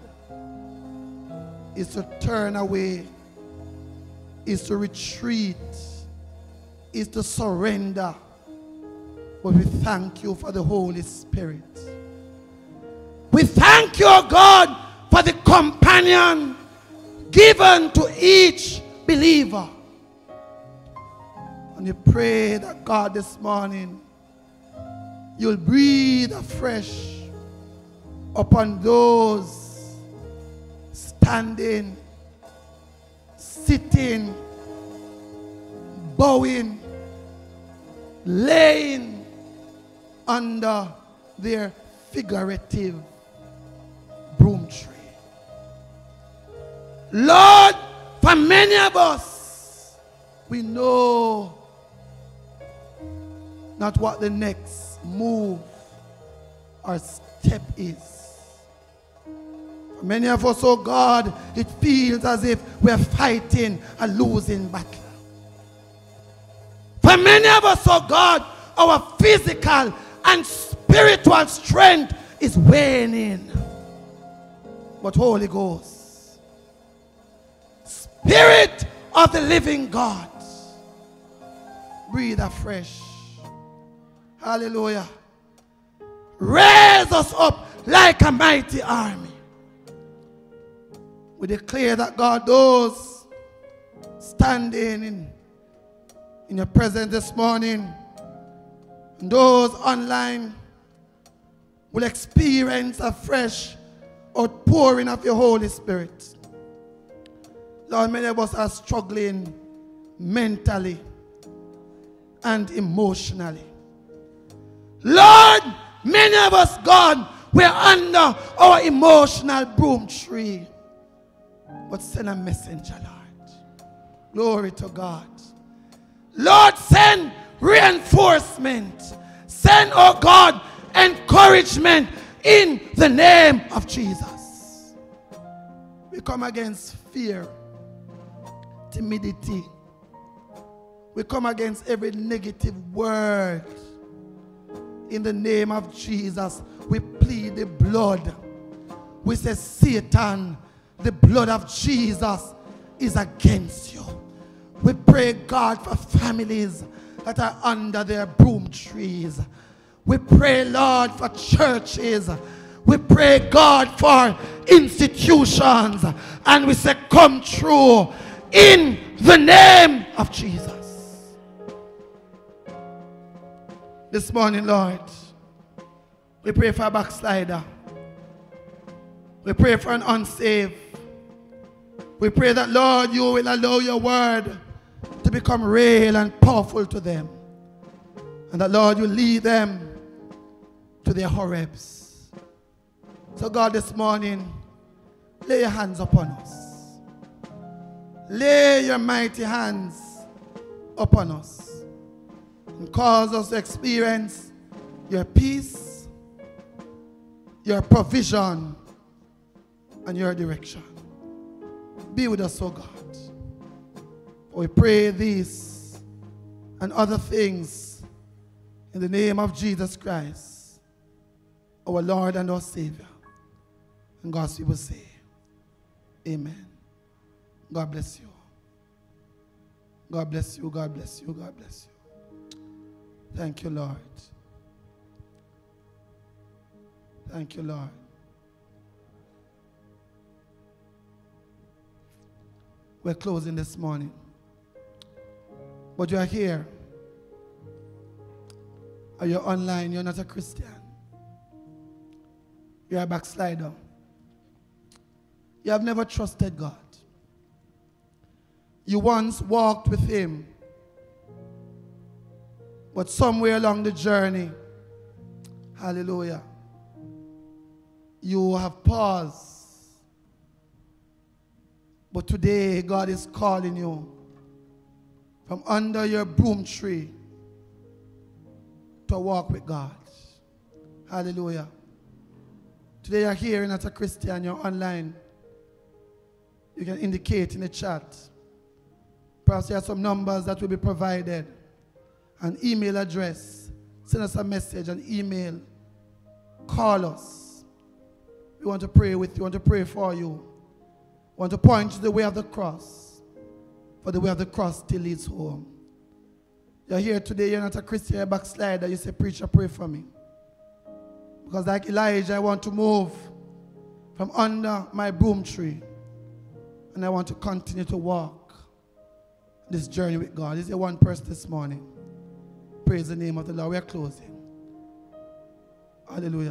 Speaker 7: is to turn away, is to retreat, is to surrender. But we thank you for the Holy Spirit. We thank you, O God, for the companion given to each believer. And we pray that, God, this morning, you'll breathe afresh upon those standing, sitting, bowing, laying under their figurative broom tree. Lord, for many of us, we know not what the next move or step is. For many of us, oh God, it feels as if we're fighting a losing battle. For many of us, oh God, our physical and spiritual strength is waning. but Holy Ghost. Spirit of the living God, breathe afresh. Hallelujah. Raise us up like a mighty army. We declare that, God, those standing in your presence this morning, and those online will experience a fresh outpouring of your Holy Spirit. Lord, many of us are struggling mentally and emotionally. Lord, many of us, God, we're under our emotional broom tree. But send a messenger, Lord. Glory to God. Lord, send reinforcement. Send, oh God, encouragement in the name of Jesus. We come against fear, timidity. We come against every negative word. In the name of Jesus, we plead the blood. We say, Satan, the blood of Jesus is against you. We pray, God, for families that are under their broom trees. We pray, Lord, for churches. We pray, God, for institutions. And we say, come true in the name of Jesus. This morning, Lord, we pray for a backslider. We pray for an unsaved. We pray that, Lord, you will allow your word to become real and powerful to them. And that, Lord, you lead them to their Horebs. So, God, this morning, lay your hands upon us. Lay your mighty hands upon us. And cause us to experience your peace, your provision, and your direction. Be with us, oh God. We pray these and other things in the name of Jesus Christ, our Lord and our Savior. And God's people say, amen. God bless you. God bless you. God bless you. God bless you. Thank you, Lord. Thank you, Lord. We're closing this morning. But you are here. Or you're online, you're not a Christian. You're a backslider. You have never trusted God. You once walked with Him. But somewhere along the journey, hallelujah, you have paused. But today, God is calling you from under your broom tree to walk with God. Hallelujah. Today you're here and as a Christian, you're online. You can indicate in the chat. Perhaps there are some numbers that will be provided. An email address. Send us a message, an email. Call us. We want to pray with you. We want to pray for you. We want to point to the way of the cross. For the way of the cross still leads home. You're here today, you're not a Christian, you're a backslider. You say, preacher, pray for me. Because like Elijah, I want to move from under my broom tree. And I want to continue to walk this journey with God. Is there one person this morning? Praise the name of the Lord. We are closing. Hallelujah.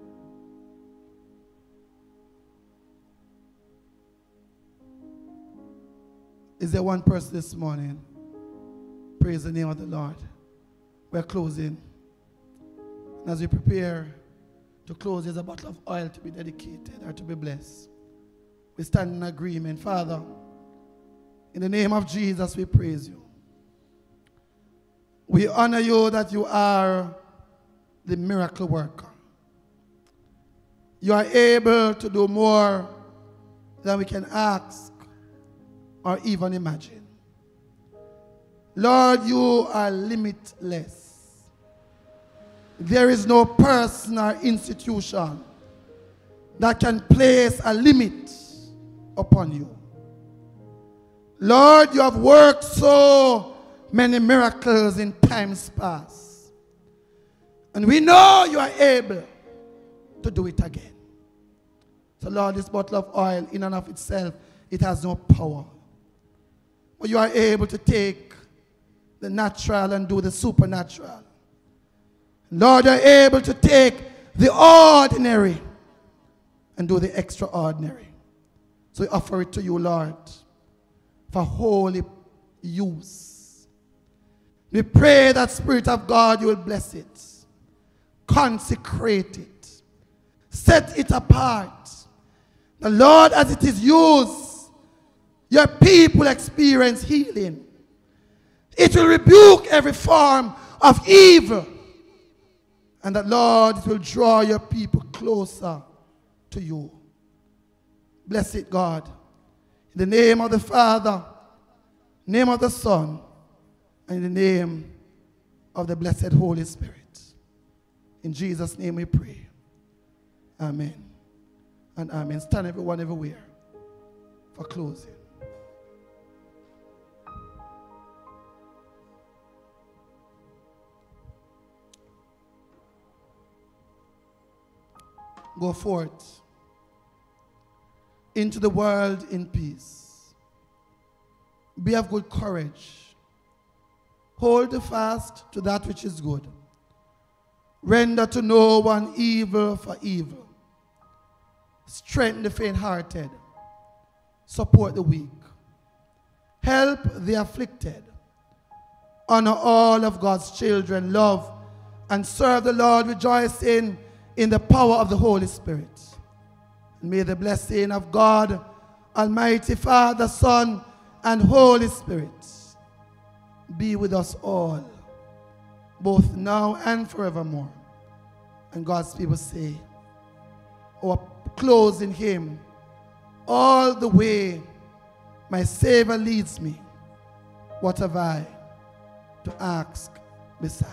Speaker 7: Is there one person this morning? Praise the name of the Lord. We're closing. And as we prepare to close, there's a bottle of oil to be dedicated or to be blessed. We stand in agreement. Father, in the name of Jesus, we praise you. We honor you that you are the miracle worker. You are able to do more than we can ask or even imagine. Lord, you are limitless. There is no person or institution that can place a limit upon you. Lord, you have worked so many miracles in times past. And we know you are able to do it again. So Lord, this bottle of oil in and of itself, it has no power. But you are able to take the natural and do the supernatural. Lord, you are able to take the ordinary and do the extraordinary. So we offer it to you, Lord, for holy use. We pray that Spirit of God, you will bless it, consecrate it, set it apart. The Lord, as it is used, your people experience healing. It will rebuke every form of evil. And that, Lord, it will draw your people closer to you. Bless it, God. In the name of the Father, name of the Son, and in the name of the blessed Holy Spirit. In Jesus' name we pray. Amen. And amen. Stand everyone everywhere for closing. Go forth into the world in peace. Be of good courage. Hold fast to that which is good. Render to no one evil for evil. Strengthen the faint-hearted. Support the weak. Help the afflicted. Honor all of God's children. Love and serve the Lord, rejoicing in the power of the Holy Spirit. And may the blessing of God, Almighty Father, Son, and Holy Spirit be with us all, both now and forevermore. And God's people say, our closing hymn, all the way my Savior leads me, what have I to ask beside?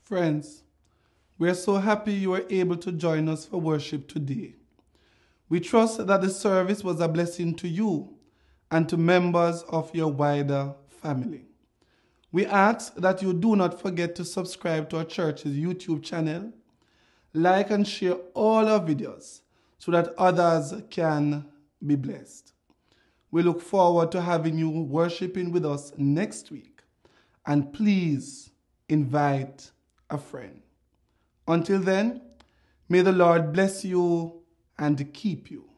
Speaker 7: Friends, we are so happy you were able to join us for worship today. We trust that the service was a blessing to you and to members of your wider family. We ask that you do not forget to subscribe to our church's YouTube channel, like and share all our videos so that others can be blessed. We look forward to having you worshiping with us next week. And please invite a friend. Until then, may the Lord bless you and keep you.